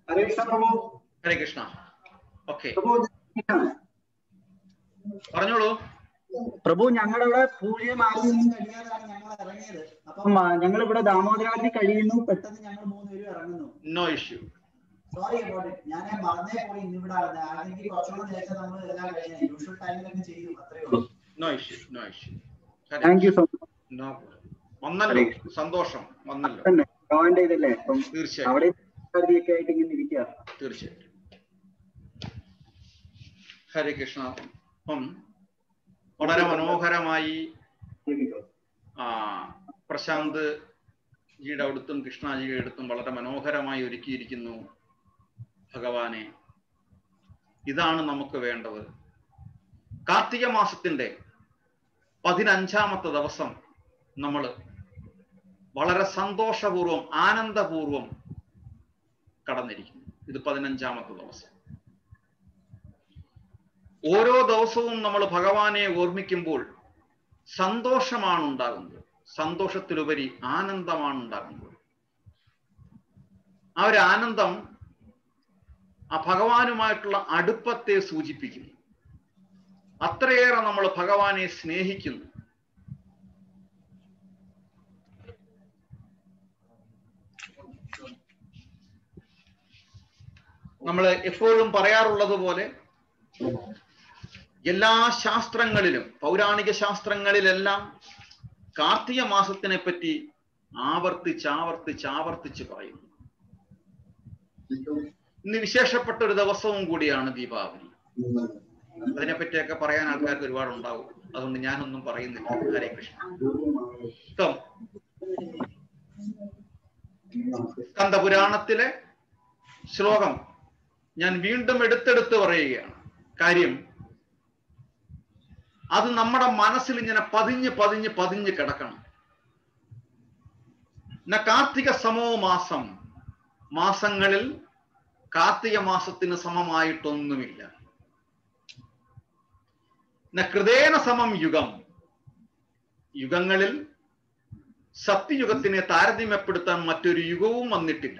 ഹരേ കൃഷ്ണ പ്രഭു. ഹരേ കൃഷ്ണ. ഓക്കെ, പറഞ്ഞോളൂ പ്രഭു. ഞങ്ങളിവിടെ പൂജയും ആദ്യം കഴിയാതാണ് ഞങ്ങൾ ഇറങ്ങിയത്. അപ്പം ഞങ്ങളിവിടെ ദാമോദരാജി കഴിയുന്നു, പെട്ടെന്ന് ഞങ്ങൾ 3 പേരും ഇറങ്ങുന്നു. No issue. Sorry about it. ഞാൻ മറന്നേ പോയി. ഇന്നിവിടെ ആണെങ്കിൽ കുറച്ചുകൂടെ നേരത്തെ നമ്മൾ എല്ലാം കഴിഞ്ഞ യൂഷ്വൽ ടൈമിലൊക്കെ ചെയ്തു. അത്രേ ഉള്ളൂ. No issue, no issue. Thank you so much. No, വന്നല്ലോ, സന്തോഷം, വന്നല്ലോ. ജോയിൻ ചെയ്തല്ലേ? അപ്പം തീർച്ചയായും, അവിടെ ആയിട്ട് ഇങ്ങനെ ഇരിക്കുക. തീർച്ചയായിട്ടും. ഹരേ കൃഷ്ണ. അപ്പം വളരെ മനോഹരമായി പ്രശാന്ത് ജിയുടെ അടുത്തും കൃഷ്ണജിയുടെ അടുത്തും വളരെ മനോഹരമായി ഒരുക്കിയിരിക്കുന്നു ഭഗവാനെ. ഇതാണ് നമുക്ക് വേണ്ടത്. കാർത്തിക മാസത്തിന്റെ 15ാമത്തെ ദിവസം നമ്മൾ വളരെ സന്തോഷപൂർവം ആനന്ദപൂർവം കടന്നിരിക്കുന്നു. ഇത് 15ാമത്തെ ദിവസം. ഓരോ ദിവസവും നമ്മൾ ഭഗവാനെ ഓർമ്മിക്കുമ്പോൾ സന്തോഷമാണ് ഉണ്ടാകുന്നത്. സന്തോഷത്തിലുപരി ആനന്ദമാണ് ഉണ്ടാകുന്നത്. ആ ഒരു ആനന്ദം ആ ഭഗവാനുമായിട്ടുള്ള അടുപ്പത്തെ സൂചിപ്പിക്കുന്നു. അത്രയേറെ നമ്മൾ ഭഗവാനെ സ്നേഹിക്കുന്നു. നമ്മൾ എപ്പോഴും പറയാറുള്ളത് പോലെ എല്ലാ ശാസ്ത്രങ്ങളിലും, പൗരാണിക ശാസ്ത്രങ്ങളിലെല്ലാം കാർത്തിക മാസത്തിനെ പറ്റി ആവർത്തിച്ച് പറയുന്നു. ഇന്ന് വിശേഷപ്പെട്ട ഒരു ദിവസവും കൂടിയാണ് ദീപാവലി. അതിനെപ്പറ്റിയൊക്കെ പറയാൻ ആൾക്കാർക്ക് ഒരുപാടുണ്ടാവും. അതുകൊണ്ട് ഞാനൊന്നും പറയുന്നില്ല. ഹരേ കൃഷ്ണ. സ്കന്ദപുരാണത്തിലെ ശ്ലോകം ഞാൻ വീണ്ടും എടുത്തെടുത്ത് പറയുകയാണ്. കാര്യം അത് നമ്മുടെ മനസ്സിൽ ഇങ്ങനെ പതിഞ്ഞ് കിടക്കണം. കാർത്തിക സമോ മാസം, മാസങ്ങളിൽ കാർത്തിക മാസത്തിന് സമമായിട്ടൊന്നുമില്ല. കൃതേന സമം യുഗം, യുഗങ്ങളിൽ സത്യയുഗത്തിനെ താരതമ്യപ്പെടുത്താൻ മറ്റൊരു യുഗവും വന്നിട്ടില്ല.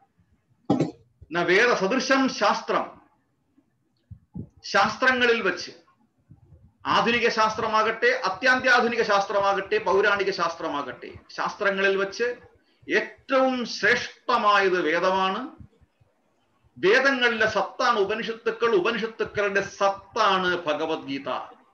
വേദ സദൃശം ശാസ്ത്രം, ശാസ്ത്രങ്ങളിൽ വെച്ച് ആധുനിക ശാസ്ത്രമാകട്ടെ, അത്യാന്താധുനിക ശാസ്ത്രമാകട്ടെ, പൗരാണിക ശാസ്ത്രമാകട്ടെ, ശാസ്ത്രങ്ങളിൽ വെച്ച് ഏറ്റവും ശ്രേഷ്ഠമായത് വേദമാണ്. വേദങ്ങളിലെ സത്താണ് ഉപനിഷത്തുക്കൾ, ഉപനിഷത്തുക്കളുടെ സത്താണ് ഭഗവത്ഗീത.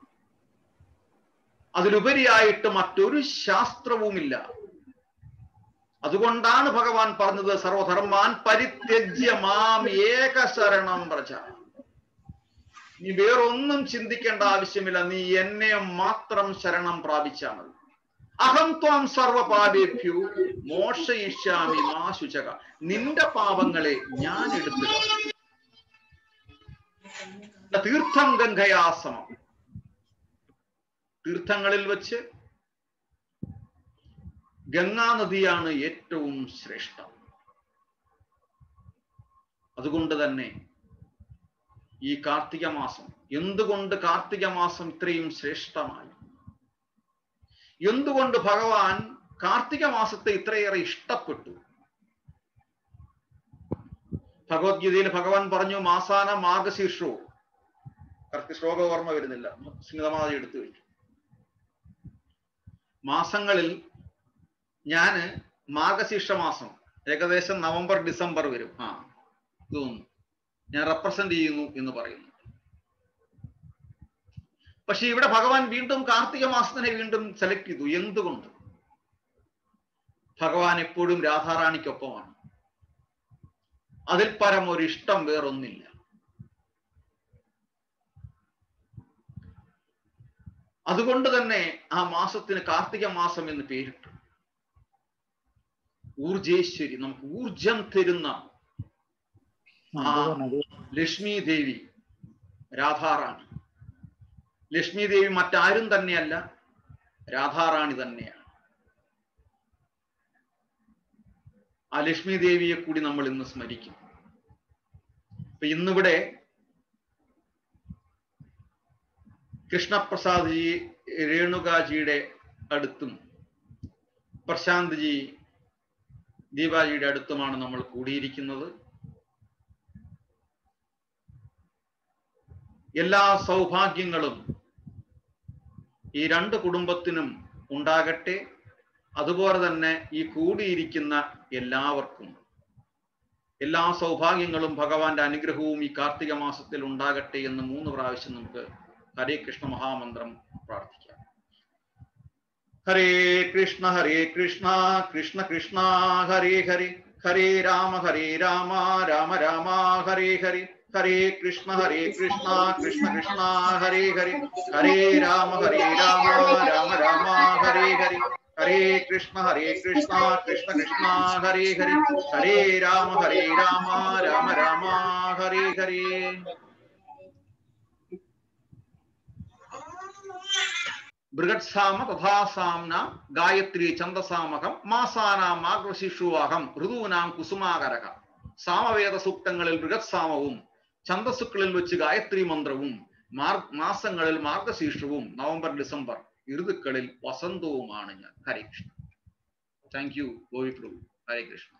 അതിലുപരിയായിട്ട് മറ്റൊരു ശാസ്ത്രവുമില്ല. അതുകൊണ്ടാണ് ഭഗവാൻ പറഞ്ഞത് സർവധർമാൻ പരിത്യജ്യ മാം ഏക ശരണം വ്രജ. നീ വേറൊന്നും ചിന്തിക്കേണ്ട ആവശ്യമില്ല, നീ എന്നെ മാത്രം ശരണം പ്രാപിച്ചാൽ മതി. അഹം ത്വാം സർവപാപേഭ്യോ മോക്ഷയിഷ്യാമി മാ ശുചക. നിന്റെ പാപങ്ങളെ ഞാൻ എടുത്തിട. തീർത്ഥം ഗംഗയാസമം, തീർത്ഥങ്ങളിൽ വെച്ച് ഗംഗാനദിയാണ് ഏറ്റവും ശ്രേഷ്ഠം. അതുകൊണ്ട് തന്നെ ഈ കാർത്തിക മാസം, എന്തുകൊണ്ട് കാർത്തിക മാസം ഇത്രയും ശ്രേഷ്ഠമായി? എന്തുകൊണ്ട് ഭഗവാൻ കാർത്തിക മാസത്തെ ഇത്രയേറെ ഇഷ്ടപ്പെട്ടു? ഭഗവത്ഗീതയിൽ ഭഗവാൻ പറഞ്ഞു മാസാന മാർഗശീർഷോ. കറക്റ്റ് ശ്ലോക ഓർമ്മ വരുന്നില്ല, സ്മിതമാതി എടുത്തു വെച്ചു. മാസങ്ങളിൽ ഞാന് മാർഗശീർഷ മാസം ഏകദേശം നവംബർ ഡിസംബർ വരും, തോന്നുന്നു ഞാൻ റെപ്രസെന്റ് ചെയ്യുന്നു എന്ന് പറയുന്നു. പക്ഷെ ഇവിടെ ഭഗവാൻ വീണ്ടും കാർത്തിക മാസത്തിനെ വീണ്ടും സെലക്ട് ചെയ്തു. എന്തുകൊണ്ട്? ഭഗവാൻ എപ്പോഴും രാധാറാണിക്കൊപ്പമാണ്. അതിൽ പരം ഒരു ഇഷ്ടം വേറൊന്നില്ല. അതുകൊണ്ട് തന്നെ ആ മാസത്തിന് കാർത്തിക മാസം എന്ന് പേരിട്ടു. ഊർജേശ്വരി, നമുക്ക് ഊർജം തരുന്ന ആ ലക്ഷ്മി ദേവി രാധാറാണി. ലക്ഷ്മി ദേവി മറ്റാരും തന്നെയല്ല, രാധാറാണി തന്നെയാണ്. ആ ലക്ഷ്മി ദേവിയെ കൂടി നമ്മൾ ഇന്ന് സ്മരിക്കും. അപ്പൊ ഇന്നിവിടെ കൃഷ്ണപ്രസാദ് ജി രേണുകാജിയുടെ അടുത്തും പ്രശാന്ത് ജി ദീപാജിയുടെ അടുത്തുമാണ് നമ്മൾ കൂടിയിരിക്കുന്നത്. എല്ലാ സൗഭാഗ്യങ്ങളും ഈ രണ്ട് കുടുംബത്തിനും ഉണ്ടാകട്ടെ. അതുപോലെ തന്നെ ഈ കൂടിയിരിക്കുന്ന എല്ലാവർക്കും എല്ലാ സൗഭാഗ്യങ്ങളും ഭഗവാന്റെ അനുഗ്രഹവും ഈ കാർത്തിക മാസത്തിൽ ഉണ്ടാകട്ടെ എന്ന് 3 പ്രാവശ്യം നമുക്ക് ഹരേ കൃഷ്ണ മഹാമന്ത്രം പ്രാർത്ഥിക്കാം. ഹരേ കൃഷ്ണ കൃഷ്ണ കൃഷ്ണ ഹരേ ഹരേ, ഹരേ രാമ രാമ രാമ ഹരേ ഹരേ, ഹരേ കൃഷ്ണ കൃഷ്ണ കൃഷ്ണ ഹരേ ഹരേ, ഹരേ രാമ രാമ രാമ ഹരേ ഹരേ, ഹരേ കൃഷ്ണ കൃഷ്ണ കൃഷ്ണ ഹരേ ഹരേ, ഹരേ രാമ രാമ രാമ ഹരേ ഹരേ. ബൃഹത്സാമ തഥാസാംന ഗായത്രി ഛന്ദസാമകം മാസാനാം മാർഗശിഷുവാഹം ഋതൂനാം കുസുമാകരക. സാമവേദ സൂക്തങ്ങളിൽ ബൃഹത്സാമവും ഛന്ദസ്സുക്കളിൽ വെച്ച് ഗായത്രി മന്ത്രവും മാസങ്ങളിൽ മാർഗശീർഷവും നവംബർ ഡിസംബർ ഋതുക്കളിൽ വസന്തവുമാണ് ഞാൻ. ഹരേ കൃഷ്ണ. താങ്ക് യു ഗോവി പ്രഭു. ഹരേ കൃഷ്ണ.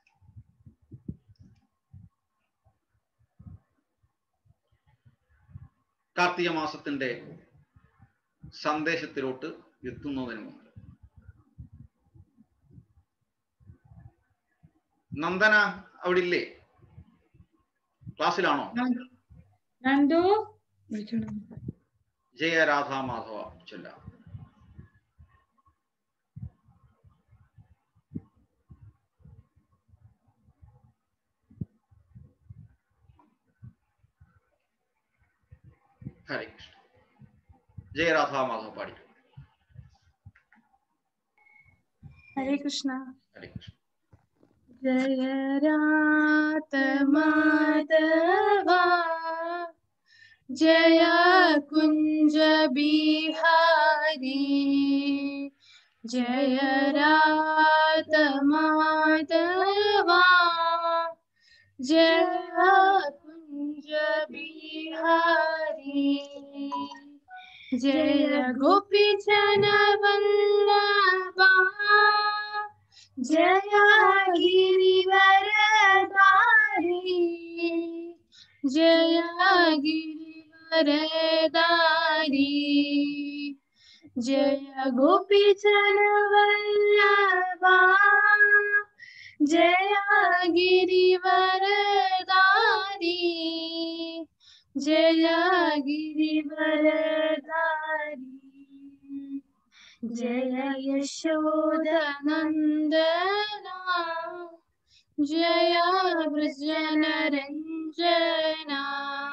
കാർത്തിക മാസത്തിന്റെ സന്ദേശത്തിലോട്ട് എത്തുന്നതിന് മുമ്പ് നന്ദന അവിടെ ഇല്ലേ? ക്ലാസ്സിലാണോ? ജയ രാധാ മാധവ ചൊല്ല. ഹരേ കൃഷ്ണ. ജയ രാധാ മാധവ പാടി. ഹരേ കൃഷ്ണ. ഹരേ കൃഷ്ണ. ജയ രാധ മാധവ ജയ കുഞ്ച ബിഹാരി, ജയ രാധ മാധവ ജയ കുഞ്ച ബിഹാരി, जय गोपी जन वल्लभा जय गिरिवरधारी, जय गिरिवरधारी, जय गोपी जन वल्लभा जय गिरिवरधारी, जय गिरिवरधारी, जय यशोदनंदना जय व्रजनरंजना,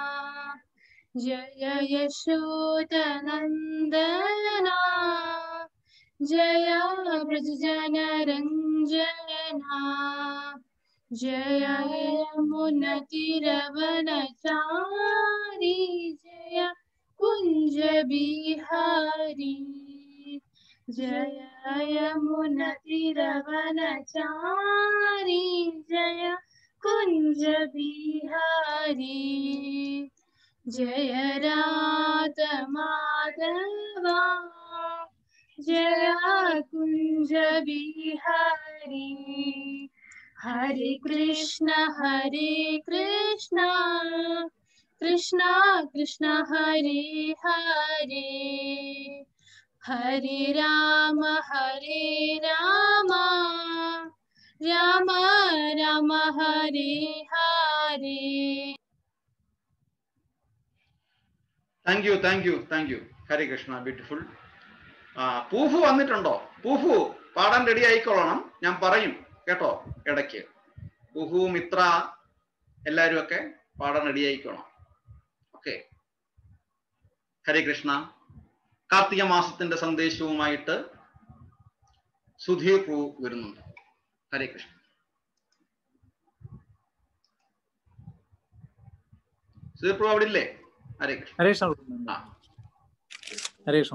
जय यशोदनंदना जय व्रजनरंजना, जय यमुनतिरवनचारी, जय कुंज बिहारी, जय यमुनतिरवनचारी, जय कुंज बिहारी, जय राधा माधवा जय Kunj Bihari, Hare Krishna Krishna Krishna Hare Hare, Hare Rama Rama Rama Hare Hare. Thank you. Hare Krishna. Beautiful. പൂഫു വന്നിട്ടുണ്ടോ? പൂഫു പാടാൻ റെഡി ആയിക്കൊള്ളണം. ഞാൻ പറയും കേട്ടോ ഇടയ്ക്ക്. പൂഫു മിത്ര എല്ലാരും ഒക്കെ പാടാൻ റെഡി ആയിക്കോണം. ഓക്കെ. ഹരേ കൃഷ്ണ. കാർത്തിക മാസത്തിന്റെ സന്ദേശവുമായിട്ട് സുധീർ പ്രഭു വരുന്നുണ്ട്. ഹരേ കൃഷ്ണ. സുധീർ പ്രഭു അവിടെ ഇല്ലേ? ഹരേ കൃഷ്ണ. ഹരേ കൃഷ്ണ. ഹരേ കൃഷ്ണ.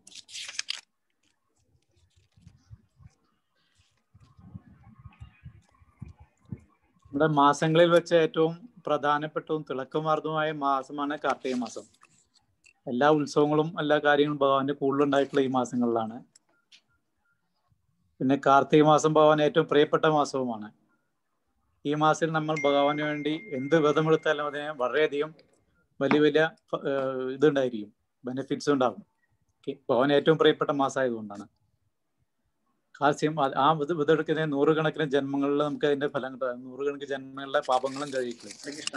നമ്മുടെ മാസങ്ങളിൽ വെച്ച് ഏറ്റവും പ്രധാനപ്പെട്ടതും തിളക്കമാർന്നതുമായ മാസമാണ് കാർത്തിക മാസം. എല്ലാ ഉത്സവങ്ങളും എല്ലാ കാര്യങ്ങളും ഭഗവാന്റെ കൂടുതലുണ്ടായിട്ടുള്ള ഈ മാസങ്ങളിലാണ്. പിന്നെ കാർത്തിക മാസം ഭഗവാൻ ഏറ്റവും പ്രിയപ്പെട്ട മാസവുമാണ്. ഈ മാസത്തിൽ നമ്മൾ ഭഗവാന് വേണ്ടി എന്ത് വ്രതമെടുത്താലും അതിനെ വളരെയധികം വലിയ വലിയ ഇതുണ്ടായിരിക്കും, ബെനിഫിറ്റ്സ് ഉണ്ടാകും. ഭഗവാൻ ഏറ്റവും പ്രിയപ്പെട്ട മാസമായതുകൊണ്ടാണ്. കാൽസ്യം ആ ഇതെടുക്കുന്ന നൂറുകണക്കിന് ജന്മങ്ങളിൽ നമുക്ക് അതിന്റെ ഫലം കിട്ടും. നൂറുകണക്കിന് ജന്മങ്ങളിലെ പാപങ്ങളും കഴിക്കും.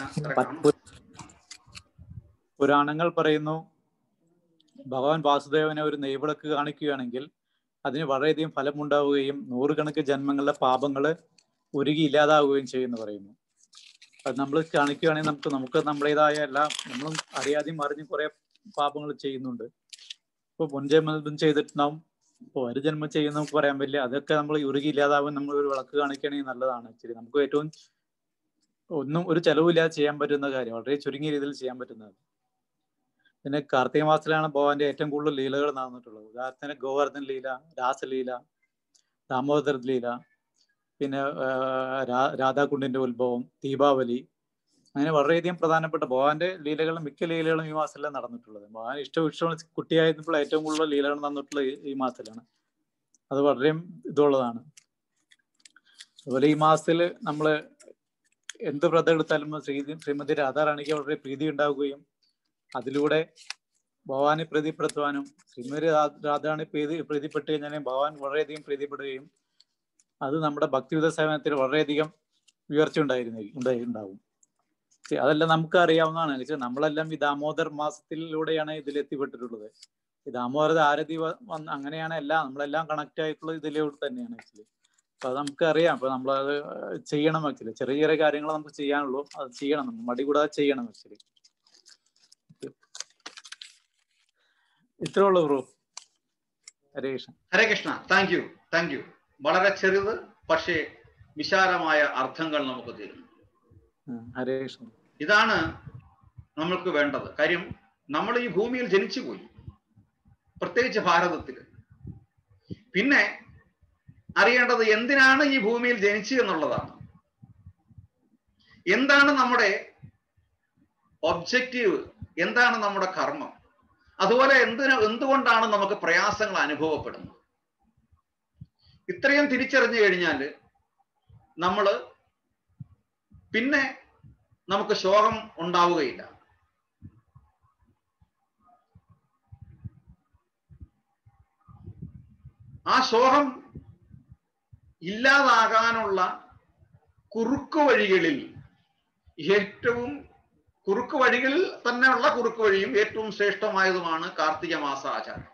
പുരാണങ്ങൾ പറയുന്നു, ഭഗവാൻ വാസുദേവനെ ഒരു നെയ്വിളക്ക് കാണിക്കുകയാണെങ്കിൽ അതിന് വളരെയധികം ഫലമുണ്ടാവുകയും നൂറുകണക്കിന് ജന്മങ്ങളിലെ പാപങ്ങൾ ഉരുകി ഇല്ലാതാവുകയും ചെയ്യുമെന്ന് പറയുന്നു. അത് നമ്മൾ കാണിക്കുകയാണെങ്കിൽ നമുക്ക് നമ്മുടേതായ എല്ലാം നമ്മളും അറിയാതെയും അറിഞ്ഞും കുറെ പാപങ്ങൾ ചെയ്യുന്നുണ്ട്. ഇപ്പോൾ മുൻജന്മം ചെയ്തിട്ടുണ്ടാവും, ഇപ്പോൾ ഒരു ജന്മം ചെയ്യുന്ന നമുക്ക് പറയാൻ പറ്റില്ല. അതൊക്കെ നമ്മൾ ഉരുകി ഇല്ലാതാവാൻ നമ്മൾ ഒരു വിളക്ക് കാണിക്കുകയാണെങ്കിൽ നല്ലതാണ്. ആക്ച്വലി നമുക്ക് ഏറ്റവും ഒരു ചെലവില്ലാതെ ചെയ്യാൻ പറ്റുന്ന കാര്യം, വളരെ ചുരുങ്ങിയ രീതിയിൽ ചെയ്യാൻ പറ്റുന്നത്. പിന്നെ കാർത്തിക മാസത്തിലാണ് ഭഗവാന്റെ ഏറ്റവും കൂടുതൽ ലീലകൾ നടന്നിട്ടുള്ളത്. ഉദാഹരണത്തിന് ഗോവർദ്ധൻ ലീല, രാസലീല, ദാമോദര ലീല, പിന്നെ രാധാകുണ്ടിന്റെ ഉത്ഭവം, ദീപാവലി, അങ്ങനെ വളരെയധികം പ്രധാനപ്പെട്ട ഭഗവാന്റെ ലീലകളും മിക്ക ലീലകളും ഈ മാസത്തിലാണ് നടന്നിട്ടുള്ളത്. ഭഗവാൻ ഇഷ്ടം കുട്ടിയായിരുന്നപ്പോൾ ഏറ്റവും കൂടുതൽ ലീലകൾ നടന്നിട്ടുള്ളത് ഈ മാസത്തിലാണ്. അത് വളരെ ഇതുള്ളതാണ്. അതുപോലെ ഈ മാസത്തിൽ നമ്മൾ എന്ത് വ്രതം എടുത്താലും ശ്രീമതി രാധാറാണിക്ക് വളരെ പ്രീതി ഉണ്ടാവുകയും അതിലൂടെ ഭഗവാനെ പ്രീതിപ്പെടുത്തുവാനും, ശ്രീമതി രാധാറാണി പ്രീതിപ്പെട്ട് കഴിഞ്ഞാൽ ഭഗവാൻ വളരെയധികം പ്രീതിപ്പെടുകയും അത് നമ്മുടെ ഭക്തിയുത സേവനത്തിൽ വളരെയധികം ഉയർച്ച ഉണ്ടാവും. അതെല്ലാം നമുക്ക് അറിയാവുന്നതാണ്. നമ്മളെല്ലാം ഈ ദാമോദർ മാസത്തിലൂടെയാണ് ഇതിലെത്തിപ്പെട്ടിട്ടുള്ളത്. ഈ ദാമോദര ആരതി അങ്ങനെയാണ് നമ്മളെല്ലാം കണക്ട് ആയിട്ടുള്ളത് ഇതിലൂടെ തന്നെയാണ് ആക്ച്വലി. അപ്പൊ അത് നമുക്ക് അറിയാം. അപ്പൊ നമ്മളത് ചെയ്യണം ആക്ച്വലി. ചെറിയ ചെറിയ കാര്യങ്ങൾ നമുക്ക് ചെയ്യാനുള്ളൂ, അത് ചെയ്യണം, മടി കൂടാതെ ചെയ്യണം ആക്ച്വലി. ഇത്രേ ഉള്ളൂ bro. Hare Krishna. Hare Krishna. Thank you. വളരെ ചെറുത് പക്ഷേ വിശാലമായ അർത്ഥങ്ങൾ നമുക്ക് തരുന്നു. ഹരേ കൃഷ്ണ. ഇതാണ് നമ്മൾക്ക് വേണ്ടത്. കാര്യം നമ്മൾ ഈ ഭൂമിയിൽ ജനിച്ചുപോയി, പ്രത്യേകിച്ച് ഭാരതത്തിൽ. പിന്നെ അറിയേണ്ടത് എന്തിനാണ് ഈ ഭൂമിയിൽ ജനിച്ചു എന്നുള്ളതാണ്. എന്താണ് നമ്മുടെ ഒബ്ജക്റ്റീവ്, എന്താണ് നമ്മുടെ കർമ്മം, അതുപോലെ എന്തുകൊണ്ടാണ് നമുക്ക് പ്രയാസങ്ങൾ അനുഭവപ്പെടുന്നത്. ഇത്രയും തിരിച്ചറിഞ്ഞു കഴിഞ്ഞാൽ പിന്നെ നമുക്ക് ശോകം ഉണ്ടാവുകയില്ല. ആ ശോകം ഇല്ലാതാകാനുള്ള കുറുക്കു വഴികളിൽ തന്നെയുള്ള കുറുക്കു വഴിയും ഏറ്റവും ശ്രേഷ്ഠമായതുമാണ് കാർത്തിക മാസ ആചാരം.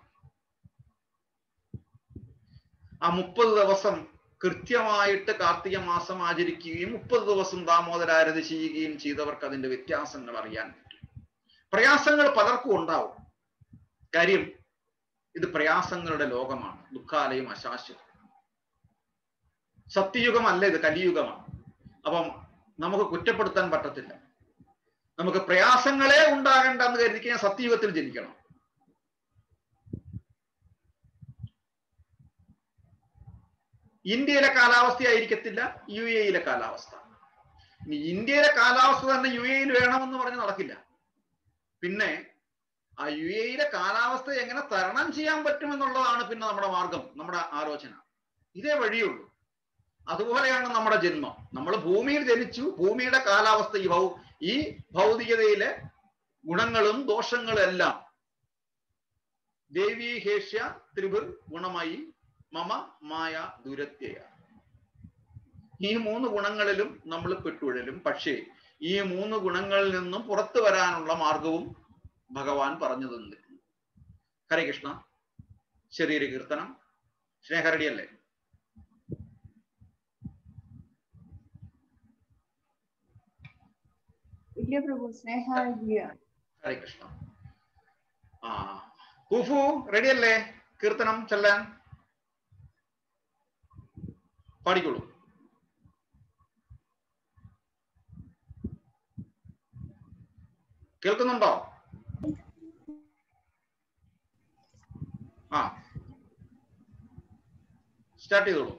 ആ 30 ദിവസം കൃത്യമായിട്ട് കാർത്തിക മാസം ആചരിക്കുകയും 30 ദിവസം ദാമോദരാരതി ചെയ്യുകയും ചെയ്തവർക്ക് അതിന്റെ വ്യത്യാസങ്ങൾ അറിയാൻ പറ്റും. പ്രയാസങ്ങൾ പലർക്കും ഉണ്ടാവും. കാര്യം ഇത് പ്രയാസങ്ങളുടെ ലോകമാണ്, ദുഃഖാലയം, അശാശ്വതം. സത്യയുഗമല്ല, ഇത് കലിയുഗമാണ്. അപ്പം നമുക്ക് കുറ്റപ്പെടുത്താൻ പറ്റത്തില്ല. നമുക്ക് പ്രയാസങ്ങളെ ഉണ്ടാകേണ്ടെന്ന് കരുതിക്കാൻ സത്യയുഗത്തിൽ ജനിക്കണം. ഇന്ത്യയിലെ കാലാവസ്ഥ ആയിരിക്കത്തില്ല UAE കാലാവസ്ഥ. ഇനി ഇന്ത്യയിലെ കാലാവസ്ഥ തന്നെ UAE വേണമെന്ന് പറഞ്ഞ് നടക്കില്ല. പിന്നെ ആ UAE കാലാവസ്ഥ എങ്ങനെ തരണം ചെയ്യാൻ പറ്റുമെന്നുള്ളതാണ് പിന്നെ നമ്മുടെ മാർഗം, നമ്മുടെ ആലോചന. ഇതേ വഴിയുള്ളൂ. അതുപോലെയാണ് നമ്മുടെ ജന്മം. നമ്മൾ ഭൂമിയിൽ ജനിച്ചു. ഭൂമിയുടെ കാലാവസ്ഥ ഈ ഭൗതികതയിലെ ഗുണങ്ങളും ദോഷങ്ങളും എല്ലാം ദേവീ ഹേഷ്യ ത്രിപുർ ഗുണമായി മമ മായ ദുരത്യയ. ഈ 3 ഗുണങ്ങളിലും നമ്മൾ പെട്ടുഴലും. പക്ഷേ ഈ 3 ഗുണങ്ങളിൽ നിന്നും പുറത്തു വരാനുള്ള മാർഗവും ഭഗവാൻ പറഞ്ഞു തന്നിട്ടുണ്ട്. ഹരേ കൃഷ്ണ. ശരീര കീർത്തനം. സ്നേഹരടിയല്ലേ? ഹരേ കൃഷ്ണ. കുഫു റെഡിയല്ലേ കീർത്തനം ചെല്ലാൻ? പാടിക്കോളൂ. കേൾക്കുന്നുണ്ടോ? സ്റ്റാർട്ട് ചെയ്തോളൂ.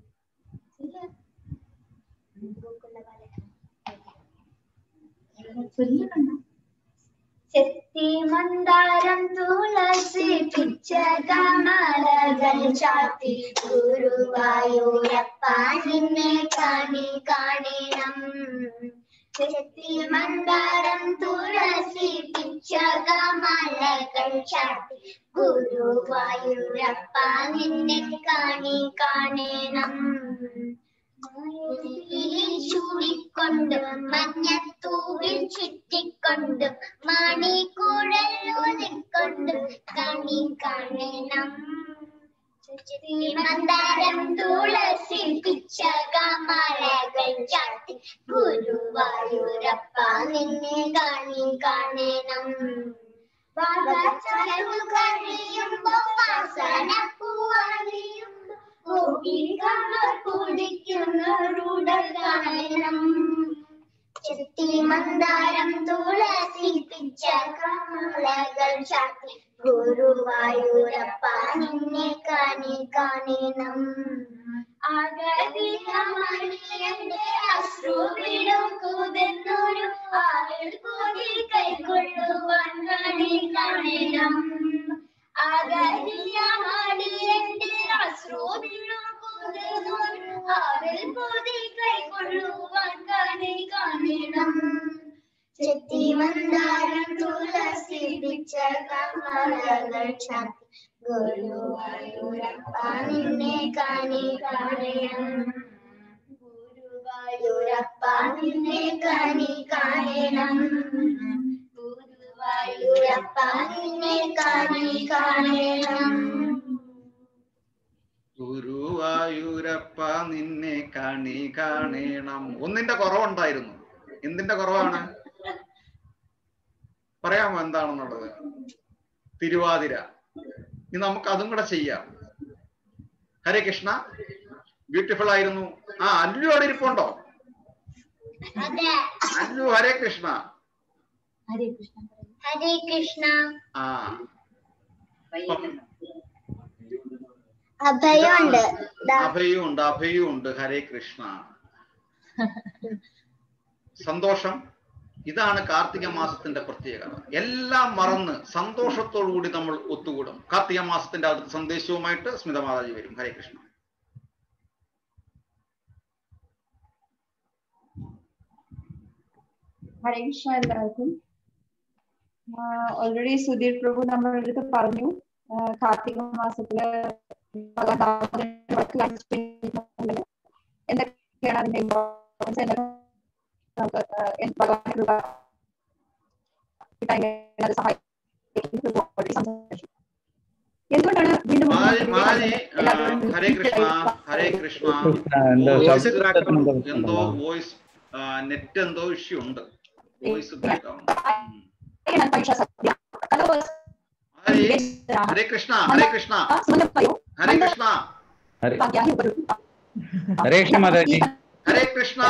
ചെത്തിമന്ദാരം തുളസി പിച്ചകമലകൾ ചാത്തി ഗുരുവായൂരപ്പ നിന്നെ കാണണം. മന്ദാരം തുളസി പിച്ചകമലകൾ ചാത്തി ഗുരുവായൂരപ്പ നിന്നെ കാണണം. ചൂടിക്കൊണ്ട് മഞ്ഞത്തൂവിൽ ചുറ്റിക്കൊണ്ട് മണിക്കുഴലൂതിക്കൊണ്ട് കാണണം. മന്ദാരം തുളസി പിച്ചകമലകൾ ചാത്തി ഗുരുവായൂരപ്പ നിന്നെ കാണണം. കഴിയുമ്പോ വാസന പൂവണിയുമ്പോ കുടിക്കുന്നൂടൽ കാണണം. മന്ദാരം തുളസി പിച്ചകമലകൾ ചാത്തി ഗുരുവായൂരപ്പ നിന്നെ കാണണം. ആകതിന്റെ അശ്രുവിടും കുതിർന്നൊരു ആവിൽ കൂടി കൈക്കൊള്ളുവാൻ കാണണം. ആകതിന്റെ അശ്രുവിടും കുതിർന്നൊരു ആവിൽ കൂടി കൈക്കൊള്ളുവാൻ കാണണം. മന്ദാരം തുളസി പിച്ചകമലകൾ ചാത്തി ഗുരുവായൂരപ്പ നിന്നെ കാണണം. ഗുരുവായൂരപ്പ നിന്നെ കാണണം. ഗുരുവായൂരപ്പ നിന്നെ കാണണം. ഗുരുവായൂരപ്പ നിന്നെ കാണണം. ഒന്നിന്റെ കുറവുണ്ടായിരുന്നു. എന്തിന്റെ കുറവാണ്? പറയാമോ എന്താണെന്നുള്ളത്? തിരുവാതിര. ഇനി നമുക്ക് അതും കൂടെ ചെയ്യാം. ഹരേ കൃഷ്ണ. ബ്യൂട്ടിഫുൾ ആയിരുന്നു. അല്ലു അവിടെ ഇരിപ്പുണ്ടോ? അല്ലു ഹരേ കൃഷ്ണ. ഹരേ കൃഷ്ണ. ഹരേ കൃഷ്ണ. അഭയുണ്ട്. അഭയുണ്ട്. ഹരേ കൃഷ്ണ. സന്തോഷം. ഇതാണ് കാർത്തിക മാസത്തിന്റെ പ്രത്യേകത. എല്ലാം മറന്ന് സന്തോഷത്തോടു കൂടി നമ്മൾ ഒത്തുകൂടും. കാർത്തിക മാസത്തിന്റെ അടുത്ത സന്ദേശവുമായിട്ട് സ്മിത മാതാജി വരും. ഹരേ കൃഷ്ണ. ഹരേ കൃഷ്ണ എല്ലാവർക്കും. ഓൾറെഡി സുധീർ പ്രഭു നമ്മുടെ അടുത്ത് പറഞ്ഞു കാർത്തിക മാസത്തില് എന്തൊക്കെയാണ് അതിന്റെ ഇമ്പോർട്ടൻസ്, എന്തുകൊണ്ടാണ് ഹരേ കൃഷ്ണ. ഹരേ കൃഷ്ണ. എന്തോ വോയിസ് നെറ്റ് എന്തോ ഇഷ്യൂ ഉണ്ട്. വോയിസ് ബ്രേക്ക് ആവുന്നു. ഹരേ കൃഷ്ണ. ഹരേ കൃഷ്ണ. ഹരേ കൃഷ്ണ. ഹരേ കൃഷ്ണ മാതാജി. ഹരേ കൃഷ്ണ.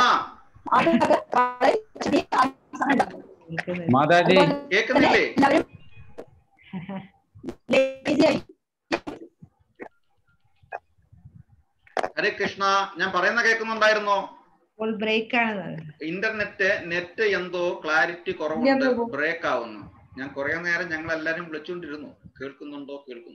മാതാജി കേൾക്കുന്നില്ലേ? ഹരേ കൃഷ്ണ. ഞാൻ പറയുന്ന കേൾക്കുന്നുണ്ടായിരുന്നോ? നെറ്റ് എന്തോ ക്ലാരിറ്റി കുറവുണ്ട്, ബ്രേക്ക് ആവുന്നു. ഞാൻ കുറെ നേരം ഞങ്ങൾ എല്ലാരും വിളിച്ചുകൊണ്ടിരുന്നു. കേൾക്കുന്നുണ്ടോ?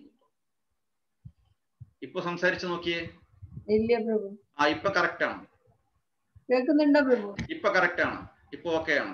ഇപ്പൊ സംസാരിച്ചു നോക്കിയേ. ഇപ്പൊ കറക്റ്റ് ആണ്. കേൾക്കുന്നുണ്ടോ പ്രഭു? ഇപ്പൊ കറക്റ്റ് ആണ്. ഇപ്പൊ ഓക്കെ ആണ്.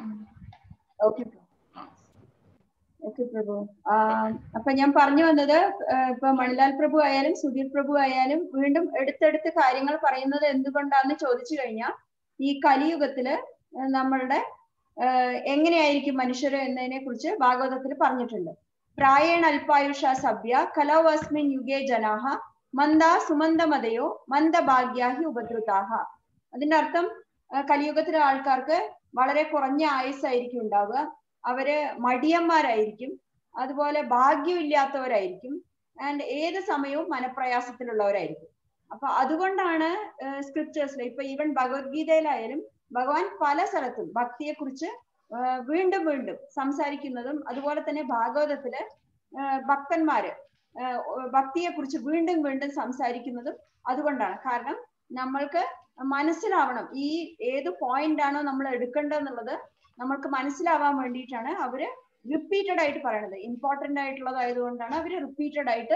ഓക്കെ പ്രഭു. അപ്പൊ ഞാൻ പറഞ്ഞു വന്നത്, ഇപ്പൊ മണിലാൽ പ്രഭു ആയാലും സുധീർ പ്രഭു ആയാലും വീണ്ടും എടുത്തെടുത്ത് കാര്യങ്ങൾ പറയുന്നത് എന്തുകൊണ്ടാന്ന് ചോദിച്ചു കഴിഞ്ഞാൽ, ഈ കലിയുഗത്തില് നമ്മളുടെ എങ്ങനെയായിരിക്കും മനുഷ്യര് എന്നതിനെ കുറിച്ച് ഭാഗവതത്തിൽ പറഞ്ഞിട്ടുണ്ട്. പ്രായേണ അല്പായുഷ സഭ്യ കലൗസ്മിൻ യുഗേ ജനാഹ മന്ദ സുമന്ദമതയോ മന്ദഭാഗ്യാഹി ഉപദ്രുതാഹ. അതിന്റെ അർത്ഥം കലിയുഗത്തിലെ ആൾക്കാർക്ക് വളരെ കുറഞ്ഞ ആയുസ്സായിരിക്കും ഉണ്ടാവുക. അവര് മടിയന്മാരായിരിക്കും, അതുപോലെ ഭാഗ്യമില്ലാത്തവരായിരിക്കും, ആൻഡ് ഏത് സമയവും മനപ്രയാസത്തിലുള്ളവരായിരിക്കും. അപ്പൊ അതുകൊണ്ടാണ് സ്ക്രിപ്റ്റേഴ്സിൽ ഇപ്പൊ ഈവൻ ഭഗവത്ഗീതയിലായാലും ഭഗവാൻ പല സ്ഥലത്തും ഭക്തിയെക്കുറിച്ച് വീണ്ടും വീണ്ടും സംസാരിക്കുന്നതും, അതുപോലെ തന്നെ ഭാഗവതത്തില് ഭക്തന്മാര് ഭക്തിയെക്കുറിച്ച് വീണ്ടും വീണ്ടും സംസാരിക്കുന്നതും അതുകൊണ്ടാണ്. കാരണം നമ്മൾക്ക് മനസ്സിലാവണം ഈ ഏത് പോയിന്റ് ആണോ നമ്മൾ എടുക്കേണ്ടതെന്നുള്ളത് നമ്മൾക്ക് മനസ്സിലാവാൻ വേണ്ടിയിട്ടാണ് അവര് റിപ്പീറ്റഡ് ആയിട്ട് പറയണത്. ഇമ്പോർട്ടന്റ് ആയിട്ടുള്ളത് ആയതുകൊണ്ടാണ് അവര് റിപ്പീറ്റഡ് ആയിട്ട്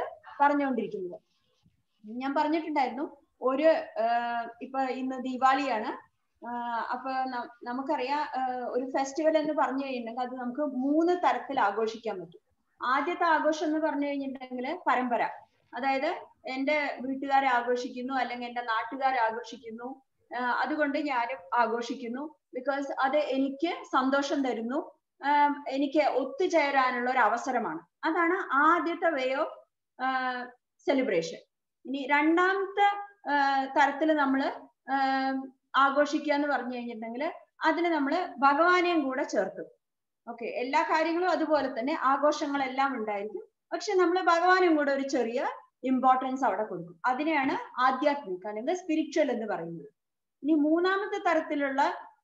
പറഞ്ഞുകൊണ്ടിരിക്കുന്നത്. ഞാൻ പറഞ്ഞിട്ടുണ്ടായിരുന്നു, ഇപ്പൊ ഇന്ന് ദീപാവലിയാണ്. അപ്പൊ നമുക്കറിയാം ഒരു ഫെസ്റ്റിവൽ എന്ന് പറഞ്ഞു കഴിഞ്ഞിട്ടുണ്ടെങ്കിൽ അത് നമുക്ക് 3 തരത്തിൽ ആഘോഷിക്കാൻ പറ്റും. ആദ്യത്തെ ആഘോഷം എന്ന് പറഞ്ഞു കഴിഞ്ഞിട്ടുണ്ടെങ്കിൽ പരമ്പര, അതായത് എന്റെ വീട്ടുകാരെ ആഘോഷിക്കുന്നു അല്ലെങ്കിൽ എന്റെ നാട്ടുകാരെ ആഘോഷിക്കുന്നു, അതുകൊണ്ട് ഞാനും ആഘോഷിക്കുന്നു. ബിക്കോസ് അത് എനിക്ക് സന്തോഷം തരുന്നു, എനിക്ക് ഒത്തുചേരാനുള്ള ഒരു അവസരമാണ്. അതാണ് ആദ്യത്തെ വേ ഓഫ് സെലിബ്രേഷൻ. ഇനി രണ്ടാമത്തെ തരത്തിൽ നമ്മൾ ആഘോഷിക്കുക എന്ന് പറഞ്ഞു കഴിഞ്ഞിട്ടുണ്ടെങ്കിൽ അതിന് നമ്മൾ ഭഗവാനെയും കൂടെ ചേർക്കും. ഓക്കെ, എല്ലാ കാര്യങ്ങളും അതുപോലെ തന്നെ ആഘോഷങ്ങളെല്ലാം ഉണ്ടായിരിക്കും, പക്ഷെ നമ്മൾ ഭഗവാനും കൂടെ ഒരു ചെറിയ ഇമ്പോർട്ടൻസ് അവിടെ കൊടുക്കും. അതിനെയാണ് ആധ്യാത്മിക അല്ലെങ്കിൽ സ്പിരിച്വൽ എന്ന് പറയുന്നത്. ഇനി മൂന്നാമത്തെ തരത്തിലുള്ള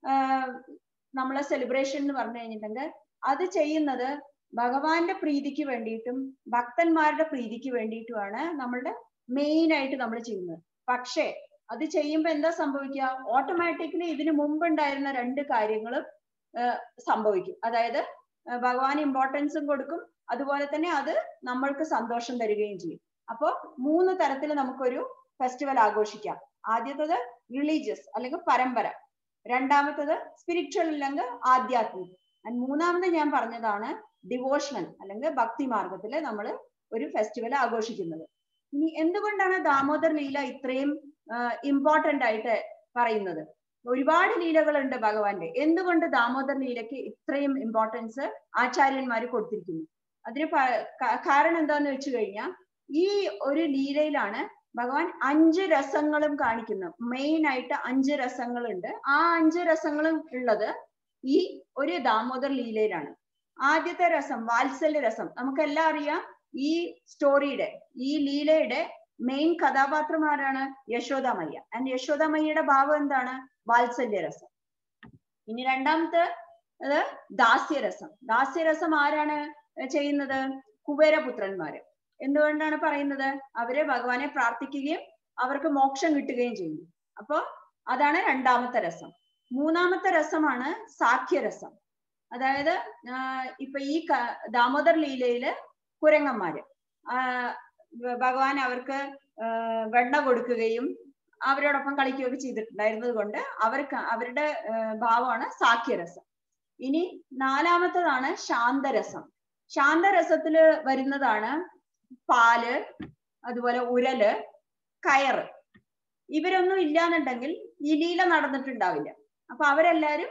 നമ്മളെ സെലിബ്രേഷൻ എന്ന് പറഞ്ഞു കഴിഞ്ഞിട്ടുണ്ടെങ്കിൽ അത് ചെയ്യുന്നത് ഭഗവാന്റെ പ്രീതിക്ക് വേണ്ടിയിട്ടും ഭക്തന്മാരുടെ പ്രീതിക്ക് വേണ്ടിയിട്ടുമാണ് നമ്മളുടെ മെയിൻ ആയിട്ട് നമ്മൾ ചെയ്യുന്നത്. പക്ഷേ അത് ചെയ്യുമ്പോൾ എന്താ സംഭവിക്കുക? ഓട്ടോമാറ്റിക്കലി ഇതിന് മുമ്പുണ്ടായിരുന്ന 2 കാര്യങ്ങളും സംഭവിക്കും. അതായത് ഭഗവാൻ ഇമ്പോർട്ടൻസും കൊടുക്കും, അതുപോലെ തന്നെ അത് നമ്മൾക്ക് സന്തോഷം തരികയും ചെയ്യും. അപ്പോ 3 തരത്തിൽ നമുക്കൊരു ഫെസ്റ്റിവൽ ആഘോഷിക്കാം. ആദ്യത്തത് റിലീജിയസ് അല്ലെങ്കിൽ പരമ്പര, രണ്ടാമത്തത് സ്പിരിച്വൽ അല്ലെങ്കിൽ ആധ്യാത്മികം, മൂന്നാമത് ഞാൻ പറഞ്ഞതാണ് ഡിവോഷണൽ അല്ലെങ്കിൽ ഭക്തി മാർഗത്തില് നമ്മൾ ഒരു ഫെസ്റ്റിവൽ ആഘോഷിക്കുന്നത്. ഇനി എന്തുകൊണ്ടാണ് ദാമോദർ ലീല ഇത്രയും ഇമ്പോർട്ടന്റ് ആയിട്ട് പറയുന്നത്? ഒരുപാട് ലീലകളുണ്ട് ഭഗവാന്റെ. എന്തുകൊണ്ട് ദാമോദർ ലീലയ്ക്ക് ഇത്രയും ഇമ്പോർട്ടൻസ് ആചാര്യന്മാർ കൊടുത്തിരിക്കുന്നു? അതിന് കാരണം എന്താന്ന് വെച്ച് കഴിഞ്ഞാൽ ഈ ഒരു ലീലയിലാണ് ഭഗവാൻ 5 രസങ്ങളും കാണിക്കുന്നത്. മെയിൻ ആയിട്ട് 5 രസങ്ങളുണ്ട്. ആ 5 രസങ്ങളും ഉള്ളത് ഈ ഒരു ദാമോദർ ലീലയിലാണ്. ആദ്യത്തെ രസം വാത്സല്യ രസം. നമുക്കെല്ലാം അറിയാം, ഈ സ്റ്റോറിയുടെ ഈ ലീലയുടെ മെയിൻ കഥാപാത്രം ആരാണ്? യശോദാമയ്യ. ആൻഡ് യശോദാമയ്യയുടെ ഭാവം എന്താണ്? വാത്സല്യരസം. ഇനി രണ്ടാമത്തെ ദാസ്യരസം. ദാസ്യരസം ആരാണ് ചെയ്യുന്നത്? കുബേരപുത്രന്മാര്. എന്തുകൊണ്ടാണ് പറയുന്നത്? അവര് ഭഗവാനെ പ്രാർത്ഥിക്കുകയും അവർക്ക് മോക്ഷം കിട്ടുകയും ചെയ്യുന്നു. അപ്പോ അതാണ് രണ്ടാമത്തെ രസം. മൂന്നാമത്തെ രസമാണ് സാഖ്യരസം. അതായത് ഇപ്പൊ ഈ ദാമോദർ ലീലയില് കുരങ്ങന്മാര് ഭഗവാൻ അവർക്ക് വെണ്ണ കൊടുക്കുകയും അവരോടൊപ്പം കളിക്കുകയൊക്കെ ചെയ്തിട്ടുണ്ടായിരുന്നത് കൊണ്ട് അവരുടെ ഭാവമാണ് സാഖ്യരസം. ഇനി നാലാമത്തതാണ് ശാന്തരസം. ശാന്തരസത്തില് വരുന്നതാണ് പാല്, അതുപോലെ ഉരല്, കയറ്. ഇവരൊന്നും ഇല്ലാന്നുണ്ടെങ്കിൽ ഈ ലീല നടന്നിട്ടുണ്ടാവില്ല. അപ്പൊ അവരെല്ലാരും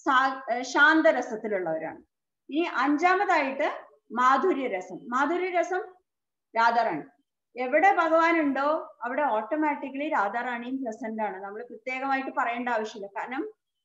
ശാന്തരസത്തിലുള്ളവരാണ്. ഇനി അഞ്ചാമതായിട്ട് മാധുര്യരസം. മാധുര്യരസം രാധാറാണി. എവിടെ ഭഗവാൻ ഉണ്ടോ അവിടെ ഓട്ടോമാറ്റിക്കലി രാധാറാണിയും പ്രസന്റ് ആണ്. നമ്മൾ പ്രത്യേകമായിട്ട് പറയേണ്ട ആവശ്യമില്ല. കാരണം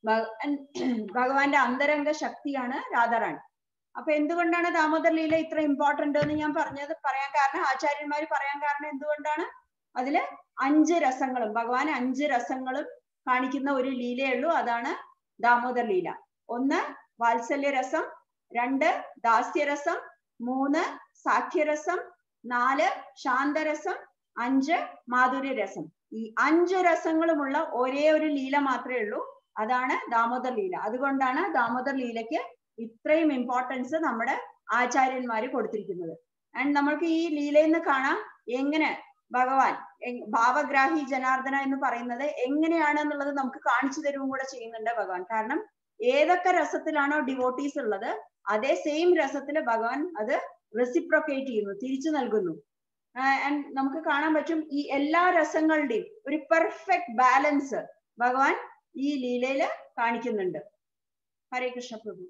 ഭഗവാന്റെ അന്തരംഗ ശക്തിയാണ് രാധാറാണി. അപ്പൊ എന്തുകൊണ്ടാണ് ദാമോദർ ലീല ഇത്ര ഇമ്പോർട്ടന്റ് എന്ന് ഞാൻ പറയാൻ കാരണം, ആചാര്യന്മാർ പറയാൻ കാരണം എന്തുകൊണ്ടാണ്? അതില് 5 രസങ്ങളും ഭഗവാൻ 5 രസങ്ങളും കാണിക്കുന്ന ഒരു ലീലയുള്ളൂ. അതാണ് ദാമോദർ ലീല. 1 വാത്സല്യരസം, 2 ദാസ്യരസം, 3 സാഖ്യരസം, 4 ശാന്തരസം, 5 മാധുര്യരസം. ഈ 5 രസങ്ങളുമുള്ള ഒരേ ഒരു ലീല മാത്രമേ ഉള്ളൂ. അതാണ് ദാമോദർ ലീല. അതുകൊണ്ടാണ് ദാമോദർ ലീലയ്ക്ക് ഇത്രയും ഇമ്പോർട്ടൻസ് നമ്മുടെ ആചാര്യന്മാര് കൊടുത്തിരിക്കുന്നത്. ആൻഡ് നമ്മൾക്ക് ഈ ലീലയിൽ നിന്ന് കാണാം എങ്ങനെ ഭഗവാൻ ഭാവഗ്രാഹി ജനാർദ്ദന എന്ന് പറയുന്നത് എങ്ങനെയാണ് എന്നുള്ളത് നമുക്ക് കാണിച്ചു തരുകയും കൂടെ ചെയ്യുന്നുണ്ട് ഭഗവാൻ. കാരണം ഏതൊക്കെ രസത്തിലാണോ ഡിവോട്ടീസ് ഉള്ളത് അതേ സെയിം രസത്തിൽ ഭഗവാൻ അത് റെസിപ്രോക്കേറ്റ് ചെയ്യുന്നു, തിരിച്ചു നൽകുന്നു. ആൻഡ് നമുക്ക് കാണാൻ പറ്റും ഈ എല്ലാ രസങ്ങളുടെയും ഒരു പെർഫെക്റ്റ് ബാലൻസ് ഭഗവാൻ ഈ ലീലയില് കാണിക്കുന്നുണ്ട്. ഹരേ കൃഷ്ണ പ്രഭു.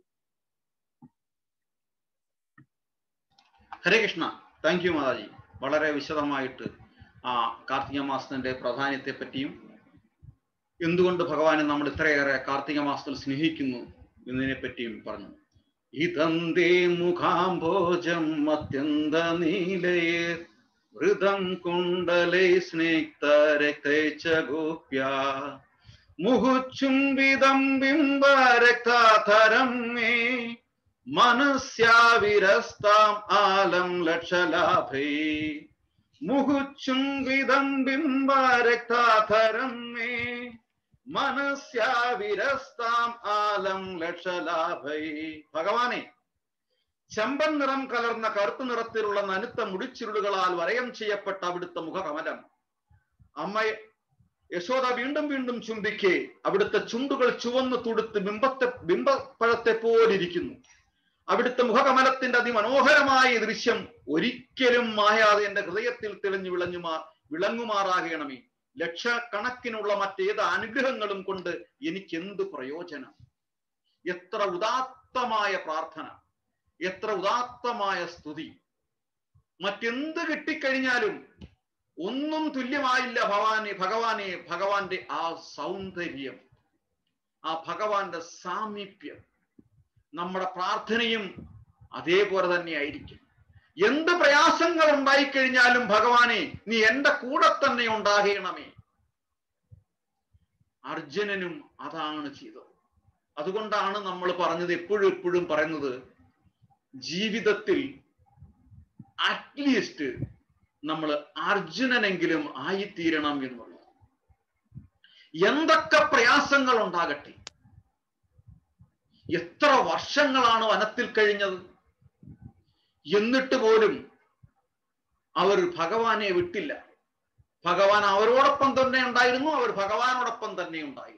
ഹരേ കൃഷ്ണ. താങ്ക് യു മാതാജി. വളരെ വിശദമായിട്ട് ആ കാർത്തിക മാസത്തിന്റെ പ്രാധാന്യത്തെ പറ്റിയും എന്തുകൊണ്ട് ഭഗവാനെ നമ്മൾ ഇത്രയേറെ കാർത്തിക മാസത്തിൽ സ്നേഹിക്കുന്നു എന്നതിനെ പറ്റിയും പറഞ്ഞു. ഇതന്തേ മുഖാംഭോജം അത്യന്ത നീലയേ വൃതം കുണ്ടലൈ സ്നേക്ത രക്തൈച ഗോപ്യ മുഹുചുംബിതം ബിംബ രക്താധരം മേ മനസ്യാവിരസ്താം ആലം ലക്ഷലാഭൈ മുഹുചുംബിതം ബിംബ രക്താധരം മേ മനസ്യാവിരസ്താം ആലം ലക്ഷലാഭൈ. ഭഗവാനെ, ചെമ്പൻ നിറം കലർന്ന കറുപ്പ് നിറത്തിലുള്ള നനുത്ത മുടിച്ചുരുളുകളാൽ വരയം ചെയ്യപ്പെട്ട അവിടുത്തെ മുഖകമലം യശോദ വീണ്ടും വീണ്ടും ചുംബിക്കെ അവിടുത്തെ ചുണ്ടുകൾ ചുവന്ന് തുടുത്ത് ബിംബപ്പഴത്തെ പോലിരിക്കുന്നു. അവിടുത്തെ മുഖകമലത്തിന്റെ അതിമനോഹരമായ ദൃശ്യം ഒരിക്കലും മായാതെ എന്റെ ഹൃദയത്തിൽ തെളിഞ്ഞു വിളങ്ങുമാറാകണമേ. ലക്ഷക്കണക്കിനുള്ള മറ്റേത് അനുഗ്രഹങ്ങളും കൊണ്ട് എനിക്ക് എന്ത് പ്രയോജനം? എത്ര ഉദാത്തമായ പ്രാർത്ഥന, എത്ര ഉദാത്തമായ സ്തുതി. മറ്റെന്ത് കിട്ടിക്കഴിഞ്ഞാലും ഒന്നും തുല്യമായില്ല ഭഗവാന്റെ ആ സൗന്ദര്യം, ആ ഭഗവാന്റെ സാമീപ്യം. നമ്മുടെ പ്രാർത്ഥനയും അതേപോലെ തന്നെ ആയിരിക്കും. എന്ത് പ്രയാസങ്ങൾ ഉണ്ടായിക്കഴിഞ്ഞാലും ഭഗവാനെ നീ എന്റെ കൂടെ തന്നെ ഉണ്ടാകണമേ. അർജുനനും അതാണ് ചെയ്തത്. അതുകൊണ്ടാണ് നമ്മൾ പറഞ്ഞത്, എപ്പോഴും പറയുന്നത്, ജീവിതത്തിൽ അറ്റ്ലീസ്റ്റ് നമ്മൾ അർജുനനെങ്കിലും ആയിത്തീരണം എന്നുള്ളത്. എന്തൊക്കെ പ്രയാസങ്ങൾ ഉണ്ടാകട്ടെ, എത്ര വർഷങ്ങളാണ് വനത്തിൽ കഴിഞ്ഞത്, എന്നിട്ട് പോലും അവർ ഭഗവാനെ വിട്ടില്ല. ഭഗവാൻ അവരോടൊപ്പം തന്നെ ഉണ്ടായിരുന്നു, അവർ ഭഗവാനോടൊപ്പം തന്നെ ഉണ്ടായിരുന്നു.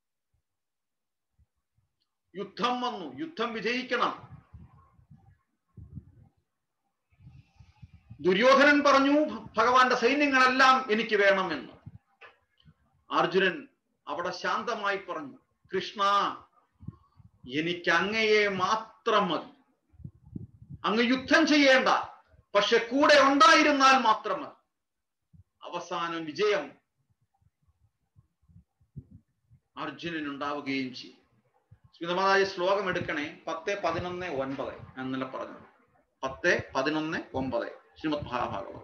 യുദ്ധം വന്നു, യുദ്ധം വിജയിക്കണം. ദുര്യോധനൻ പറഞ്ഞു ഭഗവാന്റെ സൈന്യങ്ങളെല്ലാം എനിക്ക് വേണമെന്ന്. അർജുനൻ അവിടെ ശാന്തമായി പറഞ്ഞു, കൃഷ്ണ, എനിക്ക് അങ്ങയെ മാത്രം മതി. അങ്ങ് യുദ്ധം ചെയ്യേണ്ട, പക്ഷെ കൂടെ ഉണ്ടായിരുന്നാൽ മാത്രം മതി. അവസാനം വിജയം അർജുനനുണ്ടാവുകയും ചെയ്യും. സ്മിതമായ ശ്ലോകം എടുക്കണേ, 10:11:9. ഞാൻ ഇന്നലെ പറഞ്ഞു 10:11:9 ശ്രീമദ് മഹാഭാഗവതം.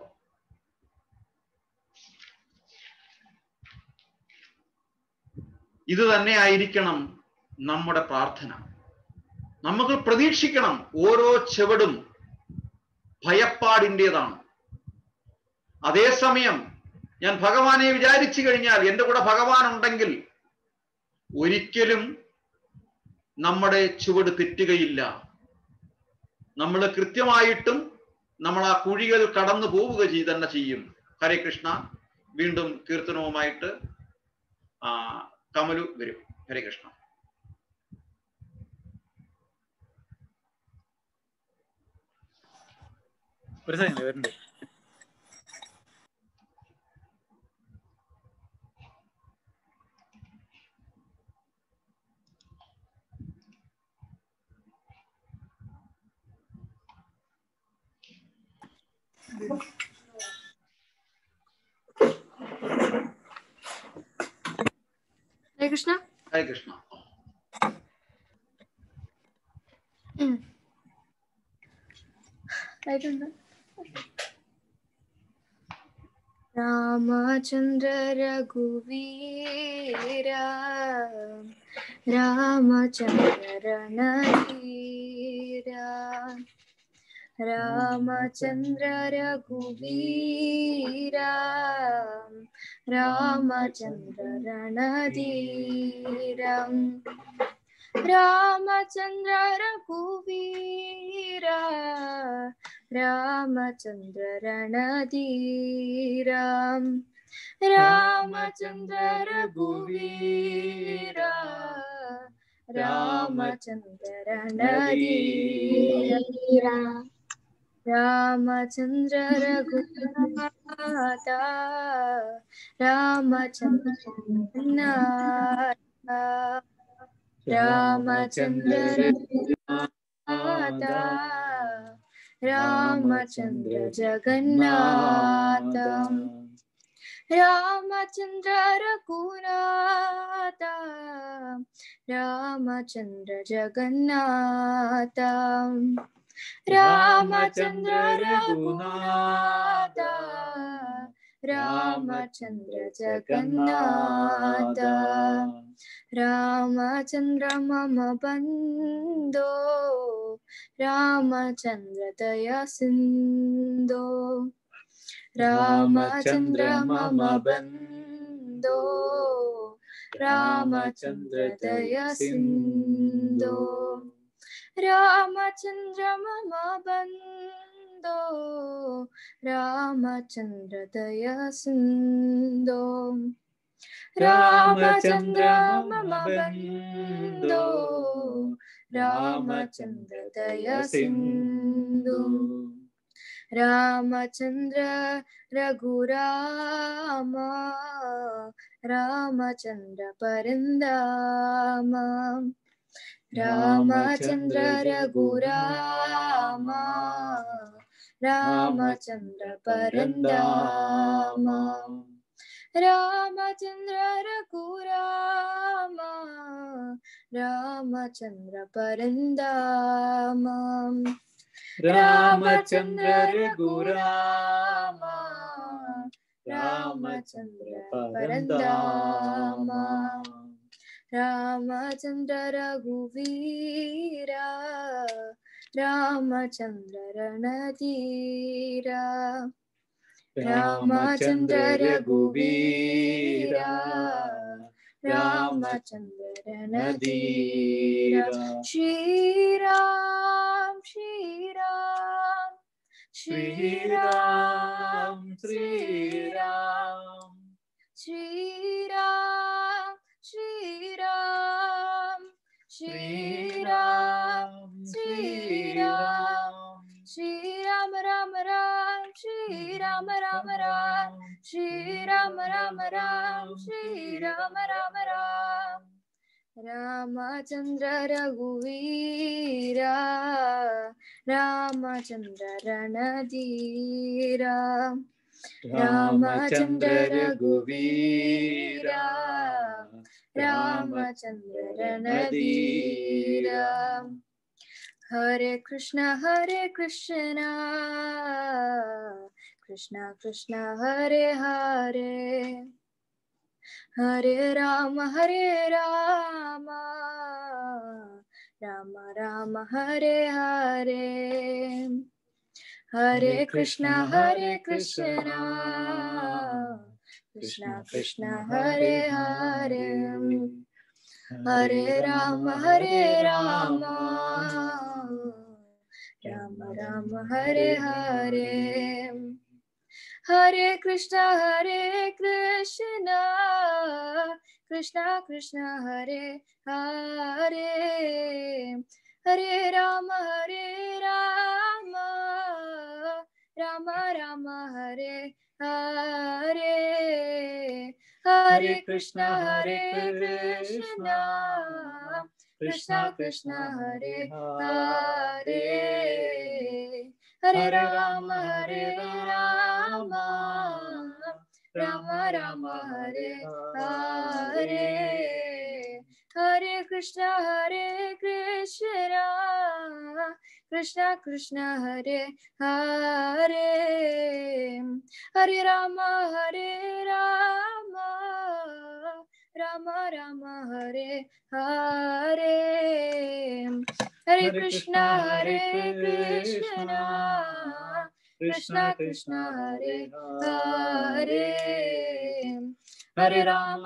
ഇത് തന്നെ ആയിരിക്കണം നമ്മുടെ പ്രാർത്ഥന. നമുക്ക് പ്രതീക്ഷിക്കണം, ഓരോ ചുവടും ഭയപ്പാടിൻ്റെതാണ്. അതേസമയം ഞാൻ ഭഗവാനെ വിചാരിച്ചു കഴിഞ്ഞാൽ, എൻ്റെ കൂടെ ഭഗവാൻ ഉണ്ടെങ്കിൽ ഒരിക്കലും നമ്മുടെ ചുവട് തെറ്റുകയില്ല. നമ്മൾ കൃത്യമായിട്ടും നമ്മൾ ആ കുഴികൾ കടന്നു പോവുക തന്നെ ചെയ്യും. ഹരേ കൃഷ്ണ. വീണ്ടും കീർത്തനവുമായിട്ട് കമലു വരും. ഹരേ കൃഷ്ണ. ഒരു സെക്കൻഡ് വരുന്നുണ്ട്. ഹരേ കൃഷ്ണ. ഹരേ കൃഷ്ണ. രാമചന്ദ്ര രഘുവീര രാമചന്ദ്ര രണധീര രാമചന്ദ്ര രഘുവീര രാമചന്ദ്ര രണധീരം രാമചന്ദ്ര രഘുവീര രാമചന്ദ്ര രണധീരം രാമചന്ദ്ര രഘുവീര രാമചന്ദ്ര രണധീരം രാമചന്ദ്ര രഘുനാഥ രാമചന്ദ്ര രാമചന്ദ്ര രഘുനാഥ രാമചന്ദ്ര ജഗന്നാഥ രാമചന്ദ്ര രഘുനാഥ രാമചന്ദ്ര ജഗന്നാഥ രാമചന്ദ്ര രഘുനാഥ രാമചന്ദ്ര ജഗന്നാഥ രാമചന്ദ്ര മമ ബന്ധോ രാമചന്ദ്ര ദയാ സിന്ധോ രാമചന്ദ്ര മമ ബന്ധോ രാമചന്ദ്ര ദയാ സിന്ധോ രാമചന്ദ്ര മമ ബന്ധോ രാമചന്ദ്ര ദയാ സിന്ധോ രാമചന്ദ്ര മമ ബന്ധോ രാമചന്ദ്ര ദയ സിന്ധു രാമചന്ദ്ര രഘുരാമ രാമചന്ദ്ര പരന്താമ രാമചന്ദ്ര രഘുരാമ രാമചന്ദ്ര പരന്താമ രാമചന്ദ്ര രഘുരാമ രാമചന്ദ്ര പരന്താമ രാമചന്ദ്ര രഘുരാമ രാമചന്ദ്ര പരന്താമ രാമചന്ദ്ര രഘുവീര രാമചന്ദ്ര രണധീര രാമചന്ദ്ര രഘുവീര രാമചന്ദ്ര രണധീര ശ്രീരാം ശ്രീരാം ശ്രീരാം ശ്രീരാം ശ്രീരാം ശ്രീരാം ശ്രീരാം ശ്രീരാം ശ്രീരാമ രാമ രാം ശ്രീരാമ രാമ രാം ശ്രീരാമ രാമ രാം ശ്രീരാമ രാമ രാം രാമചന്ദ്ര രഘുവീര രാമചന്ദ്ര രണധീര രാമചന്ദ്ര രഘുവീര രാമചന്ദ്ര രണധീര ഹരേ കൃഷ്ണ കൃഷ്ണ കൃഷ്ണ ഹരേ ഹരേ ഹരേ രാമ രാമ രാമ ഹരേ ഹരേ ഹരേ കൃഷ്ണ കൃഷ്ണ കൃഷ്ണ ഹരേ ഹരേ ഹരേ രാമ രാമ രാമ ഹരേ ഹരേ ഹരേ കൃഷ്ണ കൃഷ്ണ കൃഷ്ണ ഹരേ ഹരേ ഹരേ രാമ രാമ ഹരേ ഹരേ ഹരേ കൃഷ്ണ കൃഷ്ണ കൃഷ്ണ ഹരേ ഹരേ ഹരേ രാമ രാമ ഹരേ ഹരേ ഹരേ കൃഷ്ണ കൃഷ്ണ കൃഷ്ണ ഹരേ ഹരേ ഹരേ രാമ രാമ ഹരേ ഹരേ ഹരേ കൃഷ്ണ കൃഷ്ണ കൃഷ്ണ ഹരേ ഹരേ ഹരേ രാമ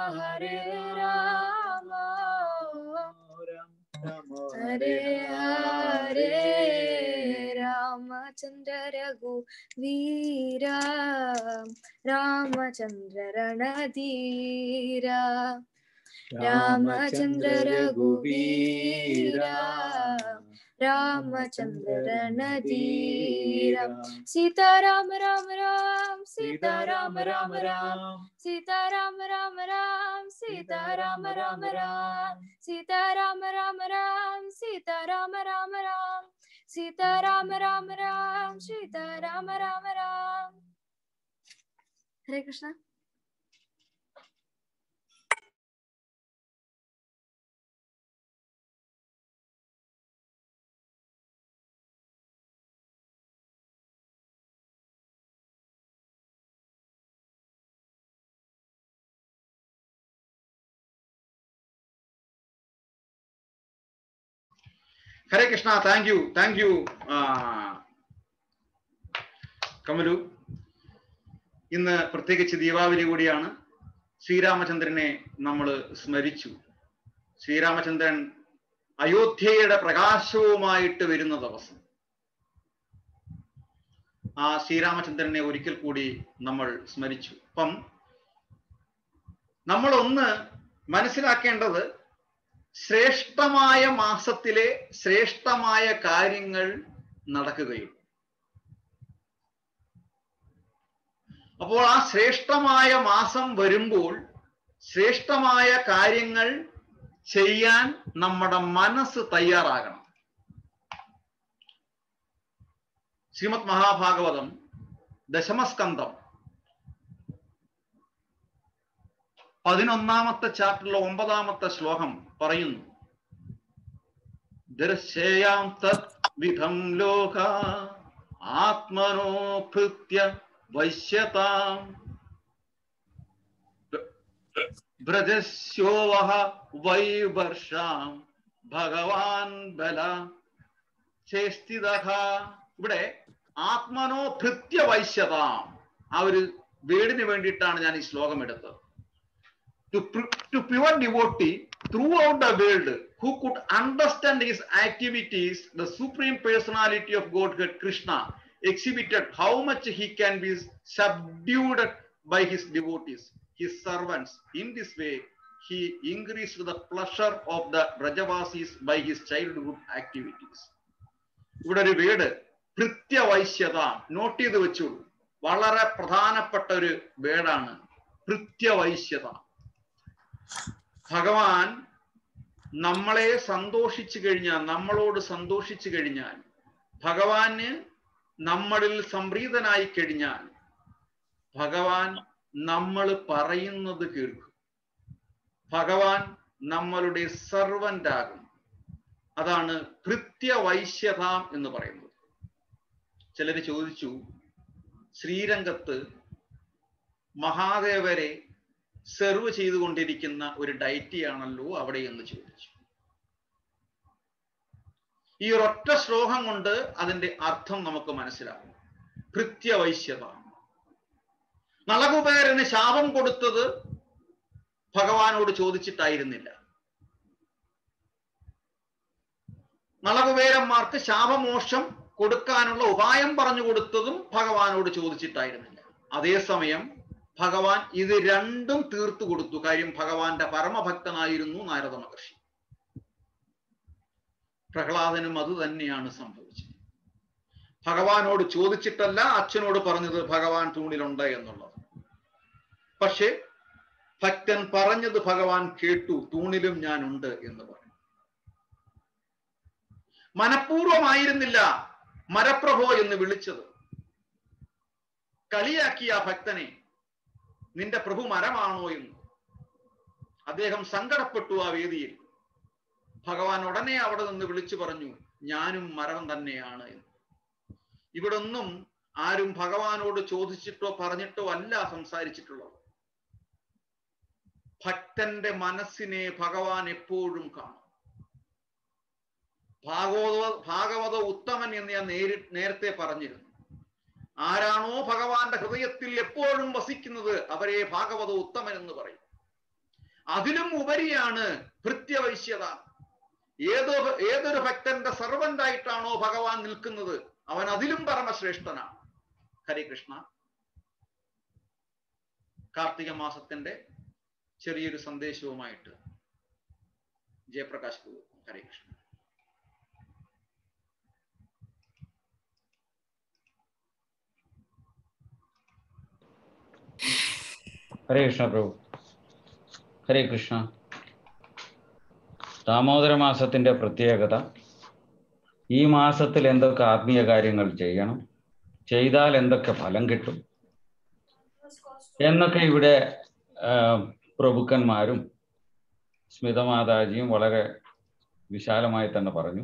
ഹരേ ഹരേ രാമചന്ദ്ര രഘുവീര രാമചന്ദ്ര രണധീര രാമചന്ദ്ര രഘുവീര രാമചന്ദ്ര രണധീര സീതാരാമ രാമ രാം സീതാരാമ രാമ രാം സീതാരാമ രാമ രാം സീതാരാമ രാമ രാം സീതാരാമ രാമ രാം സീതാരാമ രാമ രാം സീതാരാമ രാമ രാം സീതാരാമ രാമ രാം. ഹരേ കൃഷ്ണ. ഹരേ കൃഷ്ണ. Thank you Kamalu. ഇന്ന് പ്രത്യേകിച്ച് ദീപാവലി കൂടിയാണ്. ശ്രീരാമചന്ദ്രനെ നമ്മൾ സ്മരിച്ചു. ശ്രീരാമചന്ദ്രൻ അയോധ്യയുടെ പ്രകാശവുമായിട്ട് വരുന്ന ദിവസം. ആ ശ്രീരാമചന്ദ്രനെ ഒരിക്കൽ കൂടി നമ്മൾ സ്മരിച്ചു. അപ്പം നമ്മളൊന്ന് മനസ്സിലാക്കേണ്ടത് ശ്രേഷ്ഠമായ മാസത്തിലെ ശ്രേഷ്ഠമായ കാര്യങ്ങൾ നടക്കുകയും അപ്പോൾ ആ ശ്രേഷ്ഠമായ മാസം വരുമ്പോൾ ശ്രേഷ്ഠമായ കാര്യങ്ങൾ ചെയ്യാൻ നമ്മുടെ മനസ്സ് തയ്യാറാകണം. ശ്രീമദ് മഹാഭാഗവതം ദശമസ്കന്ധം 11ാമത്തെ ചാപ്റ്ററിലെ 9ാമത്തെ ശ്ലോകം പറയുന്നു, ദർശയാം തദ്വിധം ലോക ആത്മനോ ഭൃത്യ വൈശ്യതാം ബ്രജസ്യോവഹ വൈവർഷാം ഭഗവാൻ ബല ചേസ്തിതഃ. ഇവിടെ ആത്മനോ ഭൃത്യ വൈശ്യതാം ആ ഒരു വേർഡിന് വേണ്ടിയിട്ടാണ് ഞാൻ ഈ ശ്ലോകം എടുത്തത്. To pure devotee throughout the world who could understand his activities, the Supreme Personality of Godhead Krishna exhibited how much he can be subdued by his devotees, his servants. In this way, he increased the pleasure of the Brajavasis by his childhood activities. ഇവിടെ ഒരു word ഭൃത്യവൈശ്യത not ചെയ്ത് വെച്ചോളൂ. വളരെ പ്രധാനപ്പെട്ട ഒരു വേർഡാണ് ഭൃത്യവൈശ്യത. ഭഗവാൻ നമ്മളെ സന്തോഷിച്ചു കഴിഞ്ഞാൽ, നമ്മളോട് സന്തോഷിച്ചു കഴിഞ്ഞാൽ, ഭഗവാന് നമ്മളിൽ സംപ്രീതനായി കഴിഞ്ഞാൽ ഭഗവാൻ നമ്മൾ പറയുന്നത് കേൾക്കും. ഭഗവാൻ നമ്മളുടെ സർവന്റ് ആകും. അതാണ് ഭൃത്യവൈശ്യത എന്ന് പറയുന്നത്. ചിലര് ചോദിച്ചു, ശ്രീരംഗത്ത് മഹാദേവരെ സെർവ് ചെയ്തുകൊണ്ടിരിക്കുന്ന ഒരു ഡയറ്റിയാണല്ലോ അവിടെ എന്ന് ചോദിച്ചു. ഈ ഒരൊറ്റ ശ്ലോകം കൊണ്ട് അതിന്റെ അർത്ഥം നമുക്ക് മനസ്സിലാകും. ഭൃത്യവൈശ്യത. നളകുബേരന് ശാപം കൊടുത്തത് ഭഗവാനോട് ചോദിച്ചിട്ടായിരുന്നില്ല. നളകുബേരന്മാർക്ക് ശാപമോക്ഷം കൊടുക്കാനുള്ള ഉപായം പറഞ്ഞു കൊടുത്തതും ഭഗവാനോട് ചോദിച്ചിട്ടായിരുന്നില്ല. അതേസമയം ഭഗവാൻ ഇത് രണ്ടും തീർത്തു കൊടുത്തു. കാര്യം ഭഗവാന്റെ പരമഭക്തനായിരുന്നു നാരദ മഹർഷി. പ്രഹ്ലാദനും അത് തന്നെയാണ് സംഭവിച്ചത്. ഭഗവാനോട് ചോദിച്ചിട്ടല്ല അച്ഛനോട് പറഞ്ഞത് ഭഗവാൻ തൂണിലുണ്ട് എന്നുള്ളത്. പക്ഷെ ഭക്തൻ പറഞ്ഞത് ഭഗവാൻ കേട്ടു, തൂണിലും ഞാൻ ഉണ്ട് എന്ന് പറഞ്ഞു. മനഃപൂർവമായിരുന്നില്ല മരപ്രഭോ എന്ന് വിളിച്ചത്. കളിയാക്കിയ ഭക്തനെ, നിന്റെ പ്രഭു മരമാണോ എന്ന്. അദ്ദേഹം സങ്കടപ്പെട്ടു ആ വേദിയിൽ. ഭഗവാൻ ഉടനെ അവിടെ നിന്ന് വിളിച്ചു പറഞ്ഞു, ഞാനും മരം തന്നെയാണ് എന്ന്. ഇവിടൊന്നും ആരും ഭഗവാനോട് ചോദിച്ചിട്ടോ പറഞ്ഞിട്ടോ അല്ല സംസാരിച്ചിട്ടുള്ളത്. ഭക്തന്റെ മനസ്സിനെ ഭഗവാൻ എപ്പോഴും കാണും. ഭാഗവത ഉത്തമൻ എന്ന് ഞാൻ നേരത്തെ പറഞ്ഞിരുന്നു. ആരാണോ ഭഗവാന്റെ ഹൃദയത്തിൽ എപ്പോഴും വസിക്കുന്നത് അവരെ ഭാഗവത ഉത്തമൻ എന്ന് പറയും. അതിലും ഉപരിയാണ് ഭൃത്യവൈശ്യത. ഏതൊരു ഭക്തന്റെ സർവന്റായിട്ടാണോ ഭഗവാൻ നിൽക്കുന്നത് അവൻ അതിലും പരമശ്രേഷ്ഠനാണ്. ഹരേ കൃഷ്ണ. കാർത്തിക മാസത്തിന്റെ ചെറിയൊരു സന്ദേശവുമായിട്ട് ജയപ്രകാശ് പോകും. ഹരേ കൃഷ്ണ. ഹരേ കൃഷ്ണ പ്രഭു. ഹരേ കൃഷ്ണ. ദാമോദര മാസത്തിന്റെ പ്രത്യേകത, ഈ മാസത്തിൽ എന്തൊക്കെ ആത്മീയ കാര്യങ്ങൾ ചെയ്യണം, ചെയ്താൽ എന്തൊക്കെ ഫലം കിട്ടും എന്നൊക്കെ ഇവിടെ പ്രഭുക്കന്മാരും സ്മിതമാതാജിയും വളരെ വിശാലമായി തന്നെ പറഞ്ഞു.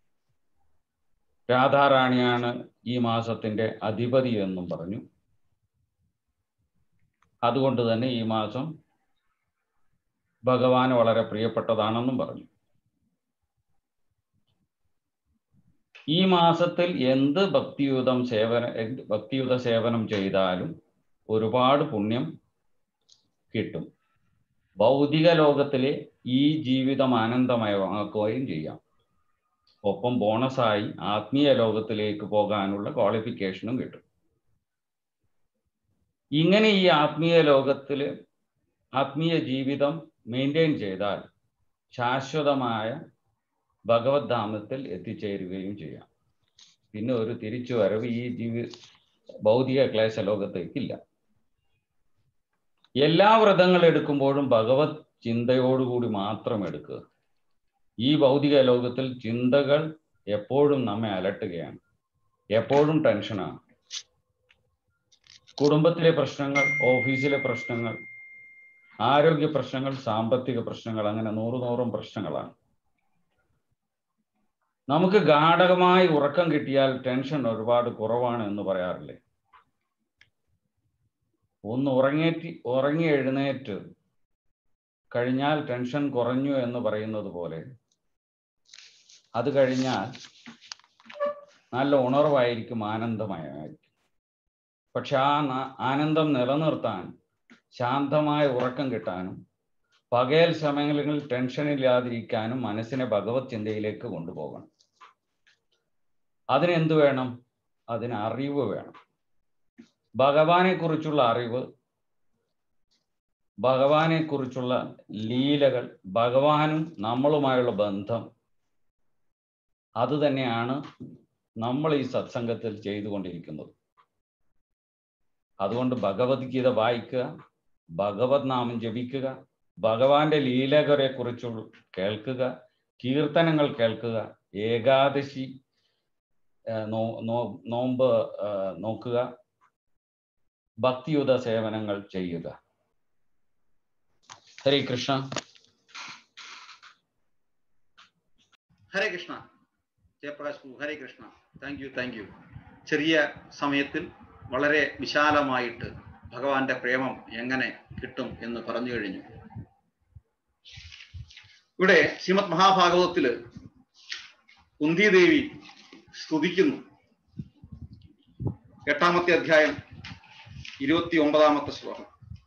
രാധാറാണിയാണ് ഈ മാസത്തിന്റെ അധിപതി എന്നും പറഞ്ഞു. അതുകൊണ്ട് തന്നെ ഈ മാസം ഭഗവാന് വളരെ പ്രിയപ്പെട്ടതാണെന്നും പറഞ്ഞു. ഈ മാസത്തിൽ എന്ത് ഭക്തിയുത സേവനം ചെയ്താലും ഒരുപാട് പുണ്യം കിട്ടും. ഭൗതിക ലോകത്തിലെ ഈ ജീവിതം ആനന്ദമയമാക്കുകയും ചെയ്യാം. ഒപ്പം ബോണസായി ആത്മീയ ലോകത്തിലേക്ക് പോകാനുള്ള ക്വാളിഫിക്കേഷനും കിട്ടും. ഇങ്ങനെ ഈ ആത്മീയ ലോകത്തിൽ ആത്മീയ ജീവിതം മെയിൻറ്റെയിൻ ചെയ്താൽ ശാശ്വതമായ ഭഗവത് ധാമത്തിൽ എത്തിച്ചേരുകയും ചെയ്യാം. പിന്നെ ഒരു തിരിച്ചു വരവ് ഈ ഭൗതിക ക്ലേശ ലോകത്തേക്കില്ല. എല്ലാ വ്രതങ്ങൾ എടുക്കുമ്പോഴും ഭഗവത് ചിന്തയോടുകൂടി മാത്രം എടുക്കുക. ഈ ഭൗതിക ലോകത്തിൽ ചിന്തകൾ എപ്പോഴും നമ്മെ അലട്ടുകയാണ്, എപ്പോഴും ടെൻഷനാണ്. കുടുംബത്തിലെ പ്രശ്നങ്ങൾ, ഓഫീസിലെ പ്രശ്നങ്ങൾ, ആരോഗ്യ പ്രശ്നങ്ങൾ, സാമ്പത്തിക പ്രശ്നങ്ങൾ, അങ്ങനെ നൂറും പ്രശ്നങ്ങളാണ്. നമുക്ക് ഗാഠകമായി ഉറക്കം കിട്ടിയാൽ ടെൻഷൻ ഒരുപാട് കുറവാണ് എന്ന് പറയാറില്ലേ? ഒന്ന് ഉറങ്ങി എഴുന്നേറ്റ് കഴിഞ്ഞാൽ ടെൻഷൻ കുറഞ്ഞു എന്ന് പറയുന്നത് പോലെ അത് കഴിഞ്ഞാൽ നല്ല ഉണർവായിരിക്കും, ആനന്ദമയമായിരിക്കും. പക്ഷെ ആ ആനന്ദം നിലനിർത്താൻ ശാന്തമായ ഉറക്കം കിട്ടാനും പകൽ സമയങ്ങളിൽ ടെൻഷൻ ഇല്ലാതിരിക്കാനും മനസ്സിനെ ഭഗവത് ചിന്തയിലേക്ക് കൊണ്ടുപോകണം. അതിനെന്ത് വേണം? അതിന് അറിവ് വേണം. ഭഗവാനെ കുറിച്ചുള്ള അറിവ്, ഭഗവാനെ കുറിച്ചുള്ള ലീലകൾ, ഭഗവാനും നമ്മളുമായുള്ള ബന്ധം, അത് തന്നെയാണ് നമ്മൾ ഈ സത്സംഗത്തിൽ ചെയ്തുകൊണ്ടിരിക്കുന്നത്. അതുകൊണ്ട് ഭഗവത്ഗീത വായിക്കുക, ഭഗവത് നാമം ജപിക്കുക, ഭഗവാന്റെ ലീലകളെ കുറിച്ച് കേൾക്കുക, കീർത്തനങ്ങൾ കേൾക്കുക, ഏകാദശി നോമ്പ് നോക്കുക, ഭക്തിയുത സേവനങ്ങൾ ചെയ്യുക. ഹരേ കൃഷ്ണ. ഹരേ കൃഷ്ണ. ജയപ്രകാശ്, ഹരേ കൃഷ്ണ. Thank you. ചെറിയ സമയത്തിൽ വളരെ വിശാലമായിട്ട് ഭഗവാന്റെ പ്രേമം എങ്ങനെ കിട്ടും എന്ന് പറഞ്ഞു കഴിഞ്ഞു. ഇവിടെ ശ്രീമദ് മഹാഭാഗവതത്തില് കുന്തിദേവി സ്തുതിക്കുന്നു. 8-ാമത്തെ അധ്യായം 29-ാമത്തെ ശ്ലോകം.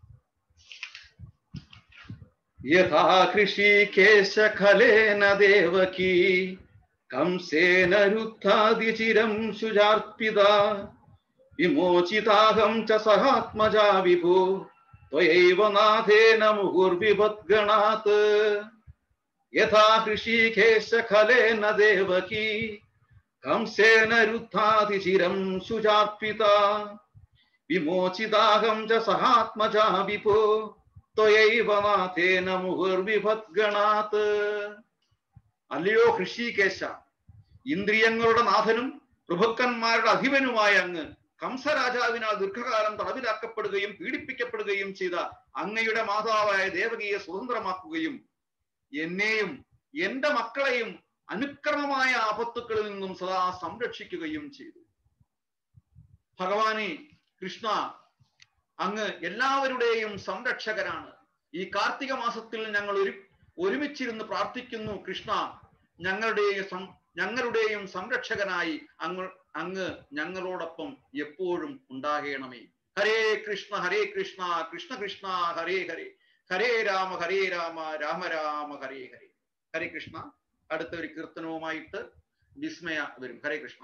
യഥാ ഹൃഷീകേശ ഖലേന ദേവകീ കംസേന രുദ്ധാദിചിരം ശുചാർപ്പിത വിമോചിതാഹം ച സഹാത്മജാ വിഭോ ത്വയൈവ നാഥേന മുഹുർവിഭദ്ഗണാത്. യഥാ ഹൃഷീകേശ ഖലേന ദേവകീ കംസേന രുദ്ധാദിചിരം ശുചാർപ്പിത വിമോചിതാഹം ച സഹാത്മജാ വിഭോ ത്വയൈവ നാഥേന മുഹുർവിഭദ്ഗണാത്. അല്ലയോ ഹൃഷീകേശ, ഇന്ദ്രിയങ്ങളുടെ നാഥനും പ്രഭുക്കന്മാരുടെ അധിപനുമായ അങ്ങ് കംസരാജാവിനാൽ ദീർഘകാലം തടവിലാക്കപ്പെടുകയും പീഡിപ്പിക്കപ്പെടുകയും ചെയ്ത അങ്ങയുടെ മാതാവായ ദേവകിയെ സ്വതന്ത്രമാക്കുകയും എന്നെയും എന്റെ മക്കളെയും അനുക്രമമായ ആപത്തുക്കളിൽ നിന്നും സദാ സംരക്ഷിക്കുകയും ചെയ്തു. ഭഗവാനെ കൃഷ്ണ, അങ്ങ് എല്ലാവരുടെയും സംരക്ഷകനാണ്. ഈ കാർത്തിക മാസത്തിൽ ഞങ്ങൾ ഒരുമിച്ചിരുന്ന് പ്രാർത്ഥിക്കുന്നു. കൃഷ്ണ, ഞങ്ങളുടെയും സംരക്ഷകനായി അങ്ങ് ഞങ്ങളോടൊപ്പം എപ്പോഴും ഉണ്ടാകണമേ. ഹരേ കൃഷ്ണ കൃഷ്ണ കൃഷ്ണ ഹരേ ഹരേ, ഹരേ രാമ രാമ രാമ ഹരേ ഹരേ. ഹരേ കൃഷ്ണ. അടുത്ത ഒരു കീർത്തനവുമായിട്ട് വിസ്മയ വരും. ഹരേ കൃഷ്ണ.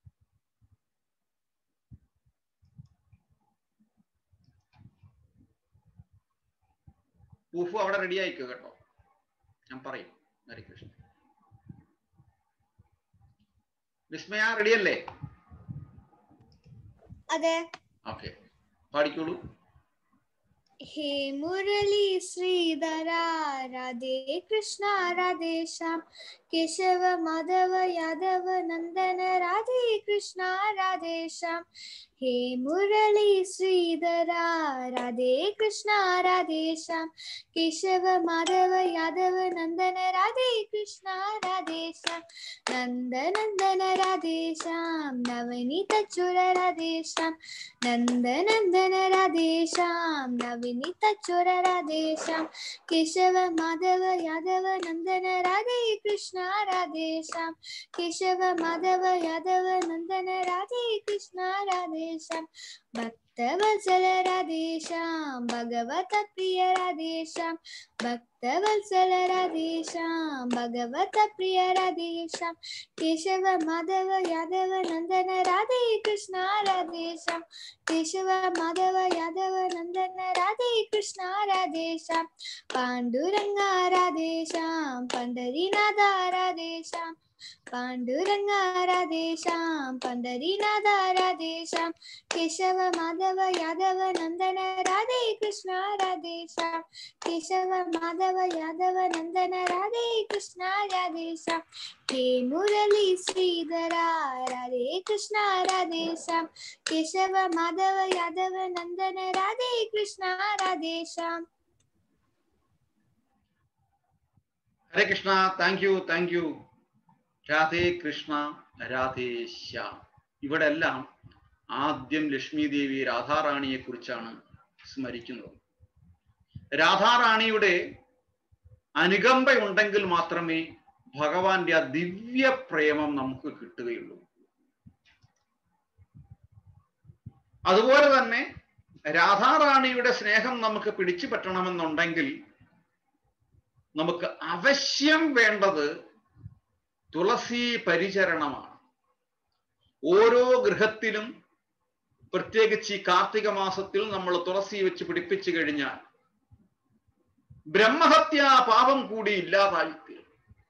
പൂഫു അവിടെ റെഡി ആയിക്കോ കേട്ടോ, ഞാൻ പറയും. ഹരേ കൃഷ്ണ. വിസ്മയ റെഡിയല്ലേ? അതെ. ഓക്കെ, പാടിക്കോളൂ. हे मुरली श्रीधरा राधे कृष्णा राधे श्याम केशव माधव यादव नंदन राधे कृष्णा राधे श्याम. हे मुरली श्रीधरा राधे कृष्णा राधे श्याम केशव माधव यादव नंदन राधे कृष्णा राधे श्याम. नंद नंदन राधे श्याम नवनीत चुर राधे श्याम. नंद नंदन राधे श्याम नवनीत चोर राधे श्याम केशव माधव यादव नंदन राधे कृष्णा राधे श्याम. केशव माधव यादव नंदन राधे कृष्णा राधे राधेश्याम भक्तवत्सल राधेश्याम भगवत प्रिय राधेश्याम भक्तवत्सल राधेश्याम भगवत प्रिय राधेश्याम केशव माधव यादव नंदन राधे कृष्ण राधेश्याम केशव माधव यादव नंदन राधे कृष्ण राधेश्याम पांडुरंगा राधेश्याम पंढरीनाथ राधेश्याम पांडुरंगा राधेश्याम पंढरीनाथ राधेश्याम केशव माधव यादव नंदन राधे कृष्ण राधेश्याम केशव माधव यादव नंदन राधे कृष्ण राधेश्याम हे मुरली श्रीधरा राधे कृष्ण राधेश्याम केशव माधव यादव नंदन राधे कृष्ण राधेश्याम. ഹരേ കൃഷ്ണ. Thank you. രാധേ കൃഷ്ണ രാധേ ശ്യാം. ഇവിടെ എല്ലാം ആദ്യം ലക്ഷ്മി ദേവി രാധാറാണിയെ കുറിച്ചാണ് സ്മരിക്കുന്നത്. രാധാറാണിയുടെ അനുകമ്പയുണ്ടെങ്കിൽ മാത്രമേ ഭഗവാന്റെ ആ ദിവ്യ പ്രേമം നമുക്ക് കിട്ടുകയുള്ളൂ. അതുപോലെ തന്നെ രാധാറാണിയുടെ സ്നേഹം നമുക്ക് പിടിച്ചു പറ്റണമെന്നുണ്ടെങ്കിൽ നമുക്ക് അവശ്യം വേണ്ടത് തുളസി പരിചരണമാണ്. ഓരോ ഗൃഹത്തിലും പ്രത്യേകിച്ച് ഈ കാർത്തിക മാസത്തിൽ നമ്മൾ തുളസി വെച്ച് പിടിപ്പിച്ചു കഴിഞ്ഞാൽ ബ്രഹ്മഹത്യാ പാപം കൂടി ഇല്ലാതായിത്തീരും.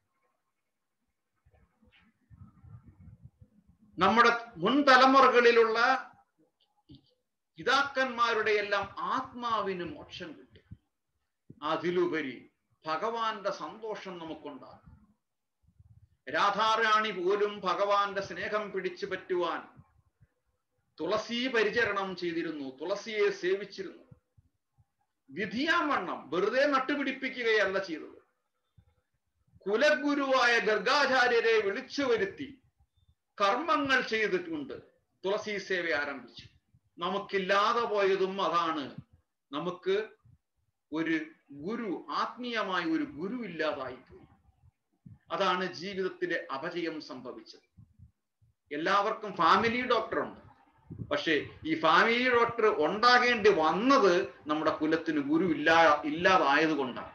നമ്മുടെ മുൻ തലമുറകളിലുള്ള പിതാക്കന്മാരുടെ എല്ലാം ആത്മാവിന് മോക്ഷം കിട്ടും. അതിലുപരി ഭഗവാന്റെ സന്തോഷം നമുക്കുണ്ടാകും. രാധാറാണി പോലും ഭഗവാന്റെ സ്നേഹം പിടിച്ചു പറ്റുവാൻ തുളസി പരിചരണം ചെയ്തിരുന്നു, തുളസിയെ സേവിച്ചിരുന്നു. വിധിയാവണ്ണം വെറുതെ നട്ടുപിടിപ്പിക്കുകയല്ല ചെയ്തത്. കുലഗുരുവായ ഗർഗാചാര്യരെ വിളിച്ചു വരുത്തി കർമ്മങ്ങൾ ചെയ്തിട്ടുണ്ട്, തുളസി സേവ ആരംഭിച്ചു. നമുക്കില്ലാതെ പോയതും അതാണ്. നമുക്ക് ഒരു ഗുരു, ആത്മീയമായ ഒരു ഗുരു ഇല്ലാതായിപ്പോയി. അതാണ് ജീവിതത്തിലെ അപജയം സംഭവിച്ചത്. എല്ലാവർക്കും ഫാമിലി ഡോക്ടറുണ്ട്, പക്ഷെ ഈ ഫാമിലി ഡോക്ടർ ഉണ്ടാകേണ്ടി വന്നത് നമ്മുടെ കുലത്തിന് ഗുരു ഇല്ലാതായത് കൊണ്ടാണ്.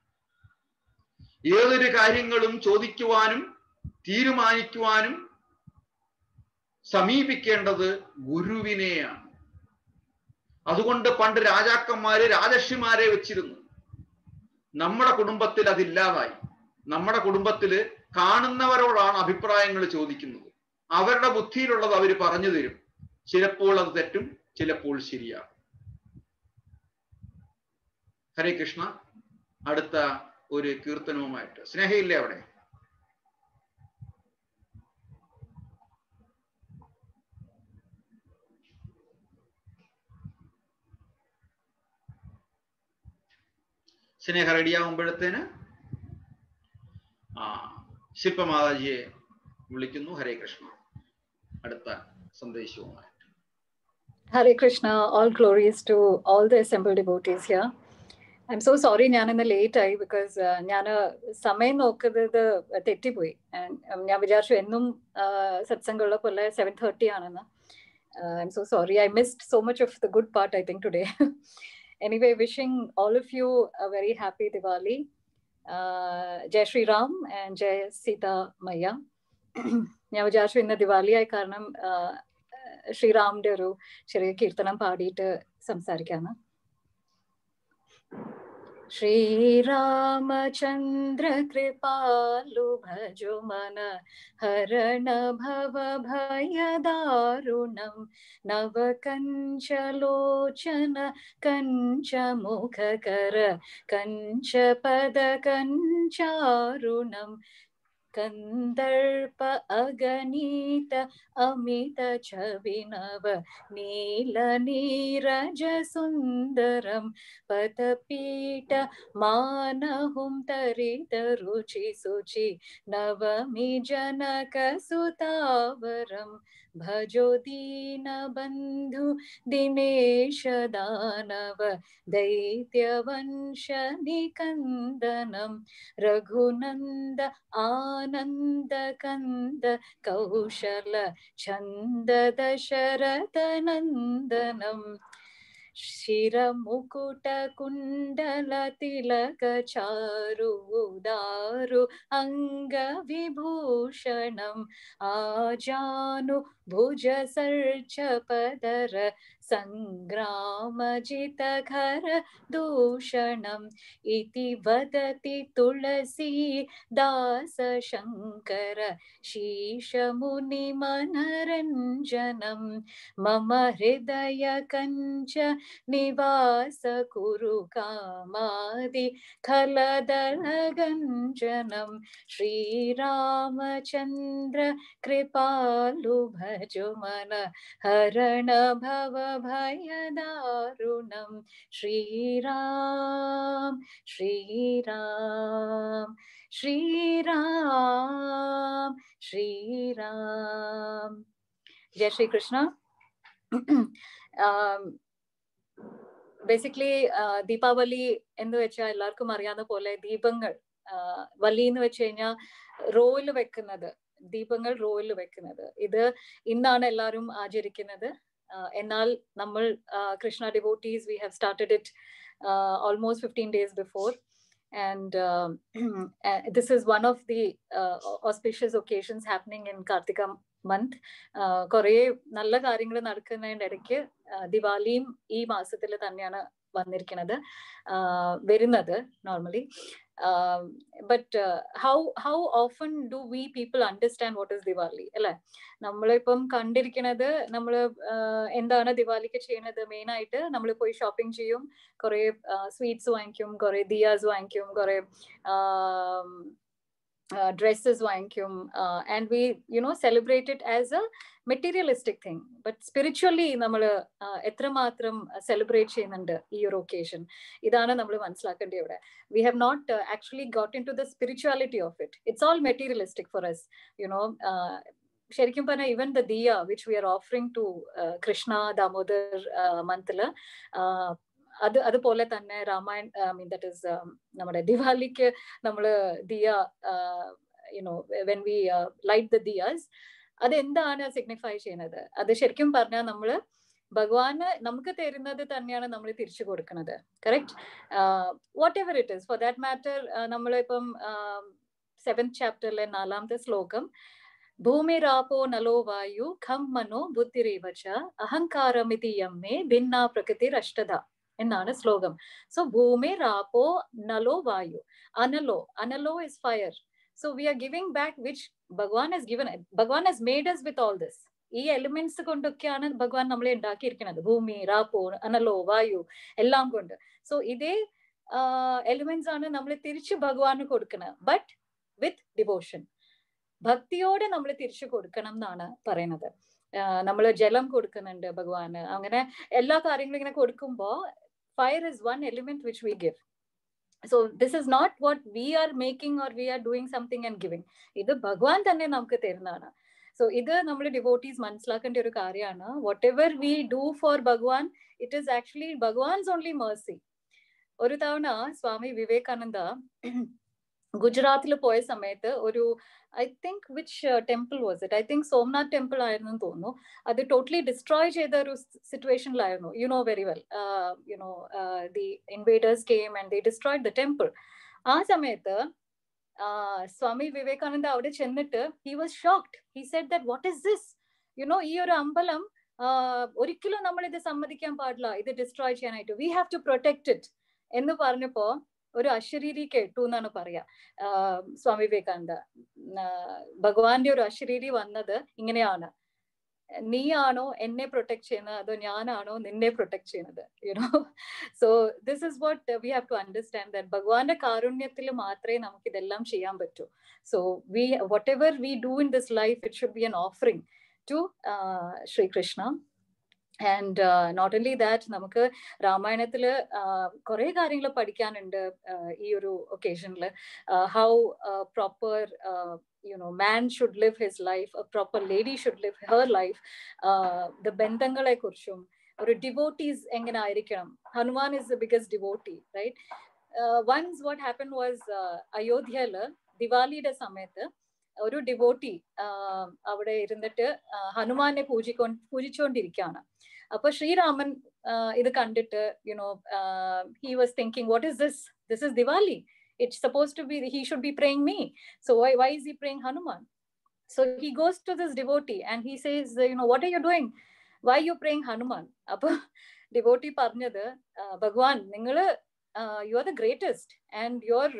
ഏതൊരു കാര്യങ്ങളും ചോദിക്കുവാനും തീരുമാനിക്കുവാനും സമീപിക്കേണ്ടത് ഗുരുവിനെയാണ്. അതുകൊണ്ട് പണ്ട് രാജാക്കന്മാര് രാജർഷിമാരെ വെച്ചിരുന്നു. നമ്മുടെ കുടുംബത്തിൽ അതില്ലാതായി. നമ്മുടെ കുടുംബത്തില് കാണുന്നവരോടാണ് അഭിപ്രായങ്ങൾ ചോദിക്കുന്നത്. അവരുടെ ബുദ്ധിയിലുള്ളത് അവർ പറഞ്ഞു തരും. ചിലപ്പോൾ അത് തെറ്റും, ചിലപ്പോൾ ശരിയാകും. ഹരേ കൃഷ്ണ. അടുത്ത ഒരു കീർത്തനവുമായിട്ട് സ്നേഹയില്ലേ അവിടെ? സ്നേഹ റെഡിയാകുമ്പോഴത്തേന് ശില്പമാതാജിയെ വിളിക്കുന്നു. ഹരേ കൃഷ്ണ. അടുത്ത സന്ദേശവുമായിട്ട്. Hare Krishna, all glories to all the assembled devotees here. I'm so sorry ഞാൻ ഇന്ന് ലേറ്റ് ആയി, ബിക്കോസ് ഞാൻ സമയം നോക്കുന്നത് തെറ്റിപ്പോയി. ഞാൻ വിചാരിച്ചു എന്നും സത്സംഗമുള്ള പോലെ 7:30 ആണെന്ന്. I'm so sorry. I missed so much of the good part, I think, today. Anyway, wishing all of you a very happy Diwali. Jai Shri Ram and Jai Sita Maya. ഞാൻ വിചാരിച്ചു ഇന്ന് ദിവാലി ആയ കാരണം ശ്രീറാമിന്റെ ഒരു ചെറിയ കീർത്തനം പാടിയിട്ട് സംസാരിക്കാന്ന്. ശ്രീരാമചന്ദ്ര കൃപാലു ഭജോ മന ഹരണ ഭവ ഭയദാരുണം നവ കഞ്ചലോചന കഞ്ചമുഖകര കഞ്ചപദ കഞ്ചാരുണം കന്ദർപ്പ അഗണീത അമിത ഛവിനവ നീല നീരജ സുന്ദരം പദപീഠ മാനഹും തരിത രുചി സുചി നവമി ജനക സുതാവരം ഭജോ ദീന ബന്ധു ദിനേശ ദാനവ ദൈത്യവംശ നികന്ദനം രഘുനന്ദ ആനന്ദ കന്ദ കൗശല ഛന്ദ ദശരഥ നന്ദനം ശിരമുകുട കുണ്ടല തിലക ചാരു ഉദാരു അംഗവിഭൂഷണം ആജാനു ഭുജ സർച്ച പദര സംഗ്രാമജിതഖര ദൂഷണം ഇതി വദതി തുളസീ ദാസ ശങ്കര ശീശമുനി മനരഞ്ജനം മമ ഹൃദയ കഞ്ച നിവാസ കുരു കാമാദി ഖലദളഗഞ്ജനം ശ്രീരാമചന്ദ്ര കൃപാലു ഭജുമന ഹരണ ഭവ ഭയദാരുണം ശ്രീരാം ശ്രീരാം ശ്രീരാം ശ്രീരാം. ജയ ശ്രീ കൃഷ്ണ. ബേസിക്കലി ദീപാവലി എന്ന് വെച്ചാൽ എല്ലാവർക്കും അറിയാവുന്ന പോലെ ദീപങ്ങൾ, വലി എന്ന് വെച്ച് കഴിഞ്ഞാൽ റോയിൽ വെക്കുന്നത്, ദീപങ്ങൾ റോയിൽ വെക്കുന്നത്, ഇത് ഇന്നാണ് എല്ലാവരും ആചരിക്കുന്നത്. എന്നാൽ നമ്മൾ Krishna devotees we have started it almost 15 days before, and this is one of the auspicious occasions happening in Kartika month. കുറേ നല്ല കാര്യങ്ങൾ നടക്കുന്നതിൻ്റെ ഇടയ്ക്ക് ദിവാലിയും ഈ മാസത്തിൽ തന്നെയാണ് വരുന്നത് normally. But how often do we people understand what is Diwali? അല്ലെ, നമ്മളിപ്പം കണ്ടിരിക്കുന്നത് നമ്മൾ എന്താണ് ദിവാലിക്ക് ചെയ്യുന്നത്? മെയിൻ ആയിട്ട് നമ്മൾ പോയി ഷോപ്പിംഗ് ചെയ്യും, കുറെ സ്വീറ്റ്സ് വാങ്ങിക്കും, കുറെ ദിയാസ് വാങ്ങിക്കും, കുറെ dresses വാങ്ങിക്കും, and we celebrate it as a materialistic thing. But spiritually നമ്മൾ എത്രമാത്രം സെലിബ്രേറ്റ് ചെയ്യുന്നുണ്ട് ഈ ഒരു ഒക്കേഷൻ, ഇതാണ് നമ്മൾ മനസ്സിലാക്കേണ്ടത് ഇവിടെ. We have not actually got into the spirituality of it. It's all materialistic for us, ശരിക്കും പറഞ്ഞാൽ even the diya which we are offering to Krishna Damodar monthല്, അതുപോലെ തന്നെ രാമായൺ ദാറ്റ് ഈസ് നമ്മുടെ ദിവാലിക്ക് നമ്മൾ diya when we light the diyas, അതെന്താണ് signify ചെയ്യുന്നത്? അത് ശരിക്കും പറഞ്ഞാൽ നമ്മള് ഭഗവാന് നമുക്ക് തരുന്നത് തന്നെയാണ് നമ്മൾ തിരിച്ചു കൊടുക്കുന്നത്. Correct? Whatever it is, for that matter നമ്മളിപ്പം 7th ചാപ്റ്ററിലെ 4ാമത്തെ ശ്ലോകം, ഭൂമിരാപോ നലോ വായു ഖം മനോ ബുദ്ധിരേവച അഹങ്കാരമിതി യമ്മേ ഭിന്ന പ്രകൃതിർ അഷ്ടധ എന്നാണ് ശ്ലോകം. സോ ഭൂമി രാപോ നലോ വായു, analo is fire. So we are giving back which Bhagwan has given. Bhagwan has made us with all this. ഈ എലിമെന്റ്സ് കൊണ്ടൊക്കെയാണ് ഭഗവാൻ നമ്മളെ ഉണ്ടാക്കിയിരിക്കുന്നത്. ഭൂമി, രാപ്പോ, അനലോ, വായു എല്ലാം കൊണ്ട്. സോ ഇതേ എലിമെന്റ്സ് ആണ് നമ്മൾ തിരിച്ച് ഭഗവാന് കൊടുക്കുന്നത്. ബട്ട് വിത്ത് ഡിവോഷൻ, ഭക്തിയോടെ നമ്മൾ തിരിച്ചു കൊടുക്കണം എന്നാണ് പറയുന്നത്. നമ്മൾ ജലം കൊടുക്കുന്നുണ്ട് ഭഗവാന്, അങ്ങനെ എല്ലാ കാര്യങ്ങളും ഇങ്ങനെ കൊടുക്കുമ്പോ fire is one element which we give. So this is not what we are making or we are doing something and giving. ഇത് ഭഗവാൻ തന്നെ നമുക്ക് തരുന്നതാണ്. സോ ഇത് നമ്മൾ ഡിവോട്ടീസ് മനസ്സിലാക്കേണ്ട ഒരു കാര്യമാണ്. Whatever we do for Bhagavan, it is actually Bhagavan's only mercy. ഒരു തവണ സ്വാമി വിവേകാനന്ദ ഗുജറാത്തിൽ പോയ സമയത്ത് ഒരു I think which temple was it, I think Somnath temple ആയിരുന്നു തോന്നുന്നു, അത് ടോട്ടലി ഡിസ്ട്രോയ് ചെയ്ത ഒരു സിറ്റുവേഷനിലായിരുന്നു. You know very well, the invaders came and they destroyed the temple. ആ സമയത്ത് സ്വാമി വിവേകാനന്ദ അവിടെ ചെന്നിട്ട് he was shocked. He said that what is this, ഈ ഒരു അമ്പലം ഒരിക്കലും നമ്മൾ ഇത് സമ്മതിക്കാൻ പാടില്ല, ഇത് ഡിസ്ട്രോയ് ചെയ്യാനായിട്ട്, we have to protect it എന്ന് പറഞ്ഞപ്പോ ഒരു അശരീരി കേട്ടു എന്നാണ് പറയാ സ്വാമി വിവേകാനന്ദ. ഭഗവാന്റെ ഒരു അശരീരി വന്നത് ഇങ്ങനെയാണ്, നീയാണോ എന്നെ പ്രൊട്ടക്ട് ചെയ്യുന്നത് അതോ ഞാനാണോ നിന്നെ പ്രൊട്ടക്ട് ചെയ്യുന്നത്? So this is what we have to understand, that ഭഗവാന്റെ കാരുണ്യത്തിൽ മാത്രമേ നമുക്ക് ഇതെല്ലാം ചെയ്യാൻ പറ്റൂ. So we whatever we do in this life, it should be an offering to Shri Krishna. And not only that, നമുക്ക് രാമായണത്തില് കുറെ കാര്യങ്ങൾ പഠിക്കാനുണ്ട് ഈ ഒരു ഒക്കേഷനിൽ. How proper man should live his life, a proper lady should live her life, the ബന്ധങ്ങളെ കുറിച്ചും, ഒരു ഡിവോട്ടീസ് എങ്ങനെ ആയിരിക്കണം. Hanuman is the biggest devotee, right? Once what happened was, അയോധ്യയില് ദിവാലിയുടെ സമയത്ത് ഒരു ഡിവോട്ടി അവിടെ ഇരുന്നിട്ട് ഹനുമാനെ പൂജിച്ചുകൊണ്ടിരിക്കുകയാണ്. അപ്പൊ ശ്രീരാമൻ ഇത് കണ്ടിട്ട് he was thinking, what is this? This is Diwali. It's supposed to be, he should be praying me. So why is he praying Hanuman? So he goes to this devotee and he says, what are you doing? Why are you praying Hanuman? Appo devotee പറഞ്ഞത്, ഭഗവാൻ നിങ്ങള് you are the greatest and you're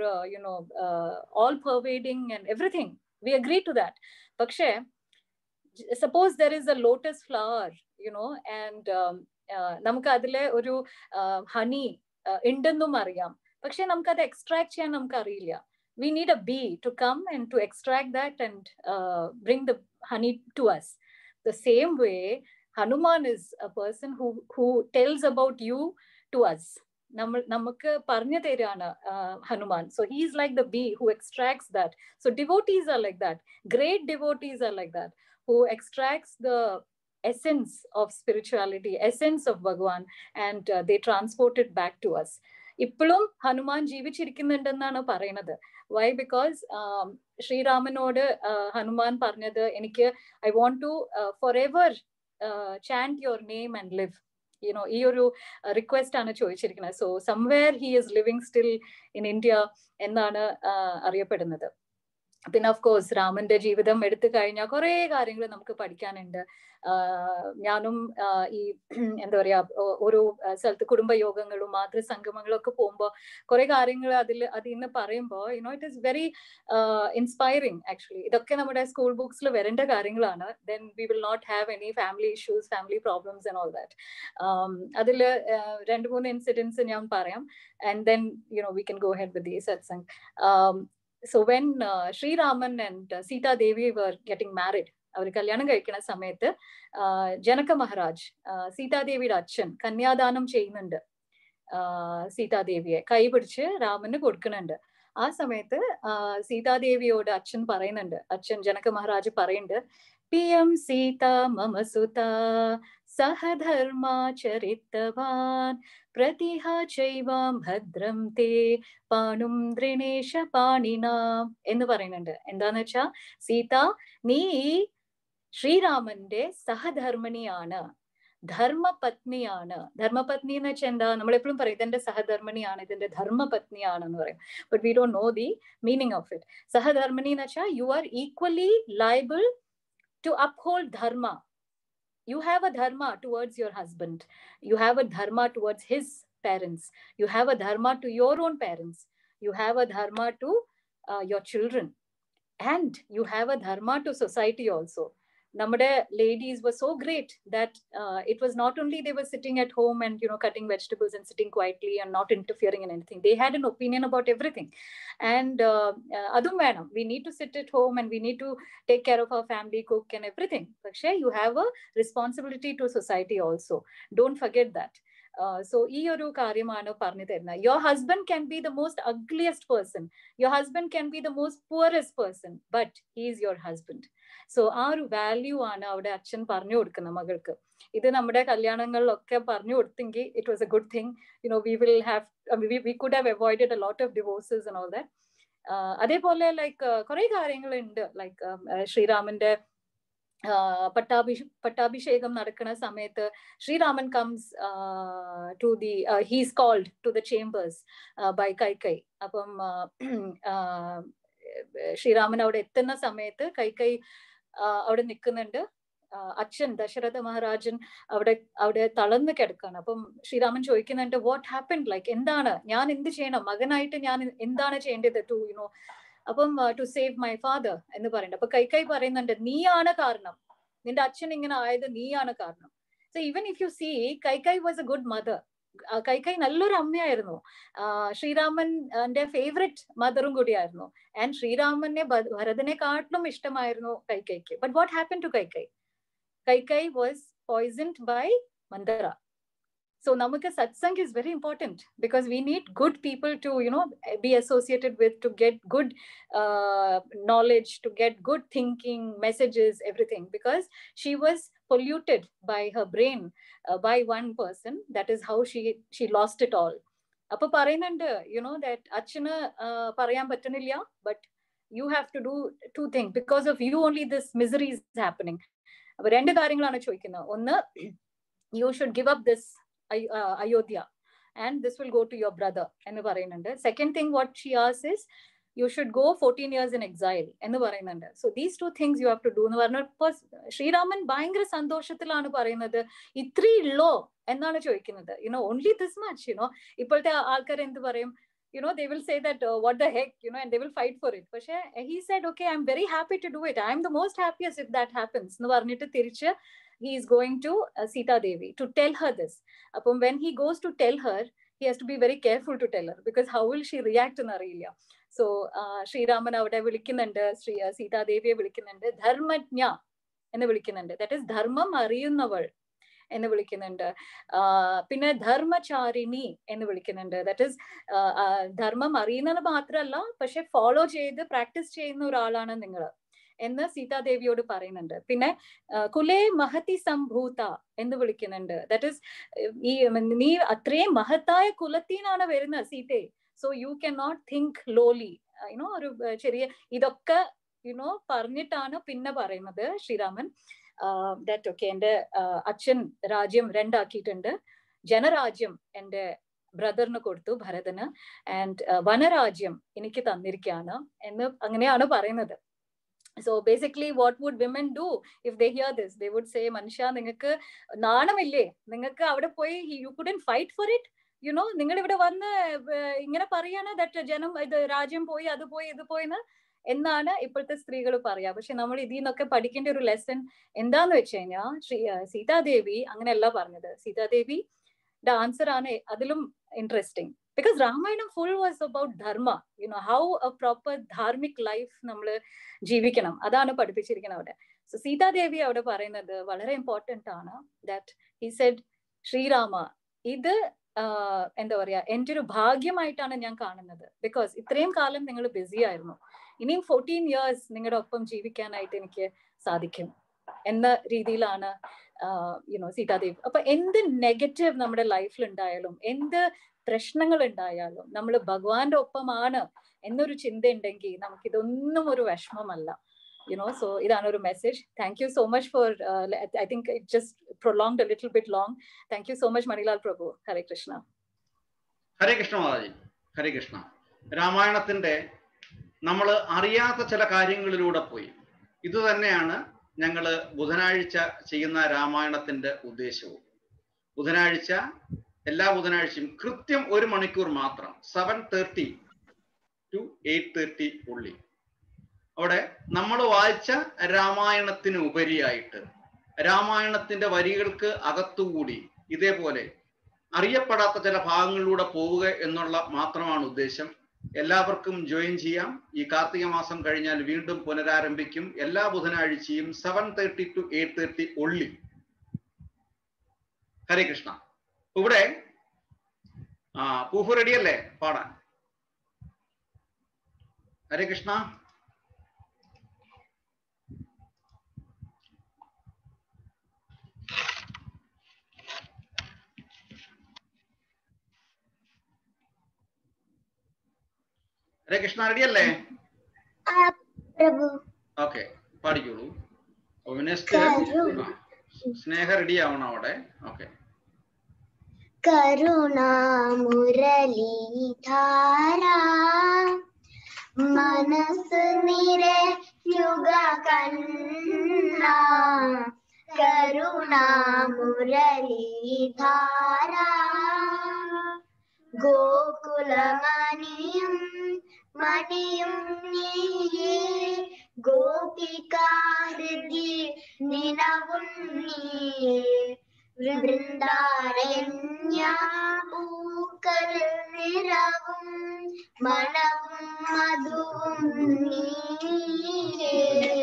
all pervading and everything. We agree to that. പക്ഷേ suppose there is a lotus flower, and നമുക്ക് അതിലെ ഒരു honey ഉണ്ടെന്നും അറിയാം, പക്ഷെ നമുക്ക് അത് എക്സ്ട്രാക്ട് ചെയ്യാൻ നമുക്ക് അറിയില്ല. We need a bee to come and to extract that and bring the honey to us. The same way, Hanuman is a person who tells about you to us. നമുക്ക് പറഞ്ഞു തരാണ് Hanuman. So he is like the bee who extracts that. So devotees are like that. Great devotees are like that, who extracts the essence of spirituality, essence of Bhagwan, and they transport it back to us. ഇപ്പോഴും ഹനുമാൻ ജീവിച്ചിരിക്കുന്നുണ്ടെന്നാണ് പറയുന്നത്. Y? Because ശ്രീരാമനോട് Hanuman പറഞ്ഞത്, എനിക്ക് I want to forever chant your name and live. ഈ ഒരു request ആണ് ചോദിച്ചിരിക്കുന്നത്. So somewhere he is living still in India എന്നാണ് അറിയപ്പെടുന്നത്. പിന്നെ ഓഫ് കോഴ്സ് രാമന്റെ ജീവിതം എടുത്തു കഴിഞ്ഞാൽ കുറെ കാര്യങ്ങൾ നമുക്ക് പഠിക്കാനുണ്ട്. ഞാനും ഈ എന്താ പറയാ ഓരോ സ്ഥലത്ത് കുടുംബയോഗങ്ങളും മാതൃസംഗമങ്ങളും ഒക്കെ പോകുമ്പോൾ കുറെ കാര്യങ്ങൾ അതിൽ ഇന്ന് പറയുമ്പോൾ it is very inspiring actually. ഇതൊക്കെ നമ്മുടെ സ്കൂൾ ബുക്സിൽ വരേണ്ട കാര്യങ്ങളാണ്. Then we will not have any family issues, family problems and all that. അതിൽ 2-3 ഇൻസിഡൻസ് ഞാൻ പറയാം, and then we can go head with the satsang. So when Sri Raman and Sita Devi were getting married, അവർ കല്യാണം കഴിക്കുന്ന സമയത്ത് ജനക മഹാരാജ് സീതാദേവിയുടെ അച്ഛൻ കന്യാദാനം ചെയ്യുന്നുണ്ട്. സീതാദേവിയെ കൈപിടിച്ച് രാമന് കൊടുക്കുന്നുണ്ട്. ആ സമയത്ത് സീതാദേവിയോട് അച്ഛൻ ജനക മഹാരാജ് പറയുന്നുണ്ട്, പിയം സീത മമ സുത സഹധർമാചരിത്തവാൻ പ്രതിഹ ചൈവാം ഭദ്രം തേ പാണും ദൃണേശ പാണിനാം എന്ന് പറയുന്നുണ്ട്. എന്താന്ന് വെച്ചാ, സീത നീ ശ്രീരാമന്റെ സഹധർമ്മിണിയാണ്, ധർമ്മപത്നിയാണ്. ധർമ്മപത്നി എന്ന് വെച്ചാൽ എന്താ? നമ്മൾ എപ്പോഴും പറയും ഇതെന്റെ സഹധർമ്മിണിയാണ്, ഇതിന്റെ ധർമ്മപത്നിയാണെന്ന് പറയും. But we don't know the meaning of it. സഹധർമ്മിണി എന്ന് വെച്ചാൽ you are equally liable to uphold dharma. You have a dharma towards your husband. You have a dharma towards his parents. You have a dharma to your own parents. You have a dharma to your children. And you have a dharma to society also. Namade ladies were so great that it was not only they were sitting at home and cutting vegetables and sitting quietly and not interfering in anything. They had an opinion about everything. And adum venam, we need to sit at home and we need to take care of our family, cook and everything. Pakshe you have a responsibility to society also. Don't forget that. So ee oru karyamanu parnu therna. Your husband can be the most ugliest person, your husband can be the most poorest person, but he is your husband. So ആ ഒരു value ആണ് അവിടെ അച്ഛൻ പറഞ്ഞു കൊടുക്കുന്ന മകൾക്ക്. ഇത് നമ്മുടെ കല്യാണങ്ങളിലൊക്കെ പറഞ്ഞു കൊടുത്തെങ്കിൽ it was a good thing. we could have avoided a lot of divorces and all that. അതേപോലെ ലൈക്ക് കുറെ കാര്യങ്ങളുണ്ട്. ലൈക്ക് ശ്രീരാമന്റെ പട്ടാഭിഷേകം നടക്കുന്ന സമയത്ത് ശ്രീരാമൻ comes to the he's called to the chambers by Kaikeyi. അപ്പം ശ്രീരാമൻ അവിടെ എത്തുന്ന സമയത്ത് കൈകൈ അവിടെ നിൽക്കുന്നുണ്ട്. അച്ഛൻ ദശരഥ മഹാരാജൻ അവിടെ തളർന്ന് കിടക്കാണ്. അപ്പം ശ്രീരാമൻ ചോദിക്കുന്നുണ്ട്, വാട്ട് ഹാപ്പൻഡ്, ലൈക്ക് എന്താണ്, ഞാൻ എന്ത് ചെയ്യണം, മകനായിട്ട് ഞാൻ എന്താണ് ചെയ്യേണ്ടത് ടു അപ്പം ടു സേവ് മൈ ഫാദർ എന്ന് പറയുന്നുണ്ട്. അപ്പൊ കൈകൈ പറയുന്നുണ്ട്, നീയാണ് കാരണം, നിന്റെ അച്ഛൻ ഇങ്ങനെ ആയത് നീയാണ് കാരണം. So even if you see, Kaikeyi was a good mother. Kaikeyi നല്ലൊരു അമ്മയായിരുന്നു, ശ്രീരാമന്റെ ഫേവറേറ്റ് മദറും കൂടിയായിരുന്നു. ആൻഡ് ശ്രീരാമനെ ഭരതനെക്കാട്ടിലും ഇഷ്ടമായിരുന്നു കൈകൈക്ക്. But what happen to Kaikeyi? Kaikeyi was poisoned by Manthara. So namukku satsang is very important because we need good people to be associated with, to get good knowledge, to get good thinking, messages, everything, because she was polluted by her brain by one person. That is how she lost it all. Appo parayunnundu that achchana parayan pattanilla, but you have to do two things. Because of you only this misery is happening. അപ്പൊ രണ്ട് കാര്യങ്ങളാണ് ചോദിക്കുന്നത്. ഒന്ന്, you should give up this Ayodhya and this will go to your brother എന്ന് പറയുന്നുണ്ട്. Second thing what she asks is you should go 14 years in exile എന്ന് പറയുന്നുണ്ട്. So these two things you have to do എന്ന് പറഞ്ഞപ്പോൾ ശ്രീരാമൻ ഭയങ്കര സന്തോഷത്തിലാണ് പറയുന്നത്. ഇത്രേ ഉള്ളോ എന്നാണ് ചോദിക്കുന്നത്. Only this much, ഇപ്പോഴത്തെ ആൾക്കാർ എന്ത് പറയും? They will say that what the heck, and they will fight for it. But he said, okay, I'm very happy to do it. I'm the most happiest if that happens. He is going to Sita Devi to tell her this. When he goes to tell her, he has to be very careful to tell her, because how will she react in Arilia? So Sri Raman avade vilikkunnundu, Sita Deviye vilikkunnundu, Dharmajna ennu vilikkunnundu. That is ധർമ്മം അറിയുന്നവൾ എന്ന് വിളിക്കുന്നുണ്ട്. പിന്നെ ധർമ്മചാരിണി എന്ന് വിളിക്കുന്നുണ്ട്. That is ധർമ്മം അറിയുന്നത് മാത്രമല്ല, പക്ഷെ ഫോളോ ചെയ്ത് പ്രാക്ടീസ് ചെയ്യുന്ന ഒരാളാണ് നിങ്ങൾ എന്ന് സീതാദേവിയോട് പറയുന്നുണ്ട്. പിന്നെ കുലേ മഹതി സംഭൂത എന്ന് വിളിക്കുന്നുണ്ട്. ദാറ്റ് ഈസ് നീ അത്രയും മഹത്തായ കുലത്തിനാണ് വരുന്നത് സീതേ. So you can not think lowly. ഒരു ചെറിയ ഇതൊക്കെ പറഞ്ഞിട്ടാണ് പിന്നെ പറയുന്നത് ശ്രീരാമൻ that okay, എന്റെ അച്ഛൻ രാജ്യം രണ്ടാക്കിയിട്ടുണ്ട്, ജനരാജ്യം എന്റെ ബ്രദറിന് കൊടുത്തു ഭരതന്, ആൻഡ് വനരാജ്യം എനിക്ക് തന്നിരിക്കുകയാണ് എന്ന് അങ്ങനെയാണ് പറയുന്നത്. So basically what would women do if they hear this? They would say, മനുഷ്യ നിങ്ങൾക്ക് നാണമില്ലേ? നിങ്ങൾക്ക് അവിടെ പോയി you couldn't fight for it? നിങ്ങൾ ഇവിടെ വന്ന് ഇങ്ങനെ പറയാണ് that ജനം ഇത് രാജ്യം പോയി അത് പോയി ഇത് പോയിന്ന് എന്നാണ് ഇപ്പോഴത്തെ സ്ത്രീകൾ പറയാ. പക്ഷെ നമ്മൾ ഇതിൽ നിന്നൊക്കെ പഠിക്കേണ്ട ഒരു ലെസൺ എന്താന്ന് വെച്ച് കഴിഞ്ഞാൽ സീതാദേവി അങ്ങനെയല്ല പറഞ്ഞത്. സീതാദേവിയുടെ ആൻസർ ആണ് അതിലും interesting. Because Ramayanam full was about dharma, how a proper dharmic life നമ്മൾ ജീവിക്കണം, അതാണ് പഠിപ്പിച്ചിരിക്കുന്നത് അവിടെ. സോ സീതാദേവി അവിടെ പറയുന്നത് വളരെ ഇമ്പോർട്ടന്റ് ആണ്. ദാറ്റ് ഹി സെഡ്, ശ്രീരാമ, ഇത് എന്താ പറയാ, എൻ്റെ ഒരു ഭാഗ്യമായിട്ടാണ് ഞാൻ കാണുന്നത്. ബിക്കോസ് ഇത്രയും കാലം നിങ്ങൾ ബിസി ആയിരുന്നു, ഇനിയും 14 years നിങ്ങളുടെ ഒപ്പം ജീവിക്കാനായിട്ട് എനിക്ക് സാധിക്കും എന്ന രീതിയിലാണ് സീതാദേവി. അപ്പൊ എന്ത് നെഗറ്റീവ് നമ്മുടെ ലൈഫിൽ ഉണ്ടായാലും, എന്ത് പ്രശ്നങ്ങൾ ഉണ്ടായാലും, നമ്മൾ ഭഗവാന്റെ ഒപ്പമാണ് എന്നൊരു ചിന്ത ഉണ്ടെങ്കിൽ നമുക്കിതൊന്നും ഒരു വിഷമമല്ല. So idana oru message. Thank you so much for I think it just prolonged a little bit long. Thank you so much Manilal Prabhu. Hare Krishna. Hare Krishna Madaji. Hare Krishna. രാമായണത്തിന്റെ നമ്മൾ അറിയാത്ത ചില കാര്യങ്ങളിലൂടെ പോയി. ഇത് തന്നെയാണ് ഞങ്ങൾ ബുധനാഴ്ച ചെയ്യുന്ന രാമായണത്തിന്റെ ഉദ്ദേശവും. ബുധനാഴ്ച എല്ലാ ബുധനാഴ്ചയും കൃത്യം 1 മണിക്കൂർ മാത്രം, 7:30 to 8:30 ഉള്ളി. അവിടെ നമ്മൾ വായിച്ച രാമായണത്തിന് ഉപരിയായിട്ട് രാമായണത്തിന്റെ വരികൾക്ക് അകത്തുകൂടി ഇതേപോലെ അറിയപ്പെടാത്ത ചില ഭാഗങ്ങളിലൂടെ പോവുക എന്നുള്ള മാത്രമാണ് ഉദ്ദേശം. എല്ലാവർക്കും ജോയിൻ ചെയ്യാം. ഈ കാർത്തിക മാസം കഴിഞ്ഞാൽ വീണ്ടും പുനരാരംഭിക്കും. എല്ലാ ബുധനാഴ്ചയും 7:30 to 8:30 ഉള്ളി. ഹരേ കൃഷ്ണ. ഇവിടെ പൂഹു റെഡിയല്ലേ പാടാൻ? ഹരേ കൃഷ്ണ. ഹരേ കൃഷ്ണ റെഡിയല്ലേ? ഓക്കെ, പാടിക്കോളൂ. സ്നേഹ റെഡി ആവണം അവിടെ. ഓക്കെ. കരുണാ മുരളീധാരാ മനസ്സ് നിറയുക കണ്ണാ, കരുണാ മുരളീധാരാ ഗോകുലമണിയും മണിയും നീയേ, ഗോപികാഹൃതി നിലവും നീയേ, വൃന്ദാരണ്യ പൂക്കൾ നിറവും മണവും മധുവും നീയേ,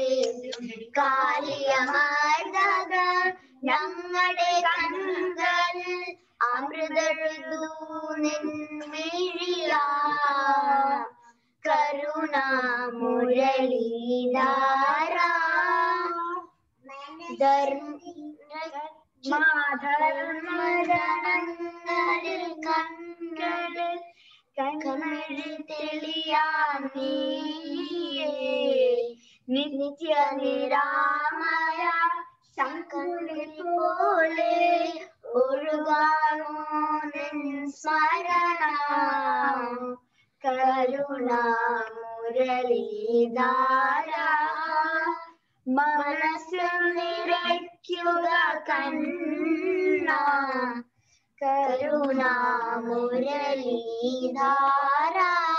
കാളിയമർദ്ദക ഞങ്ങളുടെ കണ്ണുകൾ അമൃതഴുതു നിൻമിഴിയാ, കരുണാ മുരളീധാരാ മാധർമ്മരണങ്ങളിൽ കണ്ണുകളിൽ കൺമിഴി തെളിയാൻ നീയേ നിത്യ നിരാമയ ശംഖുലി പോലെ ഒഴുകാനോ നിൻ സ്മരണ കരുണാമുരളീധാര മനസ്സിൽ നിറയ്ക്കുക കണ്ണ കരുണാമുരളീധാര.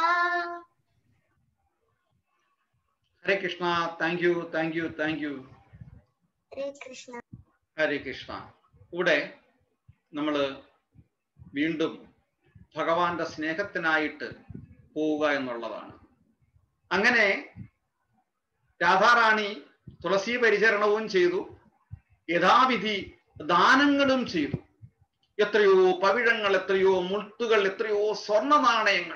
Hare Krishna. Thank you, thank you, thank you. Hare Krishna. Hare Krishna. ഇവിടെ നമ്മൾ വീണ്ടും ഭഗവാന്റെ സ്നേഹത്തിനായിട്ട് പോവുക എന്നുള്ളതാണ്. അങ്ങനെ രാധാറാണി തുളസി പരിചരണവും ചെയ്തു, യഥാവിധി ദാനങ്ങളും ചെയ്തു. എത്രയോ പവിഴങ്ങൾ, എത്രയോ മുത്തുകൾ, എത്രയോ സ്വർണ്ണ നാണയങ്ങൾ,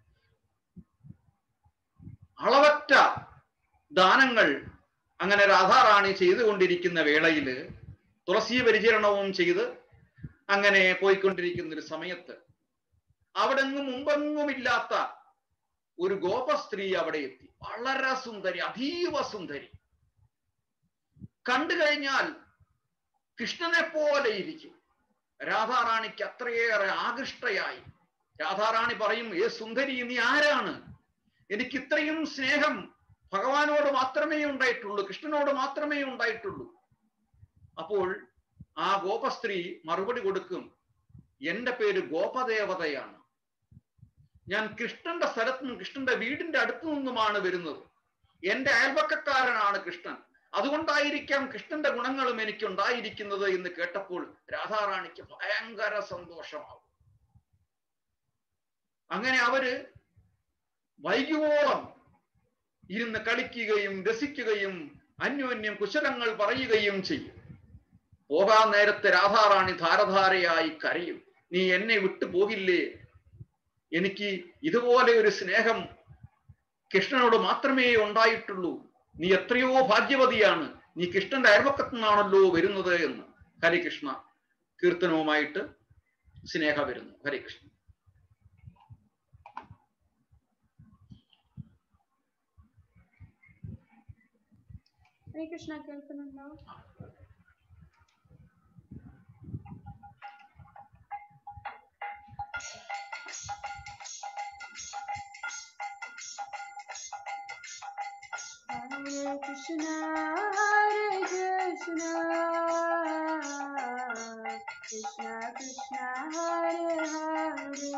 അളവറ്റ ദാനങ്ങൾ അങ്ങനെ രാധാറാണി ചെയ്തുകൊണ്ടിരിക്കുന്ന വേളയിൽ തുളസി പരിചരണവും ചെയ്ത് അങ്ങനെ പോയിക്കൊണ്ടിരിക്കുന്ന ഒരു സമയത്ത് അവിടെ മുമ്പെങ്ങുമില്ലാത്ത ഒരു ഗോപസ്ത്രീ അവിടെ എത്തി. വളരെ സുന്ദരി, അതീവ സുന്ദരി. കണ്ടു കഴിഞ്ഞാൽ കൃഷ്ണനെ പോലെ ഇരിക്കും. രാധാറാണിക്ക് അത്രയേറെ ആകൃഷ്ടയായി. രാധാറാണി പറയും, ഏ സുന്ദരി, നീ ആരാണ്? എനിക്ക് ഇത്രയും സ്നേഹം ഭഗവാനോട് മാത്രമേ ഉണ്ടായിട്ടുള്ളൂ, കൃഷ്ണനോട് മാത്രമേ ഉണ്ടായിട്ടുള്ളൂ. അപ്പോൾ ആ ഗോപസ്ത്രീ മറുപടി കൊടുക്കും, എന്റെ പേര് ഗോപദേവതയാണ്. ഞാൻ കൃഷ്ണന്റെ സ്ഥലത്ത് നിന്നും, കൃഷ്ണന്റെ വീടിന്റെ അടുത്തു നിന്നുമാണ് വരുന്നത്. എന്റെ അയൽപക്കക്കാരനാണ് കൃഷ്ണൻ. അതുകൊണ്ടായിരിക്കാം കൃഷ്ണന്റെ ഗുണങ്ങളും എനിക്കുണ്ടായിരിക്കുന്നത് എന്ന് കേട്ടപ്പോൾ രാധാറാണിക്ക് ഭയങ്കര സന്തോഷമാവും. അങ്ങനെ അവര് വൈകുവോളം ഇരുന്ന് കളിക്കുകയും രസിക്കുകയും അന്യോന്യം കുശലങ്ങൾ പറയുകയും ചെയ്യും. പോകാൻ നേരത്തെ രാധാറാണി ധാരധാരയായി കരയും. നീ എന്നെ വിട്ടു പോകില്ലേ? എനിക്ക് ഇതുപോലെ ഒരു സ്നേഹം കൃഷ്ണനോട് മാത്രമേ ഉണ്ടായിട്ടുള്ളൂ. നീ എത്രയോ ഭാഗ്യവതിയാണ്, നീ കൃഷ്ണന്റെ അയൽപക്കത്തു നിന്നാണല്ലോ വരുന്നത് എന്ന്. ഹരികൃഷ്ണ കീർത്തനവുമായിട്ട് സ്നേഹ വരുന്നു. ഹരികൃഷ്ണ. ഹരികൃഷ്ണ കേൾക്കുന്നുണ്ടോ? Hare Krishna, Hare Krishna, Krishna Krishna, Hare Hare,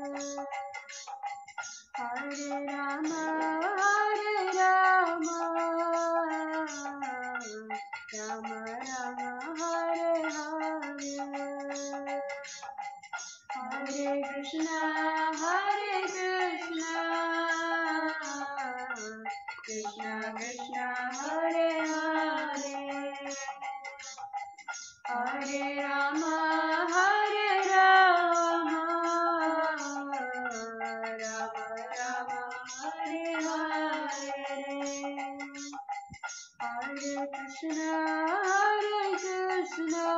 Hare Rama, Hare Rama, Rama Rama, Hare Hare, Hare Krishna, Hare Krishna, Krishna Krishna, Hare Hare, Hare Rama, Hare Rama, Rama Rama, Hare Hare, Hare Krishna, Hare Krishna,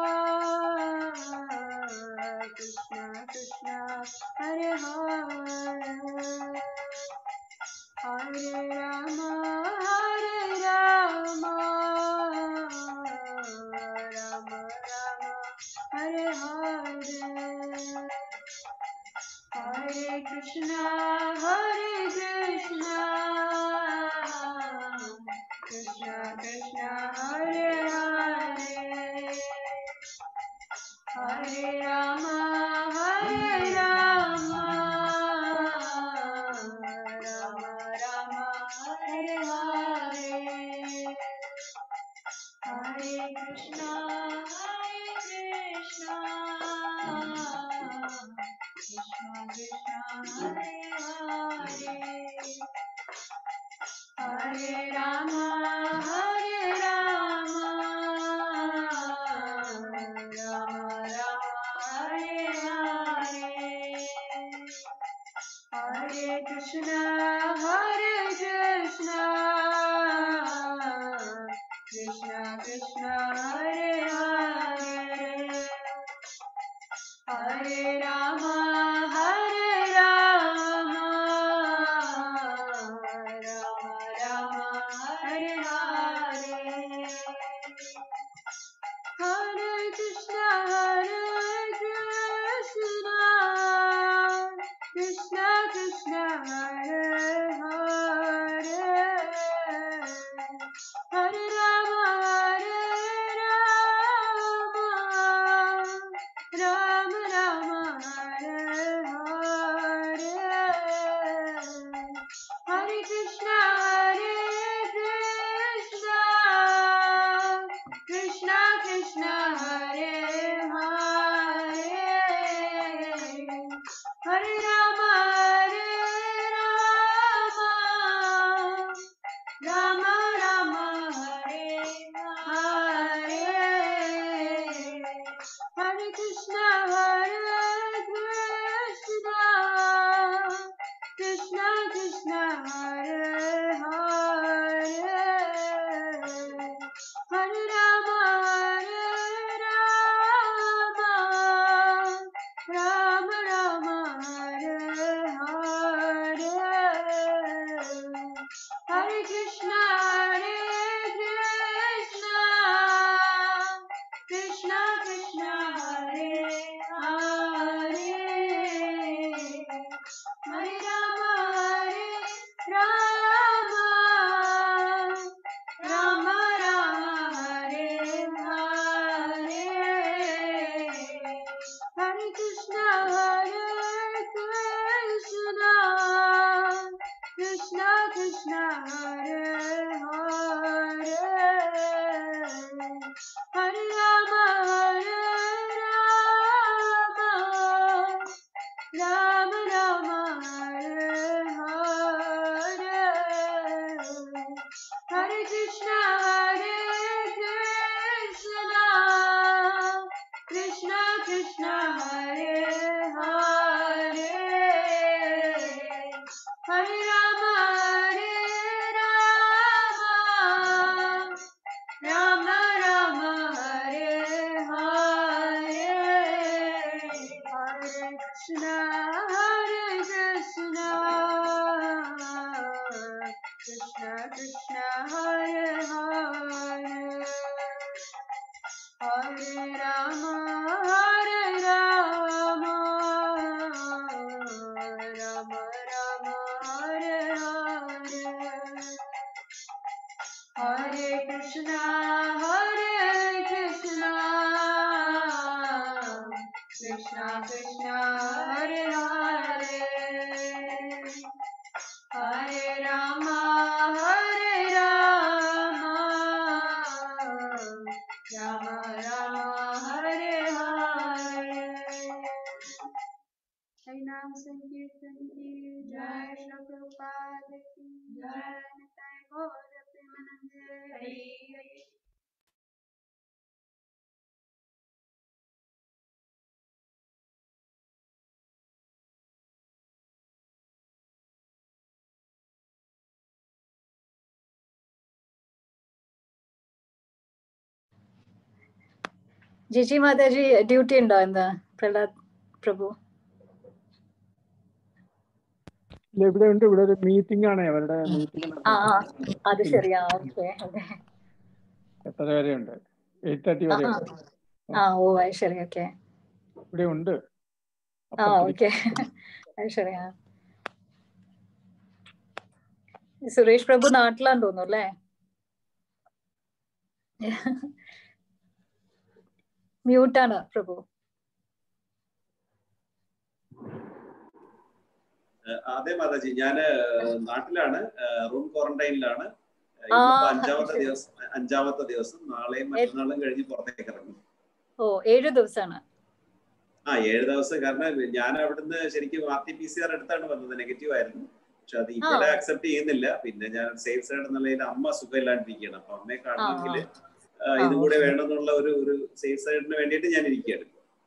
Krishna Krishna, Hare Hare, Hare Rama, Hare Rama, Rama Rama, Hare Hare, Hare Krishna, Hare Krishna, Krishna Krishna, Hare Hare, Hare Rama, Hare Rama, Rama Rama, Hare Hare, Hare Krishna, Hare Krishna, Krishna Krishna, Hare Hare, Hare Rama, Hare Rama, Rama Rama, Hare Hare, Hare Krishna, Hare Krishna, Krishna Krishna, Hare Hare, Hare Rama, Hare Rama, Hare Rama, Hare Rama, Rama Rama, Hare Hare, Hare Krishna, Krishna Krishna, Hare Hare, Hare Rama, Rama Rama, Hare Hare. Hari Nam Sankirtan ki Jai, Shri Prabhupada ki Jai, Nitai Gaur Premanande, Hari Hari. Jiji Mataji duty ഉണ്ടോ എന്താ പ്രഹ്ലാദ് പ്രഭു? ഇവിടെ ഉണ്ട്, ഇവിടെ ഒരു meeting ആണ്, അവരുടെ meeting. അത് ശരിയാ. ഓക്കെ. എത്ര വരെ ഉണ്ട്? 8:30 വരെ ഉണ്ട്. ഓ അത് ശരി. ഓക്കെ. ഇവിടെ ഉണ്ട്. ഓക്കെ. അത് ശരിയാ. സുരേഷ് പ്രഭു നാട്ടിലാന്ന് തോന്നുന്നു അല്ലേ? മ്യൂട്ടാണ് പ്രഭു. അതെ മാതാജി, ഞാന് നാട്ടിലാണ്, റൂം ക്വാറന്റൈനിലാണ്. അഞ്ചാമത്തെ ദിവസം. നാളെയും മറ്റന്നാളും കഴിഞ്ഞ് പുറത്തേക്ക് ഇറങ്ങും. 7 ദിവസമാണ്. 7 ദിവസം. കാരണം ഞാൻ അവിടുന്ന് ശരിക്കും RT-PCR എടുത്താണ് വന്നത്, നെഗറ്റീവ് ആയിരുന്നു. പക്ഷെ അത് ഇവിടെ അക്സെപ്റ്റ് ചെയ്യുന്നില്ല. പിന്നെ ഞാൻ സേഫ് സൈഡ് എന്നുള്ളതിൽ അമ്മ സുഖമില്ലാണ്ടിരിക്കുകയാണ്. അപ്പൊ അമ്മയെ കാണണമെങ്കിൽ ഇതും കൂടെ വേണമെന്നുള്ള ഒരു സേഫ് സൈഡിന് വേണ്ടിയിട്ട് ഞാൻ ഇരിക്കുകയാണ്.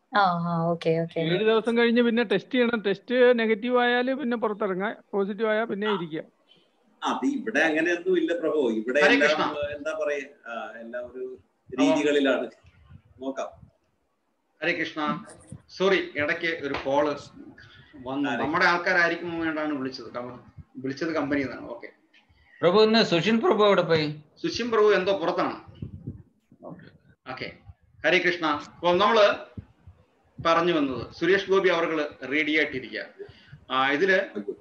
7 ദിവസം കഴിഞ്ഞ് പിന്നെ ടെസ്റ്റ് ചെയ്യണം. ടെസ്റ്റ് നെഗറ്റീവ് ആയാലും പിന്നെ പുറത്തിറങ്ങാം, പോസിറ്റീവ് ആയാൽ പിന്നെ ഇരിക്കുക. അത് ഇവിടെ അങ്ങനെയൊന്നും ഇല്ല പ്രഭു. ഇവിടെ എല്ലാം എന്താ പറയാ, എല്ലാം ഒരു രീതികളിലാണ്. നോക്കാം. ഹരേ കൃഷ്ണ. സോറി, ഇടയ്ക്ക് ഒരു കോള് വന്നു. നമ്മുടെ ആൾക്കാരായിരിക്കും വേണ്ടാണ് വിളിച്ചത് കമ്പനി എന്നാണ്. ഓക്കെ പ്രഭു. ഇന്ന് സുഷിൻ പ്രഭു എവിടെ പോയി? സുഷിൻ പ്രഭു എന്തോ പുറത്താണ്. ഓക്കെ. ഹരേ കൃഷ്ണ. അപ്പോൾ നമ്മള് പറഞ്ഞു വന്നത് സുരേഷ് ഗോപി അവർകള് റെഡി ആയിട്ടിരിക്കുക. ഇതില്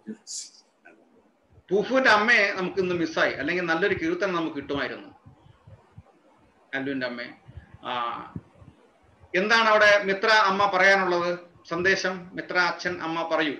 പൂഫുവിന്റെ അമ്മയെ നമുക്ക് ഇന്ന് മിസ്സായി. അല്ലെങ്കിൽ നല്ലൊരു കീർത്തനം നമുക്ക് കിട്ടുമായിരുന്നു. അല്ലുവിന്റെ അമ്മയെ. എന്താണ് അവിടെ മിത്ര അമ്മ പറയാനുള്ളത്? സന്ദേശം മിത്ര അച്ഛൻ അമ്മ പറയൂ.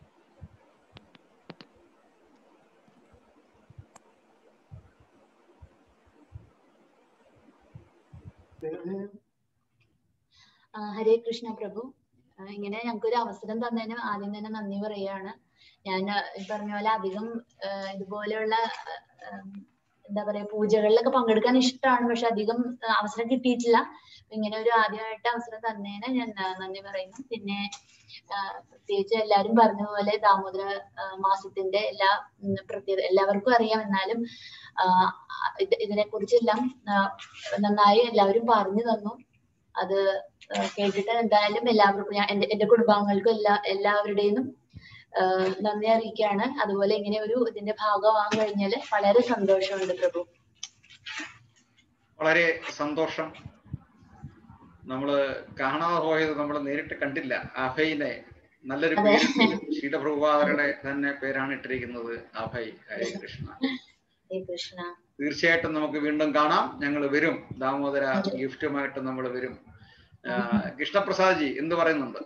ഹരേ കൃഷ്ണ പ്രഭു. ഇങ്ങനെ ഞങ്ങൾക്കൊരു അവസരം തന്നതിന് ആദ്യം തന്നെ നന്ദി പറയുകയാണ്. ഞാൻ പറഞ്ഞ പോലെ അധികം ഇതുപോലെയുള്ള എന്താ പറയാ പൂജകളിലൊക്കെ പങ്കെടുക്കാൻ ഇഷ്ടമാണ്, പക്ഷെ അധികം അവസരം കിട്ടിയിട്ടില്ല. ഇങ്ങനെ ഒരു ആദ്യമായിട്ട് അവസരം തന്നതിന് ഞാൻ നന്ദി പറയുന്നു. പിന്നെ പ്രത്യേകിച്ച് എല്ലാവരും പറഞ്ഞ പോലെ ദാമോദര മാസത്തിന്റെ എല്ലാ പ്രത്യേകത എല്ലാവർക്കും അറിയാം. എന്നാലും ഇതിനെ കുറിച്ചെല്ലാം നന്നായി എല്ലാവരും പറഞ്ഞു തന്നു. അത് കേട്ടിട്ട് എന്തായാലും എല്ലാവർക്കും എന്റെ കുടുംബാംഗങ്ങൾക്കും എല്ലാവരുടെയും നന്ദി അറിയിക്കുകയാണ്. അതുപോലെ ഇങ്ങനെ ഒരു ഇതിന്റെ ഭാഗമാകാൻ കഴിഞ്ഞാൽ വളരെ സന്തോഷമുണ്ട് പ്രഭു. വളരെ സന്തോഷം. നമ്മള് കാണാതെ പോയത് നമ്മൾ നേരിട്ട് കണ്ടില്ല. അഭയിനെ നല്ലൊരു പേര് ശ്രീലപ്രഭുപാദരുടെ തന്നെ പേരാണ് ഇട്ടിരിക്കുന്നത്, അഭയ്. ഹരേ കൃഷ്ണ. തീർച്ചയായിട്ടും നമുക്ക് വീണ്ടും കാണാം. ഞങ്ങൾ വരും. ദാമോദര ഗിഫ്റ്റുമായിട്ട് നമ്മൾ വരും. കൃഷ്ണപ്രസാദ് ജി എന്ത് പറയുന്നുണ്ട്?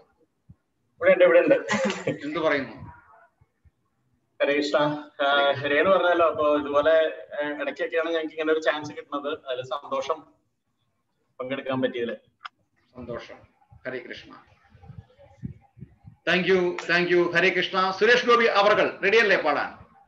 എന്ത് പറയുന്നു? ഹരേ കൃഷ്ണ. ഹരേ എന്ന് പറഞ്ഞല്ലോ. അപ്പൊ ഇതുപോലെ ഇടയ്ക്കൊക്കെയാണ് ഞങ്ങൾക്ക് ഇങ്ങനെ ഒരു ചാൻസ് കിട്ടുന്നത്. അതിൽ സന്തോഷം, പങ്കെടുക്കാൻ പറ്റിയതില് സന്തോഷം. ഹരേ കൃഷ്ണ. Thank you. ഹരേ കൃഷ്ണ. സുരേഷ് ഗോപി അവർകൾ റെഡിയല്ലേ പാടാൻ?